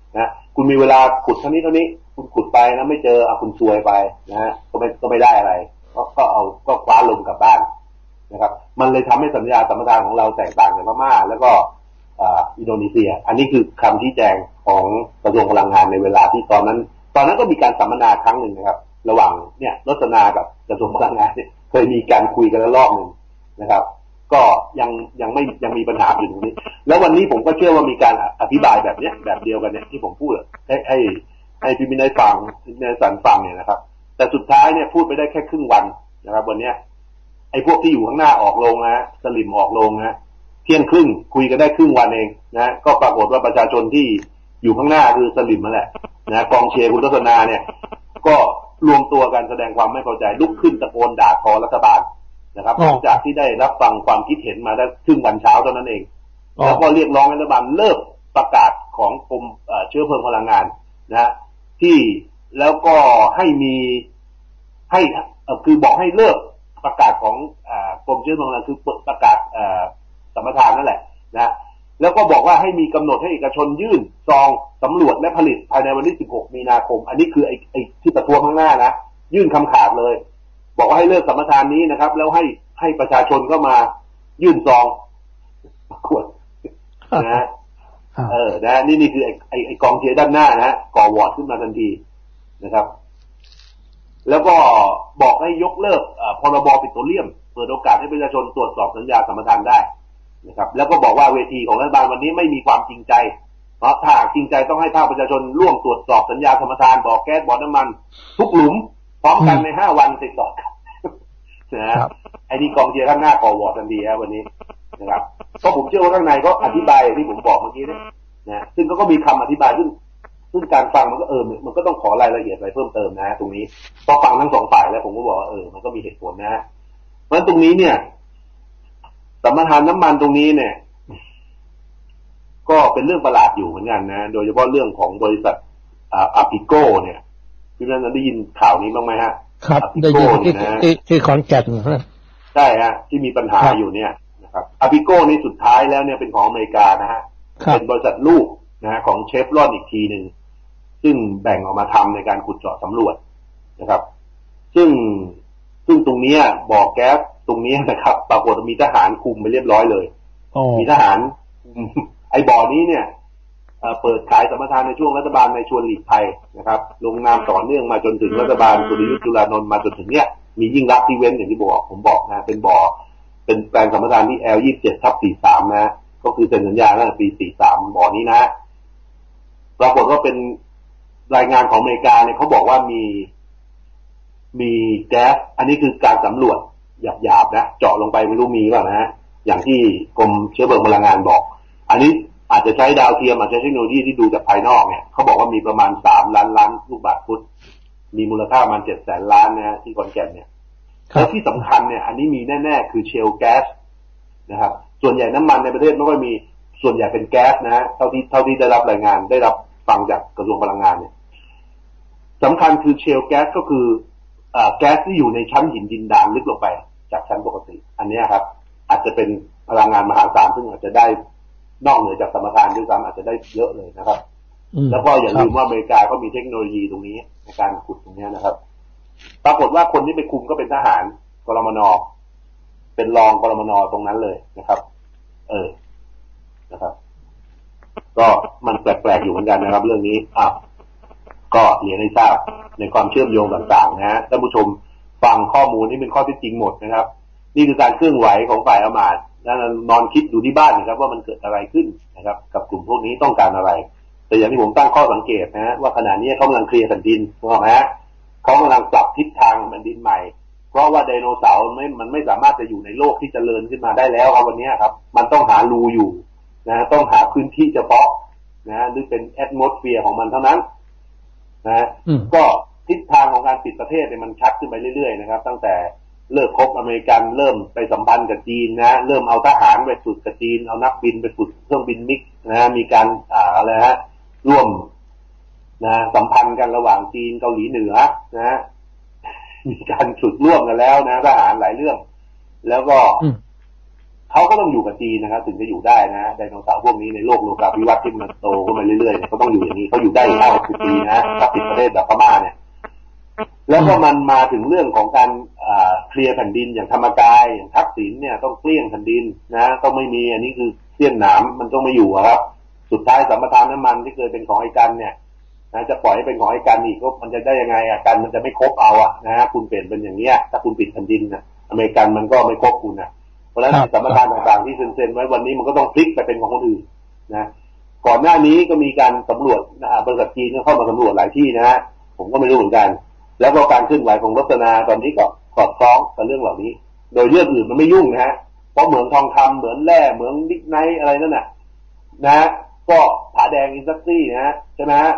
นะคุณมีเวลาขุดเท่านี้คุณขุดไปนะไม่เจอคุณซวยไปนะฮะก็ไม่ได้อะไรก็คว้าลมกลับบ้านนะครับมันเลยทำให้สัญญาสัมปทานของเราแตกต่างจากพม่าแล้วก็อินโดนีเซียอันนี้คือคำชี้แจงของกระทรวงพลังงานในเวลาที่ตอนนั้นก็มีการสัมมนาครั้งหนึ่งนะครับระหว่างเนี่ยรสนากับกระทรวงพลังงานเนี่ยเคยมีการคุยกันแล้วรอบหนึ่งนะครับก็ยังมีปัญหาอยู่ตรงนี้แล้ววันนี้ผมก็เชื่อว่ามีการอธิบายแบบเนี้ยแบบเดียวกันเนี่ยที่ผมพูดให้พี่มินได้ฟังในสันฟังเนี่ยนะครับแต่สุดท้ายเนี่ยพูดไปได้แค่ครึ่งวันนะครับวันเนี้ยไอ้พวกที่อยู่ข้างหน้าออกลงนะสลิมออกลงนะเที่ยงครึ่งคุยกันได้ครึ่งวันเองนะก็ปรากฏว่าประชาชนที่อยู่ข้างหน้าคือสลิมนั่นแหละนะกองเชียร์คุณรัตนาเนี่ยก็รวมตัวกันแสดงความไม่พอใจลุกขึ้นตะโกนด่าทอรัฐบาลนะครับหลังจากที่ได้รับฟังความคิดเห็นมาได้ครึ่งวันเช้าเท่านั้นเองแล้วก็เรียกร้องให้รัฐบาลเลิกประกาศของกรมเชื้อเพลิงพลังงานนะที่แล้วก็คือบอกให้เลิกประกาศของกรมเชื้อเพลิงพลังงานคือประกาศสัมปทานนั่นแหละนะแล้วก็บอกว่าให้มีกำหนดให้เอกชนยื่นซองสำรวจและผลิตภายในวันที่16มีนาคมอันนี้คือไอ้ที่ประท้วงข้างหน้านะยื่นคำขาดเลยบอกว่าให้เลิกสัมปทานนี้นะครับแล้วให้ประชาชนก็มายื่นซองประกวดนะนะนี่คือไอ้กองเชียร์ด้านหน้านะก่อวอร์ดขึ้นมาทันทีนะครับแล้วก็บอกให้ยกเลิกพรบปิโตรเลียมเปิดโอกาสให้ประชาชนตรวจสอบสัญญาสัมปทานได้นะครับแล้วก็บอกว่าเวทีของรัฐบาลวันนี้ไม่มีความจริงใจเพราะถ้าจริงใจต้องให้ภาคประชาชนร่วมตรวจสอบสัญญาสัมปทานบ่อแก๊สบ่อน้ำมันทุกหลุมพร้อมกันใน5 วันติดต่อกันนะไอ้นี่กองเชียร์ข้างหน้าก่อวอร์ดทันทีครับวันนี้นะครับเพราะผมเชื่อว่าข้างในก็อธิบายที่ผมบอกเมื่อกี้นะซึ่งก็มีคำอธิบายซึ่งการฟังมันก็มันก็ต้องขอรายละเอียดอะไรเพิ่มเติมนะตรงนี้พอฟังทั้งสองฝ่ายแล้วผมก็บอกว่ามันก็มีเหตุผลนะเพราะฉะนั้นตรงนี้เนี่ยสัมปทานน้ำมันตรงนี้เนี่ยก็เป็นเรื่องประหลาดอยู่เหมือนกันนะโดยเฉพาะเรื่องของบริษัทอาปิโก้เนี่ยพี่นันได้ยินข่าวนี้บ้างไหมฮะครับได้ยินที่ขอนแก่นนะใช่ฮะที่มีปัญหาอยู่เนี่ยนะครับอาปิโก้นี่สุดท้ายแล้วเนี่ยเป็นของอเมริกานะฮะเป็นบริษัทลูกนะของเชฟรอนอีกทีหนึ่งซึ่งแบ่งออกมาทำในการขุดเจาะสำรวจนะครับซึ่งตรงนี้บ่อแก๊สตรงนี้นะครับปรากฏมีทหารคุมไปเรียบร้อยเลยมีทหารไอ้บ่อนี้เนี่ยเปิดขายสัมปทานในช่วงรัฐบาลในชวนหลีกภัยนะครับลงนามต่อเนื่องมาจนถึงรัฐบาลสุริยุทธ์จุลานนท์มาจนถึงเนี้ยมียิ่งรักที่เว้นอย่างที่ผมบอกนะเป็นบ่อเป็นแปลงสัมปทานที่ L27/43 นะก็คือเซ็นสัญญาตั้งแต่ปี43บ่อนี้นะปรากฏว่าเป็นรายงานของอเมริกาเนี่ยเขาบอกว่ามีแก๊สอันนี้คือการสำรวจหยาบๆนะเจาะลงไปไม่รู้มีป่ะนะฮะอย่างที่กรมเชื้อเพลิงพลังงานบอกอันนี้อาจจะใช้ดาวเทียมอาจจะใช้เทคโนโลยีที่ดูจากภายนอกเนี่ยเขาบอกว่ามีประมาณ3 ล้านลูกบาศก์ฟุตมีมูลค่าประมาณ700,000 ล้านนะที่ขอนแก่นเนี่ยแล้วที่สำคัญเนี่ยอันนี้มีแน่ๆคือเชลแก๊สนะครับส่วนใหญ่น้ำมันในประเทศไม่ค่อยมีส่วนใหญ่เป็นแก๊สนะฮะเท่าที่ได้รับรายงานได้รับฟังจากกระทรวงพลังงานเนี่ยสำคัญคือเชลแก๊สก็คือแก๊สที่อยู่ในชั้นหินดินดานลึกลงไปจากชั้นปกติอันนี้ครับอาจจะเป็นพลังงานมหาศาลซึ่งอาจจะได้นอกเหนือจากสัมปทานด้วยซ้ำอาจจะได้เยอะเลยนะครับแล้วก็อย่าลืมว่าอเมริกาก็มีเทคโนโลยีตรงนี้ในการขุดตรงนี้นะครับปรากฏว่าคนที่ไปคุมก็เป็นทหารกรมน.เป็นรองกรมน.ตรงนั้นเลยนะครับนะครับก็มันแปลกๆอยู่เหมือนกันนะครับเรื่องนี้ก็เรียนให้ทราบในความเชื่อมโยงต่างๆนะฮะท่านผู้ชมฟังข้อมูลนี้เป็นข้อเท็จจริงหมดนะครับนี่คือการเคลื่อนไหวของฝ่ายอำมาตย์นอนคิดอยู่ที่บ้านนะครับว่ามันเกิดอะไรขึ้นนะครับกับกลุ่มพวกนี้ต้องการอะไรแต่อย่างที่ผมตั้งข้อสังเกตนะว่าขณะนี้เขากำลังเคลียร์แผ่นดินถูกไหมฮะเขากำลังปรับทิศทางแผ่นดินใหม่เพราะว่าไดโนเสาร์มันไม่สามารถจะอยู่ในโลกที่เจริญขึ้นมาได้แล้วครับวันนี้ครับมันต้องหารูอยู่นะต้องหาพื้นที่เฉพาะนะหรือเป็นแอตมอสเฟียร์ของมันเท่านั้นนะก็ทิศทางของการปิดประเทศเนี่ยมันชัดขึ้นไปเรื่อยๆนะครับตั้งแต่เลิกคบอเมริกันเริ่มไปสัมพันธ์กับจีนนะเริ่มเอาทหารไปฝึกกับจีนเอานักบินไปฝึกเครื่องบินมิกนะมีการอะไรฮะร่วมนะสัมพันธ์กันระหว่างจีนเกาหลีเหนือนะมีการฝึกร่วมกันแล้วนะทหารหลายเรื่องแล้วก็เขาก็ต้องอยู่กับจีนนะครับถึงจะอยู่ได้นะไดโนเสาร์พวกนี้ในโลกโลกาภิวัตน์ที่มันโตขึ้นมาเรื่อยๆเขาต้องอยู่อย่างนี้เขาอยู่ได้50 ปีนะถ้าปิดประเทศแบบพม่าเนี่ยแล้วก็มันมาถึงเรื่องของการเคลียร์แผ่นดินอย่างธรรมกายอย่างทักษิณเนี่ยต้องเกลี้ยงแผ่นดินนะต้องไม่มีอันนี้คือเสี้ยนหนามมันต้องไม่อยู่ครับสุดท้ายสัมปทานน้ำมันที่เคยเป็นของไอ้กันเนี่ยนะจะปล่อยให้เป็นของไอ้กันอีกก็มันจะได้ยังไงกันมันจะไม่ครบเอานะคุณเปลี่ยนเป็นอย่างเนี้ยถ้าคุณปิดแผ่นดินนะอเมริกันมันก็ไม่ครบคุณนะเพราะฉะนั้นสัมปทานต่างๆที่เซ็นไว้วันนี้มันก็ต้องพลิกไปเป็นของคนอื่นนะก่อนหน้านี้ก็มีการสำรวจบริษัทจีนก็เข้ามาสำรวจหลายที่นะผมก็ไม่รู้เหมือนกันแล้วก็การเคลื่อนไหวของรัตนาตอนนี้ก็สอดคล้องกับเรื่องเหล่านี้โดยเรื่องอื่นมันไม่ยุ่งนะฮะเพราะเหมืองทองคำเหมืองแร่เหมืองดิกไนท์อะไรนั่นน่ะนะก็ผาแดงอินดัสทรีนะใช่ไหมฮะ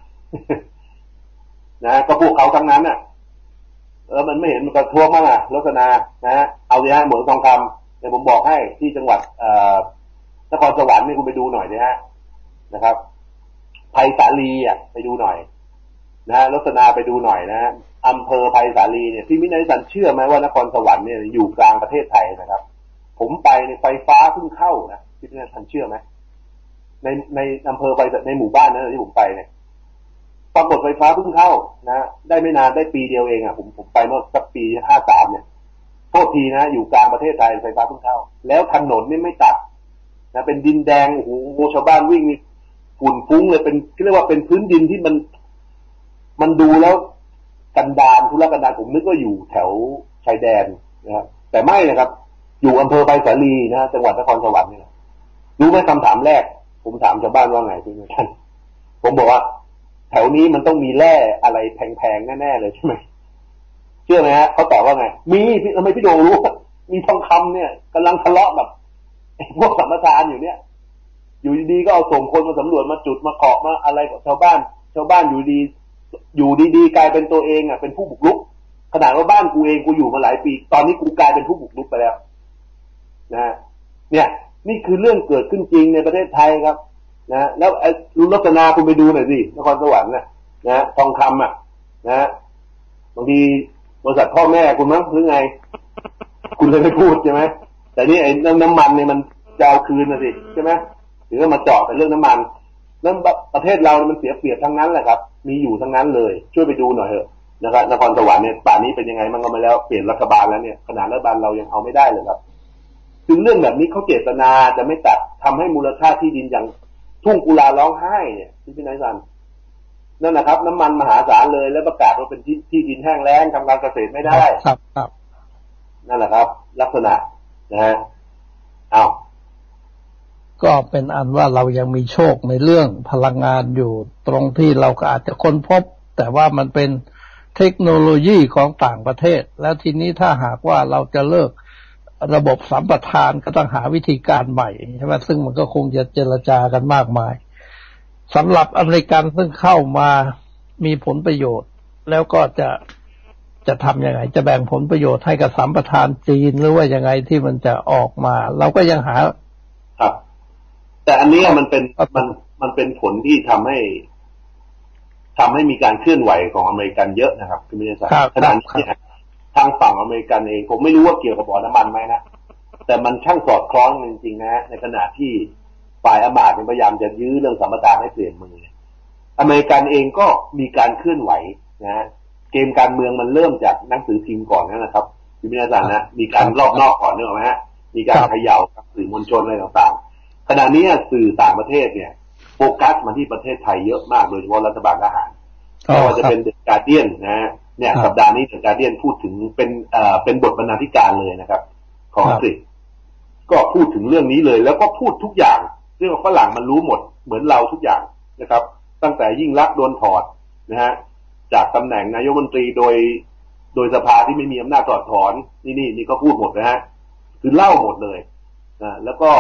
นะก็พวกเขาทั้งนั้นน่ะมันไม่เห็นมันกระท้วงมั้งรัตนานะเอาดิฮะเหมืองทองคำเดี๋ยวผมบอกให้ที่จังหวัดนครสวรรค์นี่คุณไปดูหน่อยนะฮะนะครับไผ่สาลีไปดูหน่อยนะลักษณะไปดูหน่อยนะอำเภอไผ่สาลีเนี่ยพี่มินายสันเชื่อไหมว่านครสวรรค์เนี่ยอยู่กลางประเทศไทยนะครับผมไปในไฟฟ้าเพิ่งเข้านะพี่มินายสันเชื่อไหมในอำเภอไปในหมู่บ้านนั้นที่ผมไปเนี่ยปรากฏไฟฟ้าเพิ่งเข้านะได้ไม่นานได้ปีเดียวเองผมไปเมื่อสักปี53เนี่ยโทษทีนะอยู่กลางประเทศไทยไฟฟ้าเพิ่งเข้าแล้วถนนนี่ไม่ตัดนะเป็นดินแดงโอ้โหชาวบ้านวิ่งนี่ฝุ่นฟุ้งเลยเป็นเรียกว่าเป็นพื้นดินที่มันดูแล้วกันดารทุรกันดารผมนึกว่าอยู่แถวชายแดนนะครับแต่ไม่นะครับอยู่อำเภอไผ่สาลีนะจังหวัดนครสวรรค์นี่รู้ไหมคำถามแรกผมถามชาวบ้านว่าไงพี่ท่านผมบอกว่าแถวนี้มันต้องมีแร่อะไรแพงๆแน่ๆเลยใช่ไหมเชื่อไหมฮะเขาตอบว่าไงมีทำไมพี่โดงรู้มีทองคำเนี่ยกำลังทะเลาะกับพวกสัมปทานอยู่เนี่ยอยู่ดีๆก็เอาส่งคนมาสำรวจมาจุดมาเคาะมาอะไรกับชาวบ้านอยู่ดีกลายเป็นตัวเองเป็นผู้บุกรุกขนาดว่าบ้านกูเองกูอยู่มาหลายปีตอนนี้กูกลายเป็นผู้บุกรุกไปแล้วนะเนี่ยนี่คือเรื่องเกิดขึ้นจริงในประเทศไทยครับนะแล้วลุงรัตนาคุณไปดูหน่อยสินครสวรรค์นะทองคำนะบางทีบริษัทพ่อแม่คุณมั้งหรือไงคุณเลยไม่พูดใช่ไหมแต่นี่ไอ้น้ำมันเนี่ยมันจะเอาคืนนะสิใช่ไหมถึงก็มาเจาะแต่เรื่องน้ำมันแล้วประเทศเรามันเสียเปรียบทั้งนั้นแหละครับมีอยู่ทั้งนั้นเลยช่วยไปดูหน่อยเถอะนะครับนครสวรรค์เนี่ยป่านนี้เป็นยังไงมันก็มาแล้วเปลี่ยนรัฐบาลแล้วเนี่ยขนาดรัฐบาลเรายังเอาไม่ได้เลยครับถึงเรื่องแบบนี้เขาเจตนาจะไม่ตัดทำให้มูลค่าที่ดินอย่างทุ่งกุลาร้องไห้เนี่ยพี่นายสันนั่นนะครับน้ำมันมหาศาลเลยแล้วประกาศว่าเป็นที่ดินแห้งแล้งทำการเกษตรไม่ได้ครับนั่นแหละครับลักษณะนะฮะเอาก็เป็นอันว่าเรายังมีโชคในเรื่องพลังงานอยู่ตรงที่เราก็อาจจะค้นพบแต่ว่ามันเป็นเทคโนโลยีของต่างประเทศแล้วทีนี้ถ้าหากว่าเราจะเลิกระบบสัมปทานก็ต้องหาวิธีการใหม่ใช่ไหมซึ่งมันก็คงจะเจรจากันมากมายสำหรับอเมริกันซึ่งเข้ามามีผลประโยชน์แล้วก็จะทำยังไงจะแบ่งผลประโยชน์ให้กับสัมปทานจีนหรือว่ายังไงที่มันจะออกมาเราก็ยังหาครับแต่อันนี้มันเป็นผลที่ทำให้มีการเคลื่อนไหวของอเมริกันเยอะนะครับคุณมิตรศักดิ์ขณะนี้ทางฝั่งอเมริกันเองผมไม่รู้ว่าเกี่ยวกับบ่อน้ำมันไหมนะแต่มันช่างสอดคล้องจริงๆนะในขณะที่ฝ่ายอมาตย์พยายามจะยื้อเรื่องสัมปทานให้เปลี่ยนมืออเมริกันเองก็มีการเคลื่อนไหวนะเกมการเมืองมันเริ่มจากหนังสือพิมพ์ก่อนนะครับคุณมิตรศักดิ์นะมีการรอบนอกก่อนนึกออกไหมฮะมีการเขย่าสื่อมวลชนอะไรต่างๆขณะนี้สื่อต่างประเทศเนี่ยโฟกัสมาที่ประเทศไทยเยอะมากโดยเฉพาะรัฐบาลทหารไม่ว่าจะเป็นเดอะการ์เดียนนะเนี่ยสัปดาห์นี้เดอะการ์เดียนพูดถึงเป็นบทบรรณาธิการเลยนะครับของอังกฤษก็พูดถึงเรื่องนี้เลยแล้วก็พูดทุกอย่างเรื่องฝรั่งมันรู้หมดเหมือนเราทุกอย่างนะครับตั้งแต่ยิ่งลักษณ์โดนถอดนะฮะจากตำแหน่งนายกรัฐมนตรีโดยสภาที่ไม่มีอำนาจถอดถอนนี่ก็พูดหมดนะฮะคือเล่าหมดเลยนะแล้วก็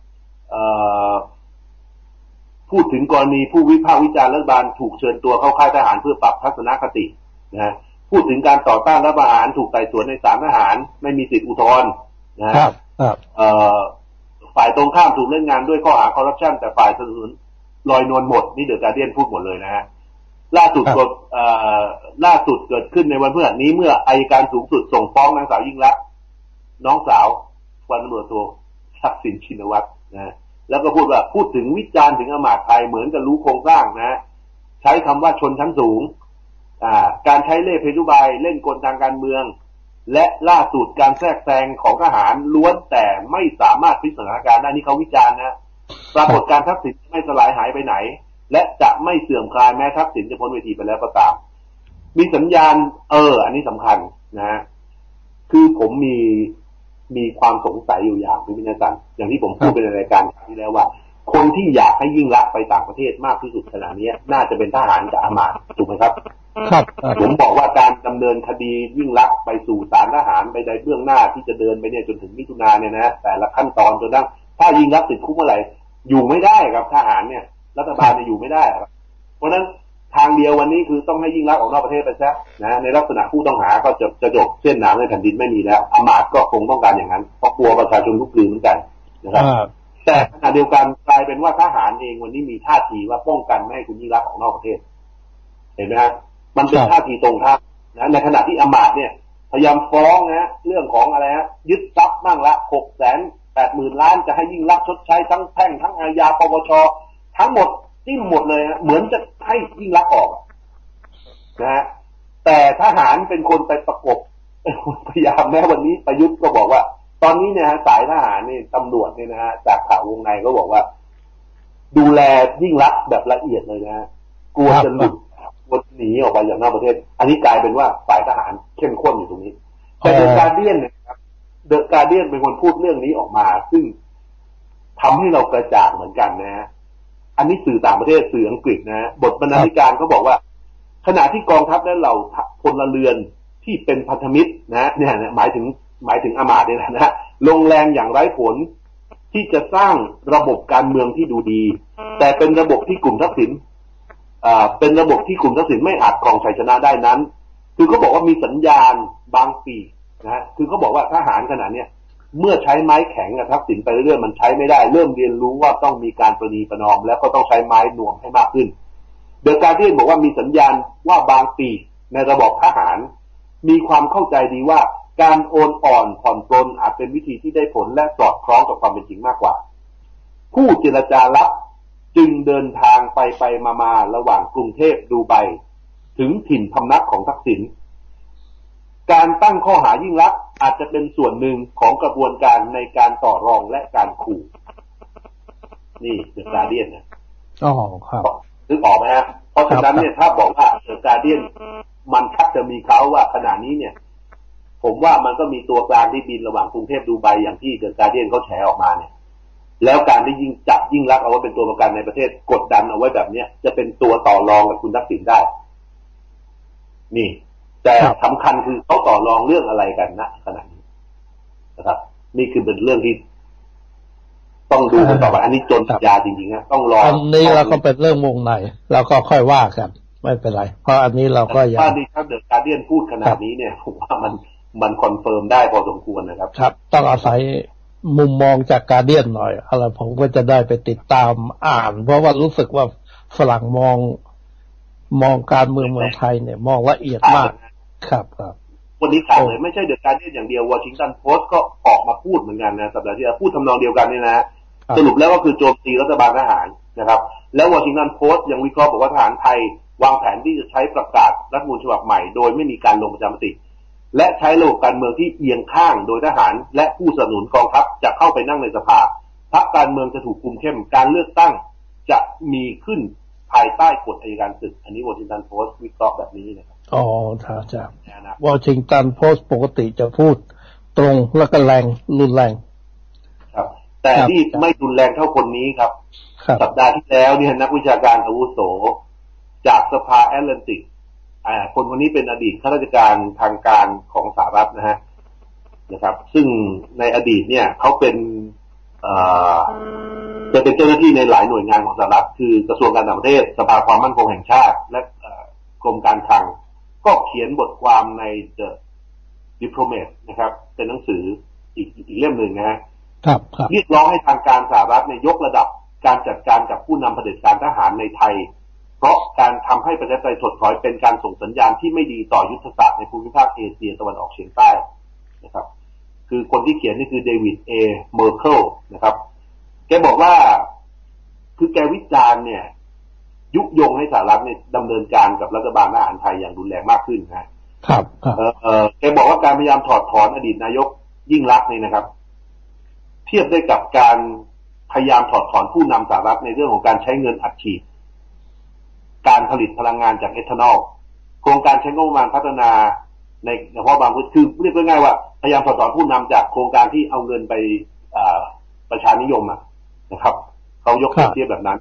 พูดถึงกรณีผู้วิพากษ์วิจารณ์รัฐบาลถูกเชิญตัวเข้าค่ายทหารเพื่อปรับทัศนคตินะพูดถึงการต่อต้านรัฐประหารถูกไต่สวนในศาลทหารไม่มีสิทธิอุทธรณ์นะครับฝ่ายตรงข้ามถูกเล่นงานด้วยข้อหาคอร์รัปชันแต่ฝ่ายสนับสนุนลอยนวลหมดนี่เดอะการ์เดียนพูดหมดเลยนะฮะล่าสุดเกิดขึ้นในวันพฤหัสนี้เมื่ออัยการสูงสุดส่งฟ้องนางสาวยิ่งลักษณ์น้องสาวพันตำรวจโททักษิณชินวัตรนะแล้วก็พูดถึงวิจารณ์ถึงอมาตย์ไทยเหมือนกับรู้โครงสร้างนะใช้คำว่าชนชั้นสูงการใช้เล่ห์เพทุบายเล่นกลทางการเมืองและล่าสุดการแทรกแซงของทหารล้วนแต่ไม่สามารถพลิกสถานการณ์ได้นี่เขาวิจารณ์นะปรากฏการทักษิณไม่สลายหายไปไหนและจะไม่เสื่อมคลายแม้ทักษิณจะพ้นเวทีไปแล้วก็ตามมีสัญญาณอันนี้สำคัญนะคือผมมีความสงสัยอยู่อย่างที่พี่นสันอย่างที่ผมพูดไปในรายการที่แล้วว่าคนที่อยากให้ยิ่งลักษณ์ไปต่างประเทศมากที่สุดขณะนี้น่าจะเป็นทหารกับอามาตย์ถูกไหมครับครับผมบอกว่าการดำเนินคดียิ่งลักษณ์ไปสู่ศาลทหารไปในเบื้องหน้าที่จะเดินไปเนี่ยจนถึงมิถุนาเนี่ยนะแต่ละขั้นตอนจนทั้งถ้ายิ่งลักษณ์ติดคุกเมื่อไหร่อยู่ไม่ได้ครับทหารเนี่ยรัฐบาลเนี่ยอยู่ไม่ได้ครับเพราะฉะนั้นทางเดียววันนี้คือต้องให้ยิ่งลักษณ์ออกนอกประเทศไปซะนะในลักษณะผู้ต้องหาก็จะจบเส้นหนามในแผ่นดินไม่มีแล้วอามาตย์ก็คงต้องการอย่างนั้นเพราะกลัวประชาชนลุกลี้เหมือนกันนะครับแต่ขณะเดียวกันกลายเป็นว่าทหารเองวันนี้มีท่าทีว่าป้องกันไม่ให้คุณยิ่งลักษณ์ออกนอกประเทศเห็นไหมฮะมันเป็นท่าทีตรงข้ามนะในขณะที่อามาตย์เนี่ยพยายามฟ้องนะเรื่องของอะไรฮะยึดทรัพย์มั่งละ680,000 ล้านจะให้ยิ่งลักษณ์ชดใช้ทั้งแพ่งทั้งอาญาปปชทั้งหมดจิ้มหมดเลยฮะเหมือนจะให้ยิ่งลักษณ์ออกนะฮะแต่ทหารเป็นคนไปประกบพยายามแม้วันนี้ประยุทธ์ก็บอกว่าตอนนี้เนี่ยฮะสายทหารนี่ตำรวจเนี่ยนะฮะจากข่าววงในก็บอกว่าดูแลยิ่งลักษณ์แบบละเอียดเลยนะฮะกลัวจะหลุดหนีออกไปอย่างนอกประเทศอันนี้กลายเป็นว่าฝ่ายทหารเข้มข้นอยู่ตรงนี้แต่เดอะการ์เดียนเนี่ยครับเดอะการ์เดียนเป็นคนพูดเรื่องนี้ออกมาซึ่งทำให้เรากระจ่างเหมือนกันนะฮะอันนี้สื่อต่างประเทศสื่ออังกฤษนะบทบรรณาธิการเขาบอกว่าขณะที่กองทัพและเหล่าพลเรือนที่เป็นพันธมิตรนะเนี่ยหมายถึงอามาตย์เนี่ยนะลงแรงอย่างไร้ผลที่จะสร้างระบบการเมืองที่ดูดีแต่เป็นระบบที่กลุ่มทักษิณไม่อาจครองชัยชนะได้นั้นคือเขาบอกว่ามีสัญญาณบางปีนะคือเขาบอกว่าทหารขนาดเนี้ยเมื่อใช้ไม้แข็งกับทักษิณไปเรื่อยๆมันใช้ไม่ได้เริ่มเรียนรู้ว่าต้องมีการประนีประนอมแล้วก็ต้องใช้ไม้นวมให้มากขึ้นเดอะการ์เดียนบอกว่ามีสัญญาณว่าบางปีในระบบทหารมีความเข้าใจดีว่าการโอนอ่อนผ่อนปลนอาจเป็นวิธีที่ได้ผลและสอดคล้องกับความเป็นจริงมากกว่าผู้เจรจาลับจึงเดินทางไปมาระหว่างกรุงเทพดูไบถึงถิ่นพำนักของทักษิณการตั้งข้อหายิ่งลักษณ์อาจจะเป็นส่วนหนึ่งของกระบวนการในการต่อรองและการขู่นี่เดอะการ์เดียนนะครับนึกออกไหมฮะเพราะฉะนั้นเนี่ยถ้าบอกว่าเดอะการ์เดียนมันคัดจะมีเขาว่าขณะนี้เนี่ยผมว่ามันก็มีตัวกลางที่บินระหว่างกรุงเทพดูไบอย่างที่เดอะการ์เดียนเขาแฉออกมาเนี่ยแล้วการที่ยิ่งลักษณ์เอาไว้เป็นตัวประกันในประเทศกดดันเอาไว้แบบเนี้ยจะเป็นตัวต่อรองกับคุณทักษิณได้นี่แต่สำคัญคือเขาต่อรองเรื่องอะไรกันนะขณะนี้นะครับนี่คือเป็นเรื่องที่ต้องดูกันต่อไปอันนี้จนสัญญาจริงๆนะต้องรออันนี้เราก็เป็นเรื่องวงในเราก็ค่อยว่ากันไม่เป็นไรเพราะอันนี้เราก็ยังถ้าเดอะการ์เดียนพูดขนาดนี้เนี่ยผมว่ามันคอนเฟิร์มได้พอสมควรนะครับครับต้องอาศัยมุมมองจากการ์เดียนหน่อยอะไรผมก็จะได้ไปติดตามอ่านเพราะว่ารู้สึกว่าฝรั่งมองการเมืองไทยเนี่ยมองละเอียดมากครับวันนี้ข่าวเลยไม่ใช่เดอะการ์เดียนอย่างเดียววอชิงตันโพสต์ก็ออกมาพูดเหมือนกันนะสัปดาห์ที่แล้วพูดทำนองเดียวกันนี่นะสรุปแล้วก็คือโจมตีรัฐบาลทหารนะครับแล้ววอชิงตันโพสต์ยังวิเคราะห์บอกว่าทหารไทยวางแผนที่จะใช้ประกาศรัฐธรรมนูญฉบับใหม่โดยไม่มีการลงประชามติและใช้ระบบการเมืองที่เอียงข้างโดยทหารและผู้สนับสนุนกองทัพจะเข้าไปนั่งในสภาพรรคการเมืองจะถูกคุมเข้มการเลือกตั้งจะมีขึ้นภายใต้กฎอัยการศึกอันนี้วอชิงตันโพสต์วิเคราะห์แบบนี้นะครับครับจ้ะวอชิงตันโพสต์ปกติจะพูดตรงและก็แรงรุนแรงครับแต่ที่ไม่รุนแรงเท่าคนนี้ครับสัปดาห์ที่แล้วเนี่ยนักวิชาการอาวุโสจากสภาแอตแลนติกคนนี้เป็นอดีตข้าราชการทางการของสหรัฐนะครับซึ่งในอดีตเนี่ยเขาเป็นจะเป็นเจ้าหน้าที่ในหลายหน่วยงานของสหรัฐคือกระทรวงการต่างประเทศสภาความมั่นคงแห่งชาติและกรมการคลังก็เขียนบทความใน The Diplomat นะครับเป็นหนังสืออีกเล่มหนึ่งนะครับเรียกร้องให้ทางการสหรัฐเนี่ยยกระดับการจัดการกับผู้นำเผด็จการทหารในไทยเพราะการทำให้ประชาธิปไตยถดถอยเป็นการส่งสัญญาณที่ไม่ดีต่อยุทธศาสตร์ในภูมิภาคเอเชียตะวันออกเฉียงใต้นะครับคือคนที่เขียนนี่คือเดวิดเอเมอร์เคิลนะครับแกบอกว่าคือแกวิจารณ์เนี่ยยุยงให้สหรัฐเนี่ยดำเนินการกับรัฐบาลทหารไทยอย่างรุนแรงมากขึ้นนะครับแกบอกว่าการพยายามถอดถอนอดีตนายกยิ่งลักษณ์เนี่ยนะครับเทียบได้กับการพยายามถอดถอนผู้นำสหรัฐในเรื่องของการใช้เงินอัดฉีดการผลิตพลังงานจากเอทานอลโครงการใช้งบประมาณพัฒนาในเฉพาะบางพื้นที่เรียกง่ายๆว่าพยายามถอดถอนผู้นำจากโครงการที่เอาเงินไปประชานิยมนะครับเขายกเทียบแบบนั้น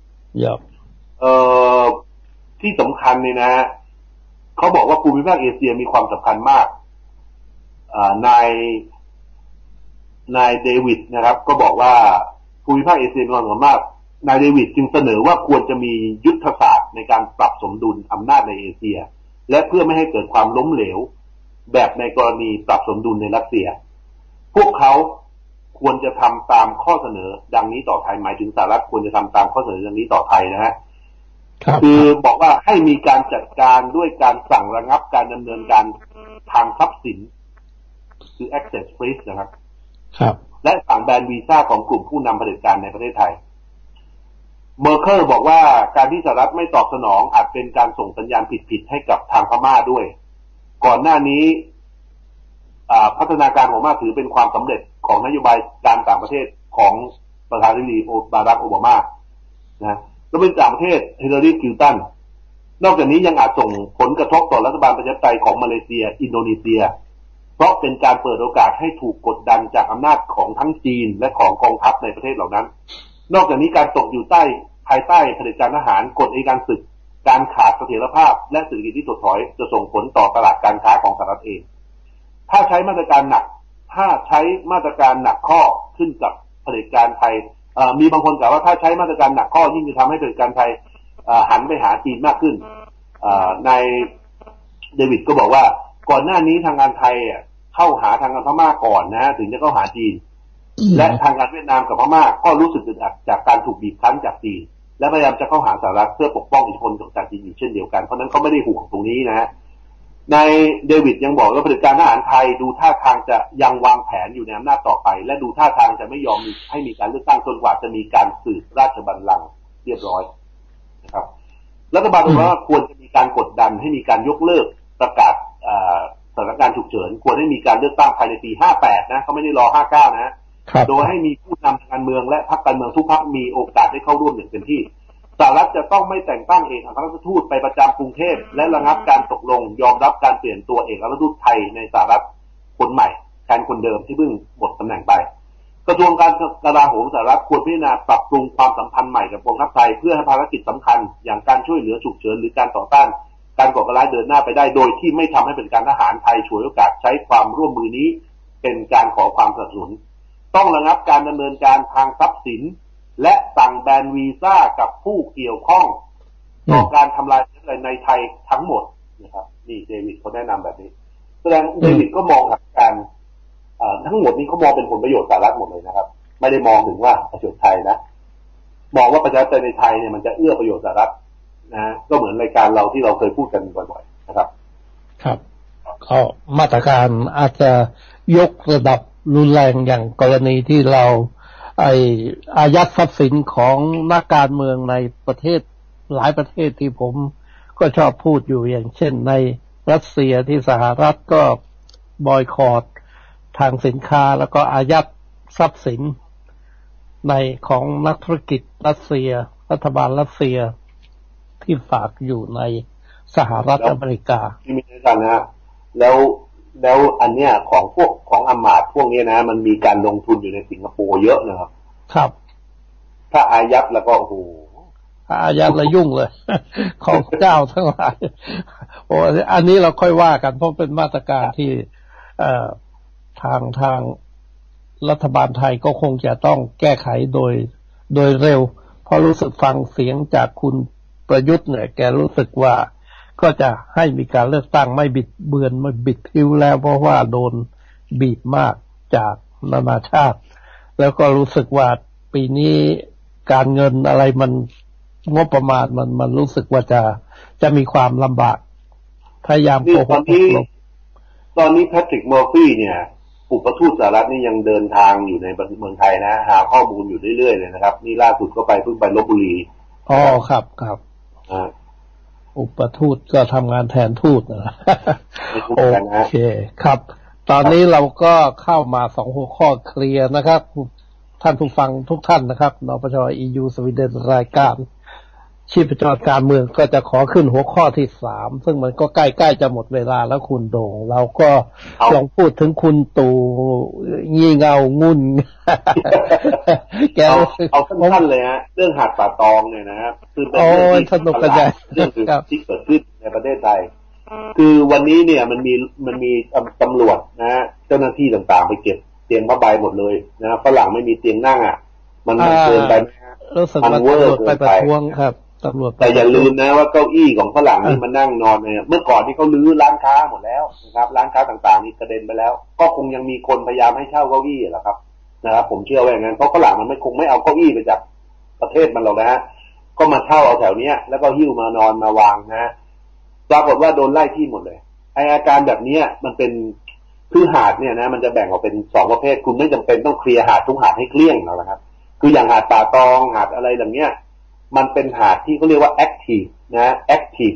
ที่สำคัญเนี่ยนะเขาบอกว่าภูมิภาคเอเชียมีความสำคัญมากนายเดวิดนะครับก็บอกว่าภูมิภาคเอเชียมีความสำคัญมากนายเดวิดจึงเสนอว่าควรจะมียุทธศาสตร์ในการปรับสมดุลอำนาจในเอเชียและเพื่อไม่ให้เกิดความล้มเหลวแบบในกรณีปรับสมดุลในรัสเซียพวกเขาควรจะทำตามข้อเสนอดังนี้ต่อไทยหมายถึงสหรัฐควรจะทำตามข้อเสนอดังนี้ต่อไทยนะฮะคือบอกว่าให้มีการจัดการด้วยการสั่งระงับการดำเนินการทางทรัพย์สินคือ access freeze นะครับและสั่งแบนวีซ่าของกลุ่มผู้นำเผด็จการในประเทศไทยเมอร์เคิลบอกว่าการที่สหรัฐไม่ตอบสนองอาจเป็นการส่งสัญญาณผิดๆให้กับทางพม่าด้วยก่อนหน้านี้พัฒนาการของพม่าถือเป็นความสำเร็จของนโยบายการต่างประเทศของประธานาธิบดีบารักโอบามานะแล้วเป็นต่างประเทศฮิลลารีคลินตันนอกจากนี้ยังอาจส่งผลกระทบต่อรัฐบาลประชาธิปไตยของมาเลเซียอินโดนีเซียเพราะเป็นการเปิดโอกาสให้ถูกกดดันจากอำนาจของทั้งจีนและของกองทัพในประเทศเหล่านั้นนอกจากนี้การตกอยู่ภายใต้เผด็จการทหารกฎอัยการศึกการขาดเสถียรภาพและเศรษฐกิจที่ถดถอยจะส่งผลต่อตลาดการค้าของสหรัฐเองถ้าใช้มาตรการหนักข้อขึ้นกับเผด็จการไทยมีบางคนกล่าวว่าถ้าใช้มาตรการหนักข้อยิ่งจะทำให้เผด็จการไทยหันไปหาจีนมากขึ้นนายเดวิดก็บอกว่าก่อนหน้านี้ทางการไทยเข้าหาทางการพม่าก่อนนะถึงจะเข้าหาจีนและทางการเวียดนามกับพม่าก็รู้สึกอึดอัดจากการถูกบีบคั้นจากจีนและพยายามจะเข้าหาสหรัฐเพื่อปกป้องอิทธิพลจากจีนเช่นเดียวกันเพราะนั้นเขาไม่ได้ห่วงตรงนี้นะฮะนายเดวิดยังบอกว่าเผด็จการทหารไทยดูท่าทางจะยังวางแผนอยู่ในอำนาจต่อไปและดูท่าทางจะไม่ยอมให้มีการเลือกตั้งจนกว่าจะมีการสืบราชบัลลังก์เรียบร้อยนะครับรัฐบาลบอกว่าควรจะมีการกดดันให้มีการยกเลิกประกาศสถานการณ์ฉุกเฉินควรให้มีการเลือกตั้งภายในปี58นะเขาไม่ได้รอ59นะโดยให้มีผู้นำทางการเมืองและพรรคการเมืองทุกพรรคมีโอกาสได้เข้าร่วมอย่างเต็มที่สหรัฐจะต้องไม่แต่งตั้งเอกอัครราชทูตไปประจำกรุงเทพและระงับการตกลงยอมรับการเปลี่ยนตัวเอกอัครราชทูตไทยในสหรัฐคนใหม่แทนคนเดิมที่เพิ่งหมดตำแหน่งไปกระทรวงการกลาโหมสหรัฐควรพิจารณาปรับปรุงความสัมพันธ์ใหม่กับกองทัพไทยเพื่อให้ภารกิจสำคัญอย่างการช่วยเหลือฉุกเฉินหรือการต่อต้านการก่อการร้ายเดินหน้าไปได้โดยที่ไม่ทำให้เป็นการทหารไทยฉวยโอกาสใช้ความร่วมมือนี้เป็นการขอความสนับสนุนต้องระงับการดำเนินการทางทรัพย์สินและสั่งแบนวีซ่ากับผู้เกี่ยวข้องต่อการทำลายในไทยทั้งหมดนะครับนี่เดวิดเขาแนะนำแบบนี้แสดงเดวิดก็มองหลักการทั้งหมดนี้เขามองเป็นผลประโยชน์สหรัฐหมดเลยนะครับไม่ได้มองถึงว่าประโยชน์ไทยนะมองว่าประชาธิปไตยในไทยเนี่ยมันจะเอื้อประโยชน์สหรัฐนะก็เหมือนรายการเราที่เราเคยพูดกันบ่อยๆนะครับครับก็มาตรการอาจจะยกระดับรุนแรงอย่างกรณีที่เราอายัดทรัพย์สินของนักการเมืองในประเทศหลายประเทศที่ผมก็ชอบพูดอยู่อย่างเช่นในรัสเซียที่สหรัฐก็บอยคอตทางสินค้าแล้วก็อายัดทรัพย์สินในของนักธุรกิจรัสเซียรัฐบาลรัสเซียที่ฝากอยู่ในสหรัฐอเมริกาที่มีด้วยกันนะแล้วอันเนี้ยของอำมาตย์พวกนี้นะมันมีการลงทุนอยู่ในสิงคโปร์เยอะนะครับครับถ้าอายัดแล้วก็โอ้โหอายัดแล้วยุ่งเลยของเจ้าทั้งหลายโอ้อันนี้เราค่อยว่ากันเพราะเป็นมาตรการที่ทางรัฐบาลไทยก็คงจะต้องแก้ไขโดยเร็วเพราะรู้สึกฟังเสียงจากคุณประยุทธ์เนี่ยแกรู้สึกว่าก็จะให้มีการเลือกตั้งไม่บิดเบือนไม่บิดพริ้วแล้วเพราะว่าโดนบีบมากจากนานาชาติแล้วก็รู้สึกว่าปีนี้การเงินอะไรมันงบประมาณมันรู้สึกว่าจะมีความลำบากพยายามโกหกตอนนี้แพทริกมอร์ฟี่เนี่ยอุปทูตสหรัฐนี่ยังเดินทางอยู่ในเมืองไทยนะหาข้อมูลอยู่เรื่อยๆเลยนะครับนี่ล่าสุดก็เพิ่งไปลพบุรีอ๋อครับอุปทูตก็ทำงานแทนทูตนะโอเคครับตอนนี้เราก็เข้ามา2หัวข้อเคลียร์นะครับท่านผู้ฟังทุกท่านนะครับนปช EU สวีเดนรายการชีพจรการเมืองก็จะขอขึ้นหัวข้อที่3ซึ่งมันก็ใกล้ๆจะหมดเวลาแล้วคุณโด่งเราก็ลองพูดถึงคุณตู่งี่เง่างุ่นแกเอาสั้นๆเลยฮะเรื่องหาดป่าตองเนี่ยนะครับคือเป็นเรื่องที่สนุกกันใหญ่เรื่องที่เกิดขึ้นในประเทศไทยคือวันนี้เนี่ยมันมีตำรวจนะฮะเจ้าหน้าที่ต่างๆไปเก็บเตียงผ้าใบหมดเลยนะฝรั่งไม่มีเตียงนั่งอ่ะมันเกินไปมันเวอร์ไปประท้วงครับแต่อย่าลืมนะว่าเก้าอี้ของฝรั่งนี่มันนั่งนอนเนี่ยเมื่อก่อนที่เขาลื้อร้านค้าหมดแล้วนะครับร้านค้าต่างๆนี่กระเด็นไปแล้วก็คงยังมีคนพยายามให้เช่าเก้าอี้แหละครับนะครับผมเชื่อว่าอย่างนั้นเพราะฝรั่งมันคงไม่เอาเก้าอี้ไปจากประเทศมันหรอกนะฮะก็มาเช่าเอาแถวเนี้ยแล้วก็หิ้วมานอนมาวางนะปรากฏว่าโดนไล่ที่หมดเลยไออาการแบบนี้มันเป็นคือหาดเนี่ยนะมันจะแบ่งออกเป็น2ประเภทคุณไม่จำเป็นต้องเคลียร์หาดทุกหาดให้เกลี้ยงหรอกนะครับคืออย่างหาดป่าตองหาดอะไรอย่างเงี้ยมันเป็นหาดที่เขาเรียกว่า active นะ active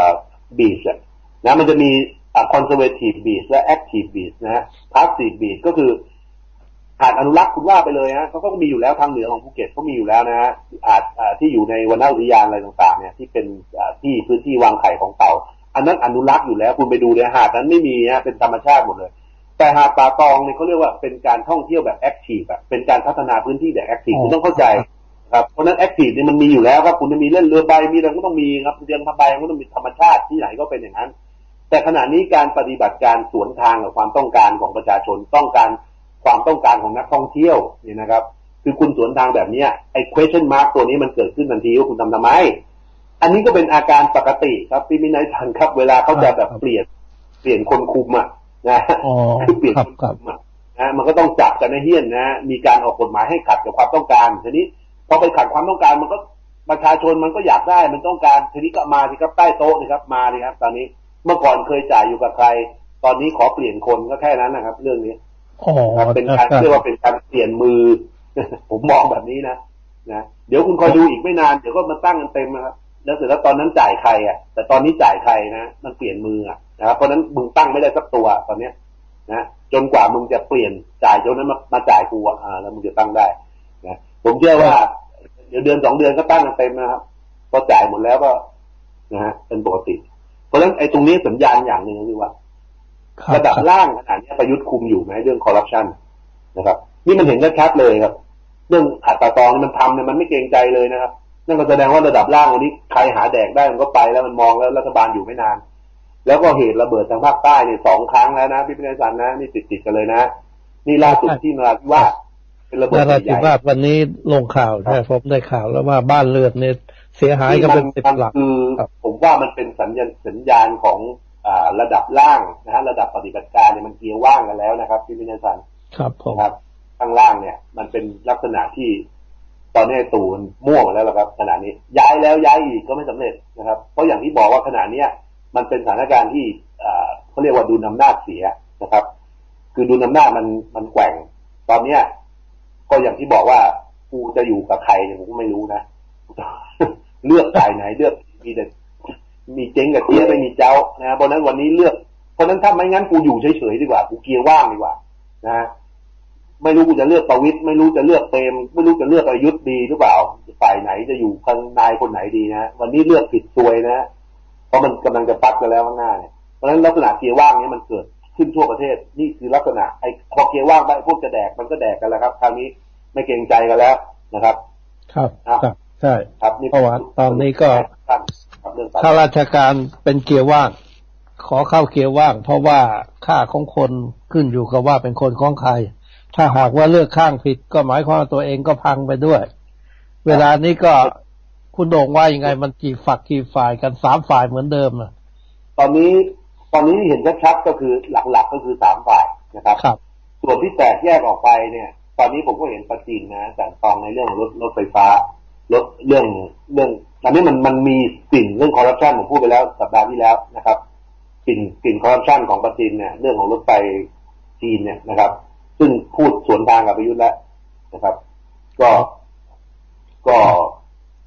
beach นะมันจะมีconservative beach และ active beach นะฮะ passive beach ก็คือหาดอนุรักษ์คุณว่าไปเลยฮะเขาก็มีอยู่แล้วทางเหนือของภูเก็ตเขามีอยู่แล้วนะฮะหาดที่อยู่ในวรรณอุทยานอะไรต่างๆเนี่ยที่เป็นที่พื้นที่วางไข่ของเต่าอันนั้นอนุรักษ์อยู่แล้วคุณไปดูเลยหาดนั้นไม่มีฮะเป็นธรรมชาติหมดเลยแต่หาดป่าตองเนี่ยเขาเรียกว่าเป็นการท่องเที่ยวแบบ active เป็นการพัฒนาพื้นที่แบบ active คุณต้องเข้าใจครับเพราะนั้นแอคทีฟเนี่ยมันมีอยู่แล้วครับคุณจะมีเล่นเรือใบมีอะไรก็ต้องมีครับเรือผ้าใบก็ต้องมีธรรมชาติที่ไหนก็เป็นอย่างนั้นแต่ขณะนี้การปฏิบัติการสวนทางกับความต้องการของประชาชนต้องการความต้องการของนักท่องเที่ยวเนี่ยนะครับคือคุณสวนทางแบบนี้ไอ้ question mark ตัวนี้มันเกิดขึ้นทันทีว่าคุณทำไมอันนี้ก็เป็นอาการปกติครับพี่มินัยทันครับเวลาเขาจะแบบเปลี่ยนคนคุมอ่ะนะคือเปลี่ยนคนคุมอ่ะนะมันก็ต้องจับกันในเฮี้ยนนะมีการออกกฎหมายให้ขัดกับความต้องการทีนี้พอไปขัดความต้องการมันก็ประชาชนมันก็อยากได้มันต้องการทีนี้ก็มาสิครับใต้โต๊ะนี่ครับมาดิครับตอนนี้เมื่อก่อนเคยจ่ายอยู่กับใครตอนนี้ขอเปลี่ยนคนก็แค่นั้นนะครับเรื่องนี้เป็นการเรียกว่าเป็นการเปลี่ยนมือ ผมมองแบบนี้นะเดี๋ยวคุณคอยดูอีกไม่นานเดี๋ยวก็มาตั้งกันเต็มนะครับแล้วเสร็จแล้วตอนนั้นจ่ายใครอ่ะแต่ตอนนี้จ่ายใครนะมันเปลี่ยนมือนะครับเพราะนั้นมึงตั้งไม่ได้สักตัวตอนเนี้ยนะจนกว่ามึงจะเปลี่ยนจ่ายจนนั้นมาจ่ายกูแล้วมึงจะตั้งได้นะผมเชื่อว่าเดี๋ยวเดือน2 เดือนก็ตั้งกันเต็มนะครับพอจ่ายหมดแล้วก็นะฮะเป็นปกติเพราะฉะนั้นไอ้ตรงนี้สัญญาณอย่างหนึ่งก็คือว่าระดับล่างขนาดนี้ประยุทธ์คุมอยู่ไหมเรื่องคอร์รัปชันนะครับนี่มันเห็นชัดเลยครับเรื่องหาดป่าตองมันทำเนี่ยมันไม่เกรงใจเลยนะครับนั่นก็แสดงว่าระดับล่างวันนี้ใครหาแดกได้มันก็ไปแล้วมันมองแล้วรัฐบาลอยู่ไม่นานแล้วก็เหตุระเบิดทางภาคใต้เนี่ย2 ครั้งแล้วนะพี่พินัยสันนะนี่ติดกันเลยนะนี่ล่าสุดที่นราธิวาสเป็นระเบิดใหญ่ๆวันนี้ลงข่าวใช่ผมได้ข่าวแล้วว่าบ้านเรือนเนี่ยเสียหายกันเป็น10 หลังคือผมว่ามันเป็นสัญญาณของระดับล่างนะฮะระดับปฏิบัติการเนี่ยมันเกียร์ว่างกันแล้วนะครับพี่พินัยสันครับผมครับข้างล่างเนี่ยมันเป็นลักษณะที่ตอนนี้ตู่มันมั่วหมดแล้วครับขณะนี้ย้ายแล้วย้ายอีกก็ไม่สำเร็จนะครับเพราะอย่างที่บอกว่าขณะนี้มันเป็นสถานการณ์ที่เขาเรียกว่าดุลอำนาจเสียนะครับคือดุลอำนาจมันแกว่งตอนเนี้ยก็อย่างที่บอกว่ากูจะอยู่กับใครเนี่ยผมก็ไม่รู้นะเลือกฝ่ายไหนเลือกมีเจ๊งกับเจี๊ยบไม่มีเจ้านะเพราะนั้นวันนี้เลือกเพราะนั้นถ้าไม่งั้นกูอยู่เฉยๆดีกว่ากูเกียร์ว่างดีกว่านะไม่รู้กูจะเลือกประวิตรไม่รู้จะเลือกเปรมไม่รู้จะเลือกประยุทธ์ดีหรือเปล่าฝ่ายไหนจะอยู่ข้างนายคนไหนดีนะวันนี้เลือกผิดซวยนะเพราะมันกำลังจะปัดกันแล้วข้างหน้าเนี่ยเพราะฉะนั้นลักษณะเกียร์ว่างนี้มันเกิดขึ้นทั่วประเทศนี่คือลักษณะไอ้พอเกียร์ว่างไปพวกจะแดกมันก็แดกกันแล้วครับคราวนี้ไม่เกรงใจกันแล้วนะครับครับใช่ครับเพราะว่าตอนนี้ก็ข้าราชการเป็นเกียร์ว่างขอเข้าเกียร์ว่างเพราะว่าค่าของคนขึ้นอยู่กับว่าเป็นคนของใครถ้าหากว่าเลือกข้างผิดก็หมายความว่าตัวเองก็พังไปด้วยเวลานี้ก็คุณโด่งว่ายังไงมันกี่ฝักกี่ฝ่ายกัน3 ฝ่ายเหมือนเดิมอ่ะตอนนี้เห็นชัดๆก็คือหลักๆก็คือ3 ฝ่ายนะครับส่วนที่แตกแยกออกไปเนี่ยตอนนี้ผมก็เห็นประจินนะแต่ตองในเรื่องรถไฟฟ้ารถเรื่องตอนนี้มันมีกลิ่นเรื่องคอร์รัปชันผมพูดไปแล้วสัปดาห์ที่แล้วนะครับกลิ่นคอร์รัปชันของประจินเนี่ยเรื่องของรถไฟจีนเนี่ยนะครับซึ่งพูดสวนทางกับประยุทธ์แล้วนะครับก็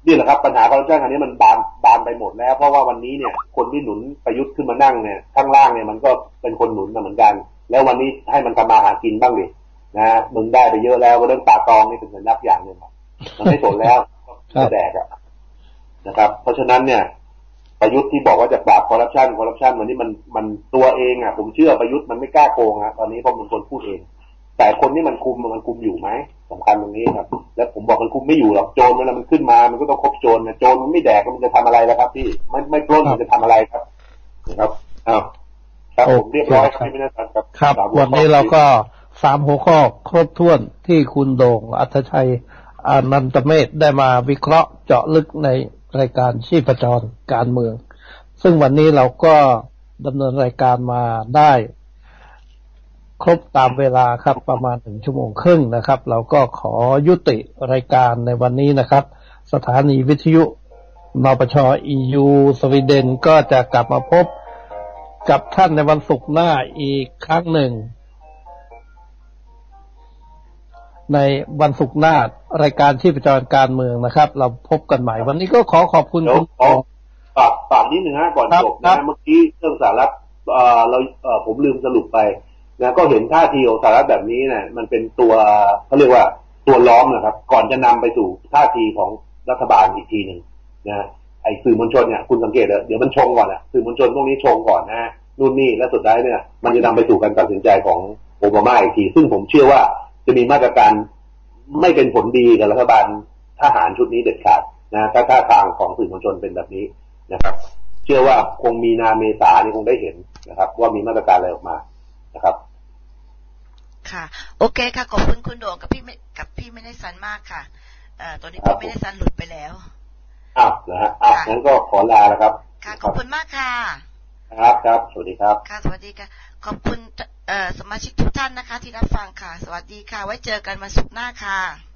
นี่แหละครับปัญหาคอร์รัปชันอันนี้มันบานไปหมดแล้วเพราะว่าวันนี้เนี่ยคนที่หนุนประยุทธ์ขึ้นมานั่งเนี่ยข้างล่างเนี่ยมันก็เป็นคนหนุนมาเหมือนกันแล้ววันนี้ให้มันทำมาหากินบ้างดินะมึงได้ไปเยอะแล้วเรื่องป่าตองนี่เป็นสัญลักษณ์อย่างหนึ่งมันไม่สนแล้วก็แดกนะครับเพราะฉะนั้นเนี่ยประยุทธ์ที่บอกว่าจะปราบคอร์รัปชันวันนี้มันตัวเองผมเชื่อประยุทธ์มันไม่กล้าโกงตอนนี้เพราะมันคนพูดเองแต่คนที่มันคุมอยู่ไหมสำคัญตรงนี้ครับแล้วผมบอกมันคุมไม่อยู่หรอกโจรเวลามันขึ้นมามันก็ต้องคบโจรนะโจรมันไม่แดกมันจะทำอะไรล่ะครับพี่ไม่ปล้นมันจะทำอะไรครับนะครับครับผมเรียบร้อยครับพี่นัทครับครับวันนี้เราก็3หัวข้อครบถ้วนที่คุณโด่งอัธชัยอนันตเมธได้มาวิเคราะห์เจาะลึกในรายการชีพจรการเมืองซึ่งวันนี้เราก็ดำเนินรายการมาได้ครบตามเวลาครับประมาณ1 ชั่วโมงครึ่งนะครับเราก็ขอยุติรายการในวันนี้นะครับสถานีวิทยุนปช EU สวีเดนก็จะกลับมาพบกับท่านในวันศุกร์หน้าอีกครั้งหนึ่งในวันศุกร์หน้ารายการชีพจรการเมืองนะครับเราพบกันใหม่วันนี้ก็ขอขอบคุณคุณฝากนิดนึงก่อนจบนะเมื่อกี้เรื่องสหรัฐผมลืมสรุปไปนะก็เห็นท่าทีของสหรัฐแบบนี้นะมันเป็นตัวเขาเรียกว่าตัวล้อมนะครับก่อนจะนำไปสู่ท่าทีของรัฐบาลอีกทีหนึ่งนะไอ้สื่อมวลชนเนี่ยคุณสังเกตเดี๋ยวมันชงก่อนสื่อมวลชนพวกนี้ชงก่อนนะนู่นนี่และสุดท้ายเนี่ยมันจะนำไปสู่การตัดสินใจของโอบามาอีกทีซึ่งผมเชื่อว่าจะมีมาตรการไม่เป็นผลดีกับรัฐบาลทหารชุดนี้เด็ดขาดนะถ้าท่าทางของสื่อมวลชนเป็นแบบนี้นะครับเชื่อว่าคงมีนาเมษานี่คงได้เห็นนะครับว่ามีมาตรการอะไรออกมานะครับค่ะโอเคค่ะขอบคุณคุณโด่งกับพี่ไม่ได้สันมากค่ะตอนนี้พี่ไม่ได้สันหลุดไปแล้วนะฮะงั้นก็ขอลาแล้วครับค่ะขอบคุณมากค่ะครับสวัสดีครับค่ะสวัสดีค่ะขอบคุณสมาชิกทุกท่านนะคะที่รับฟังค่ะสวัสดีค่ะไว้เจอกันวันศุกร์หน้าค่ะ